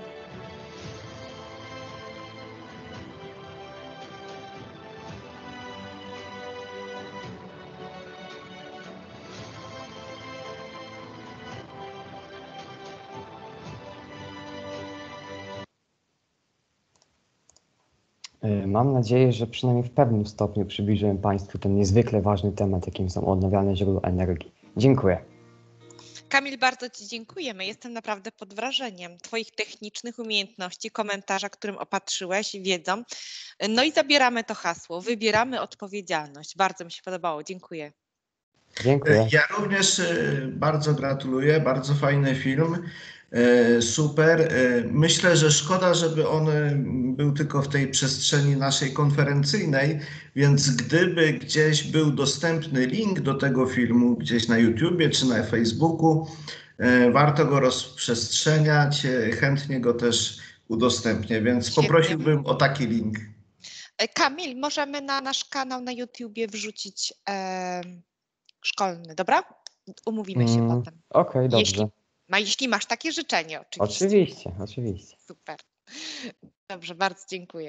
Mam nadzieję, że przynajmniej w pewnym stopniu przybliżyłem Państwu ten niezwykle ważny temat, jakim są odnawialne źródła energii. Dziękuję. Kamil, bardzo Ci dziękujemy. Jestem naprawdę pod wrażeniem Twoich technicznych umiejętności, komentarza, którym opatrzyłeś wiedzą. No i zabieramy to hasło, wybieramy odpowiedzialność. Bardzo mi się podobało. Dziękuję. Dziękuję. Ja również bardzo gratuluję, bardzo fajny film, super. Myślę, że szkoda, żeby on był tylko w tej przestrzeni naszej konferencyjnej, więc gdyby gdzieś był dostępny link do tego filmu, gdzieś na YouTubie czy na Facebooku, warto go rozprzestrzeniać, chętnie go też udostępnię, więc Świetnie. poprosiłbym o taki link. Kamil, możemy na nasz kanał na YouTubie wrzucić szkolny, dobra? Umówimy się potem. Okej, dobrze. Jeśli masz takie życzenie, oczywiście. Oczywiście. Super. Dobrze, bardzo dziękuję.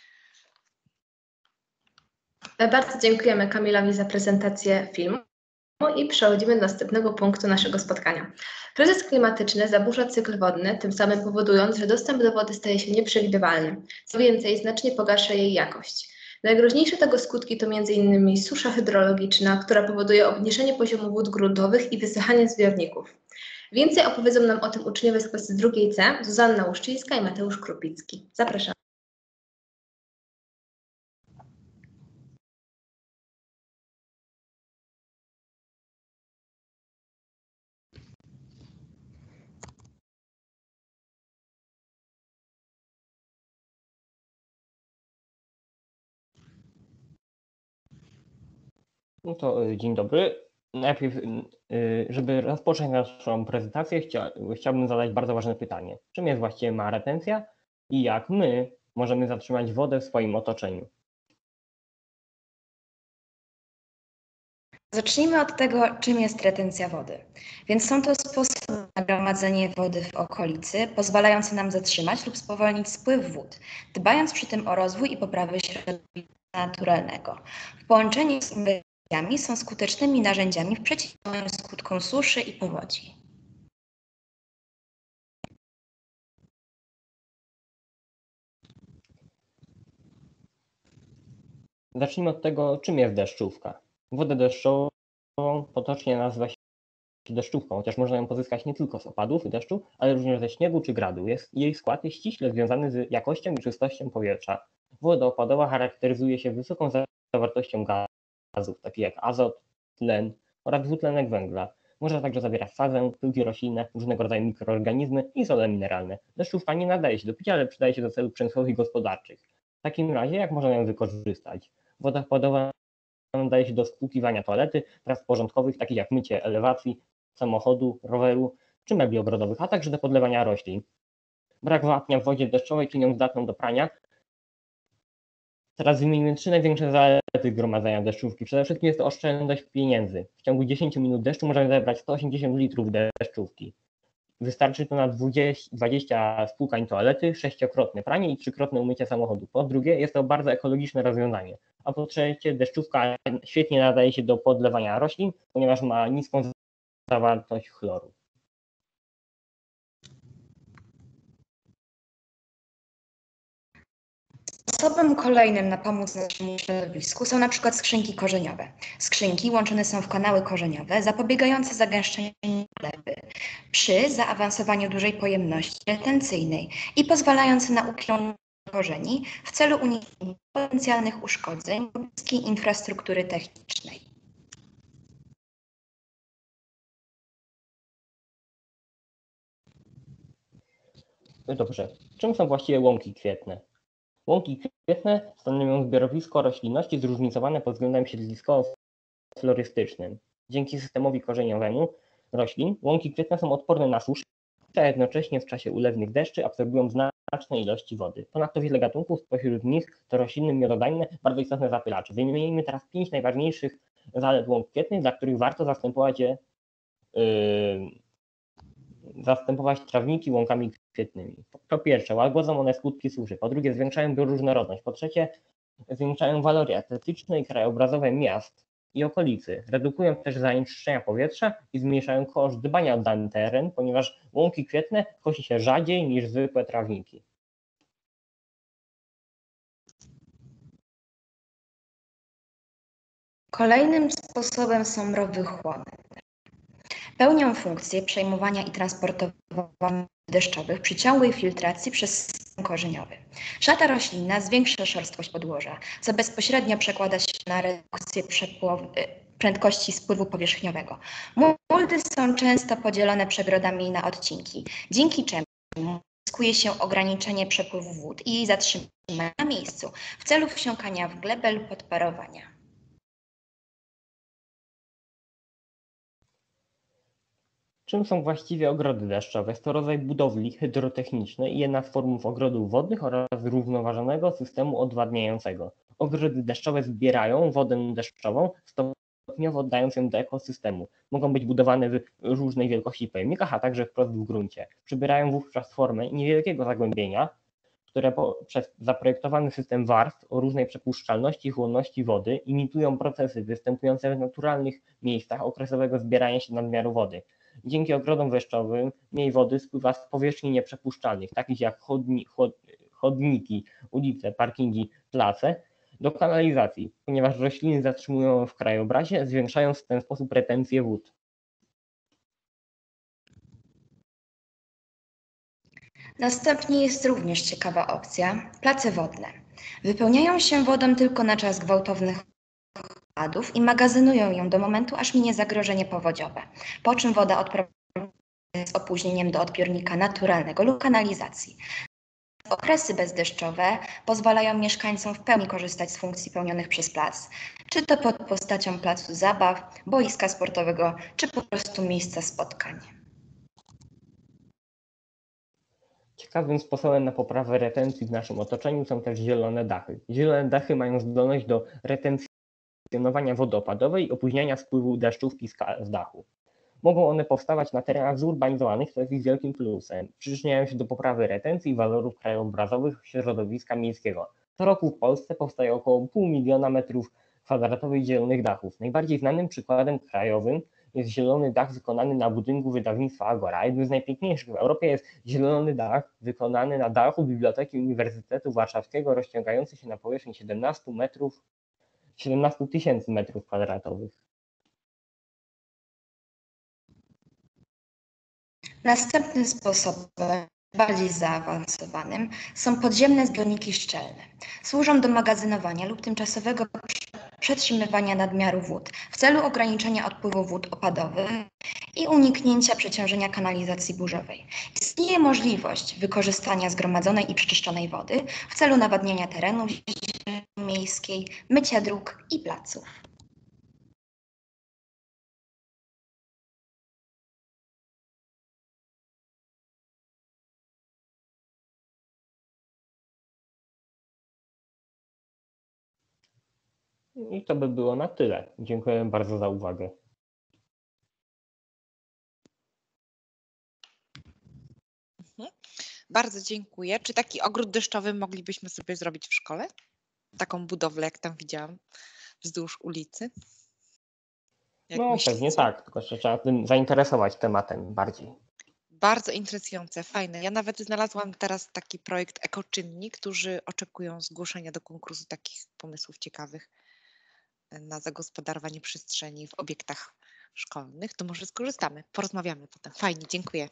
Bardzo dziękujemy Kamilowi za prezentację filmu i przechodzimy do następnego punktu naszego spotkania. Kryzys klimatyczny zaburza cykl wodny, tym samym powodując, że dostęp do wody staje się nieprzewidywalny. Co więcej, znacznie pogarsza jej jakość. Najgroźniejsze tego skutki to m.in. susza hydrologiczna, która powoduje obniżenie poziomu wód gruntowych i wysychanie zbiorników. Więcej opowiedzą nam o tym uczniowie z klasy 2C, Zuzanna Łuszczyńska i Mateusz Krupicki. Zapraszam. No to dzień dobry. Najpierw, żeby rozpocząć naszą prezentację, chciałbym zadać bardzo ważne pytanie. Czym jest właściwie mała retencja i jak my możemy zatrzymać wodę w swoim otoczeniu? Zacznijmy od tego, czym jest retencja wody. Więc są to sposoby na gromadzenie wody w okolicy, pozwalające nam zatrzymać lub spowolnić spływ wód, dbając przy tym o rozwój i poprawę środowiska naturalnego. W połączeniu z inwestycjami są skutecznymi narzędziami w przeciwdziałaniu skutkom suszy i powodzi. Zacznijmy od tego, czym jest deszczówka. Wodę deszczową potocznie nazywa się deszczówką, chociaż można ją pozyskać nie tylko z opadów deszczu, ale również ze śniegu czy gradu. Jej skład jest ściśle związany z jakością i czystością powietrza. Woda opadowa charakteryzuje się wysoką zawartością gazów, takich jak azot, tlen oraz dwutlenek węgla. Może także zawierać sadzę, pyłki roślinne, różnego rodzaju mikroorganizmy i sole mineralne. Deszczówka nie nadaje się do picia, ale przydaje się do celów przemysłowych i gospodarczych. W takim razie, jak można ją wykorzystać? Woda opadowa nadaje się do spłukiwania toalety, prac porządkowych, takich jak mycie elewacji, samochodu, roweru czy mebli ogrodowych, a także do podlewania roślin. Brak wapnia w wodzie deszczowej czyni ją zdatną do prania Teraz wymienimy 3 największe zalety gromadzenia deszczówki. Przede wszystkim jest to oszczędność pieniędzy. W ciągu 10 minut deszczu możemy zebrać 180 litrów deszczówki. Wystarczy to na 20 spłukań toalety, 6-krotne pranie i 3-krotne umycie samochodu. Po drugie, jest to bardzo ekologiczne rozwiązanie. A po trzecie, deszczówka świetnie nadaje się do podlewania roślin, ponieważ ma niską zawartość chloru. Sposobem kolejnym na pomoc naszemu środowisku są na przykład skrzynki korzeniowe. Skrzynki łączone są w kanały korzeniowe zapobiegające zagęszczeniu gleby przy zaawansowaniu dużej pojemności retencyjnej i pozwalające na ukierunkowanie korzeni w celu uniknięcia potencjalnych uszkodzeń bliskiej infrastruktury technicznej. Dobrze, czym są właściwie łąki kwietne? Łąki kwietne stanowią zbiorowisko roślinności zróżnicowane pod względem siedliskowo-florystycznym. Dzięki systemowi korzeniowemu roślin łąki kwietne są odporne na suszę, a jednocześnie w czasie ulewnych deszczy absorbują znaczne ilości wody. Ponadto wiele gatunków, spośród nich to rośliny miododajne, bardzo istotne zapylacze. Wymienimy teraz 5 najważniejszych zalet łąk kwietnych, dla których warto zastępować trawniki łąkami kwietnymi. Po pierwsze, łagodzą one skutki suszy. Po drugie, zwiększają bioróżnorodność. Po trzecie, zwiększają walory estetyczne i krajobrazowe miast i okolicy. Redukują też zanieczyszczenia powietrza i zmniejszają koszt dbania o dany teren, ponieważ łąki kwietne kosi się rzadziej niż zwykłe trawniki. Kolejnym sposobem są rowy chłonne. Pełnią funkcję przejmowania i transportowania deszczowych przy ciągłej filtracji przez system korzeniowy. Szata roślinna zwiększa szorstkość podłoża, co bezpośrednio przekłada się na redukcję prędkości spływu powierzchniowego. Muldy są często podzielone przegrodami na odcinki, dzięki czemu uzyskuje się ograniczenie przepływu wód i jej zatrzymania na miejscu w celu wsiąkania w glebę lub odparowania. Czym są właściwie ogrody deszczowe? Jest to rodzaj budowli hydrotechnicznej i jedna z form ogrodów wodnych oraz zrównoważonego systemu odwadniającego. Ogrody deszczowe zbierają wodę deszczową, stopniowo oddając ją do ekosystemu. Mogą być budowane w różnej wielkości pojemnikach, a także wprost w gruncie. Przybierają wówczas formę niewielkiego zagłębienia, które przez zaprojektowany system warstw o różnej przepuszczalności i chłonności wody imitują procesy występujące w naturalnych miejscach okresowego zbierania się nadmiaru wody. Dzięki ogrodom deszczowym mniej wody spływa z powierzchni nieprzepuszczalnych, takich jak chodniki, ulice, parkingi, place, do kanalizacji, ponieważ rośliny zatrzymują ją w krajobrazie, zwiększając w ten sposób retencję wód. Następnie jest również ciekawa opcja – place wodne. Wypełniają się wodą tylko na czas gwałtownych opadów i magazynują ją do momentu, aż minie zagrożenie powodziowe, po czym woda odprowadzana z opóźnieniem do odbiornika naturalnego lub kanalizacji. Okresy bezdeszczowe pozwalają mieszkańcom w pełni korzystać z funkcji pełnionych przez plac, czy to pod postacią placu zabaw, boiska sportowego, czy po prostu miejsca spotkań. Ciekawym sposobem na poprawę retencji w naszym otoczeniu są też zielone dachy. Zielone dachy mają zdolność do retencjonowania wody opadowej i opóźniania spływu deszczówki z dachu. Mogą one powstawać na terenach zurbanizowanych, co jest ich wielkim plusem. Przyczyniają się do poprawy retencji i walorów krajobrazowych środowiska miejskiego. Co roku w Polsce powstaje około 500 000 metrów kwadratowych zielonych dachów. Najbardziej znanym przykładem krajowym jest zielony dach wykonany na budynku wydawnictwa Agora. Jednym z najpiękniejszych w Europie jest zielony dach wykonany na dachu Biblioteki Uniwersytetu Warszawskiego, rozciągający się na powierzchni 17 000 metrów kwadratowych. Następnym sposobem, bardziej zaawansowanym, są podziemne zbiorniki szczelne. Służą do magazynowania lub tymczasowego przetrzymywania nadmiaru wód w celu ograniczenia odpływu wód opadowych i uniknięcia przeciążenia kanalizacji burzowej. Istnieje możliwość wykorzystania zgromadzonej i przeczyszczonej wody w celu nawadniania terenów miejskiej, mycia dróg i placów. I to by było na tyle. Dziękuję bardzo za uwagę. Bardzo dziękuję. Czy taki ogród deszczowy moglibyśmy sobie zrobić w szkole? Taką budowlę, jak tam widziałam, wzdłuż ulicy? Jak No myślicie? pewnie tak, tylko że trzeba tym zainteresować tematem bardziej. Bardzo interesujące, fajne. Ja nawet znalazłam teraz taki projekt Ekoczynnik, którzy oczekują zgłoszenia do konkursu takich pomysłów ciekawych na zagospodarowanie przestrzeni w obiektach szkolnych. To może skorzystamy, porozmawiamy potem. Fajnie, dziękuję.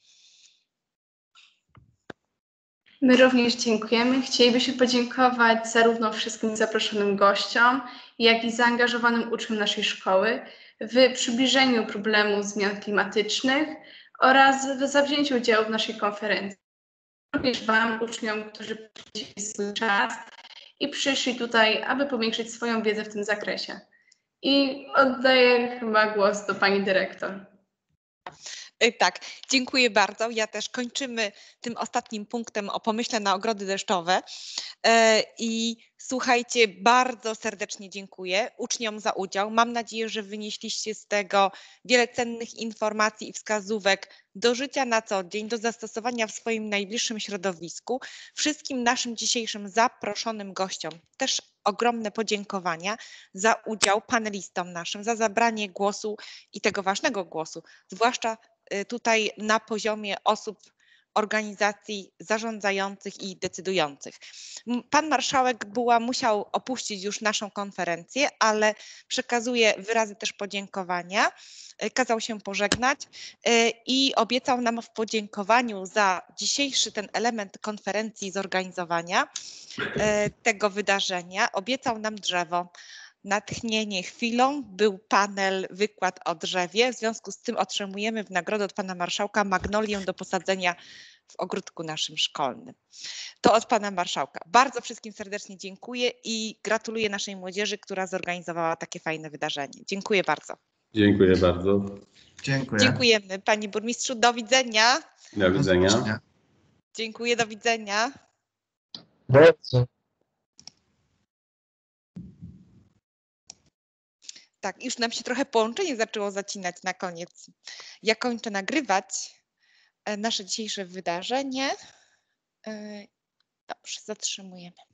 My również dziękujemy. Chcielibyśmy podziękować zarówno wszystkim zaproszonym gościom, jak i zaangażowanym uczniom naszej szkoły w przybliżeniu problemu zmian klimatycznych oraz w zawzięciu udziału w naszej konferencji. Również Wam, uczniom, którzy poświęcili swój czas i przyszli tutaj, aby powiększyć swoją wiedzę w tym zakresie. I oddaję chyba głos do Pani Dyrektor. Tak, dziękuję bardzo. Ja też kończymy tym ostatnim punktem o pomyśle na ogrody deszczowe. I słuchajcie, bardzo serdecznie dziękuję uczniom za udział. Mam nadzieję, że wynieśliście z tego wiele cennych informacji i wskazówek do życia na co dzień, do zastosowania w swoim najbliższym środowisku. Wszystkim naszym dzisiejszym zaproszonym gościom też ogromne podziękowania za udział, panelistom naszym, za zabranie głosu i tego ważnego głosu, zwłaszcza tutaj na poziomie osób, organizacji zarządzających i decydujących. Pan marszałek Buła musiał opuścić już naszą konferencję, ale przekazuję wyrazy też podziękowania. Kazał się pożegnać i obiecał nam w podziękowaniu za dzisiejszy ten element konferencji, zorganizowania tego wydarzenia, obiecał nam drzewo. Natchnienie chwilą był panel, wykład o drzewie. W związku z tym otrzymujemy w nagrodę od pana marszałka magnolię do posadzenia w ogródku naszym szkolnym. To od pana marszałka. Bardzo wszystkim serdecznie dziękuję i gratuluję naszej młodzieży, która zorganizowała takie fajne wydarzenie. Dziękuję bardzo. Dziękuję bardzo. Dziękuję. Dziękujemy panie burmistrzu. Do widzenia. Do widzenia. Dziękuję, do widzenia. Bardzo. Tak, już nam się trochę połączenie zaczęło zacinać na koniec. Ja kończę nagrywać nasze dzisiejsze wydarzenie. Dobrze, zatrzymujemy.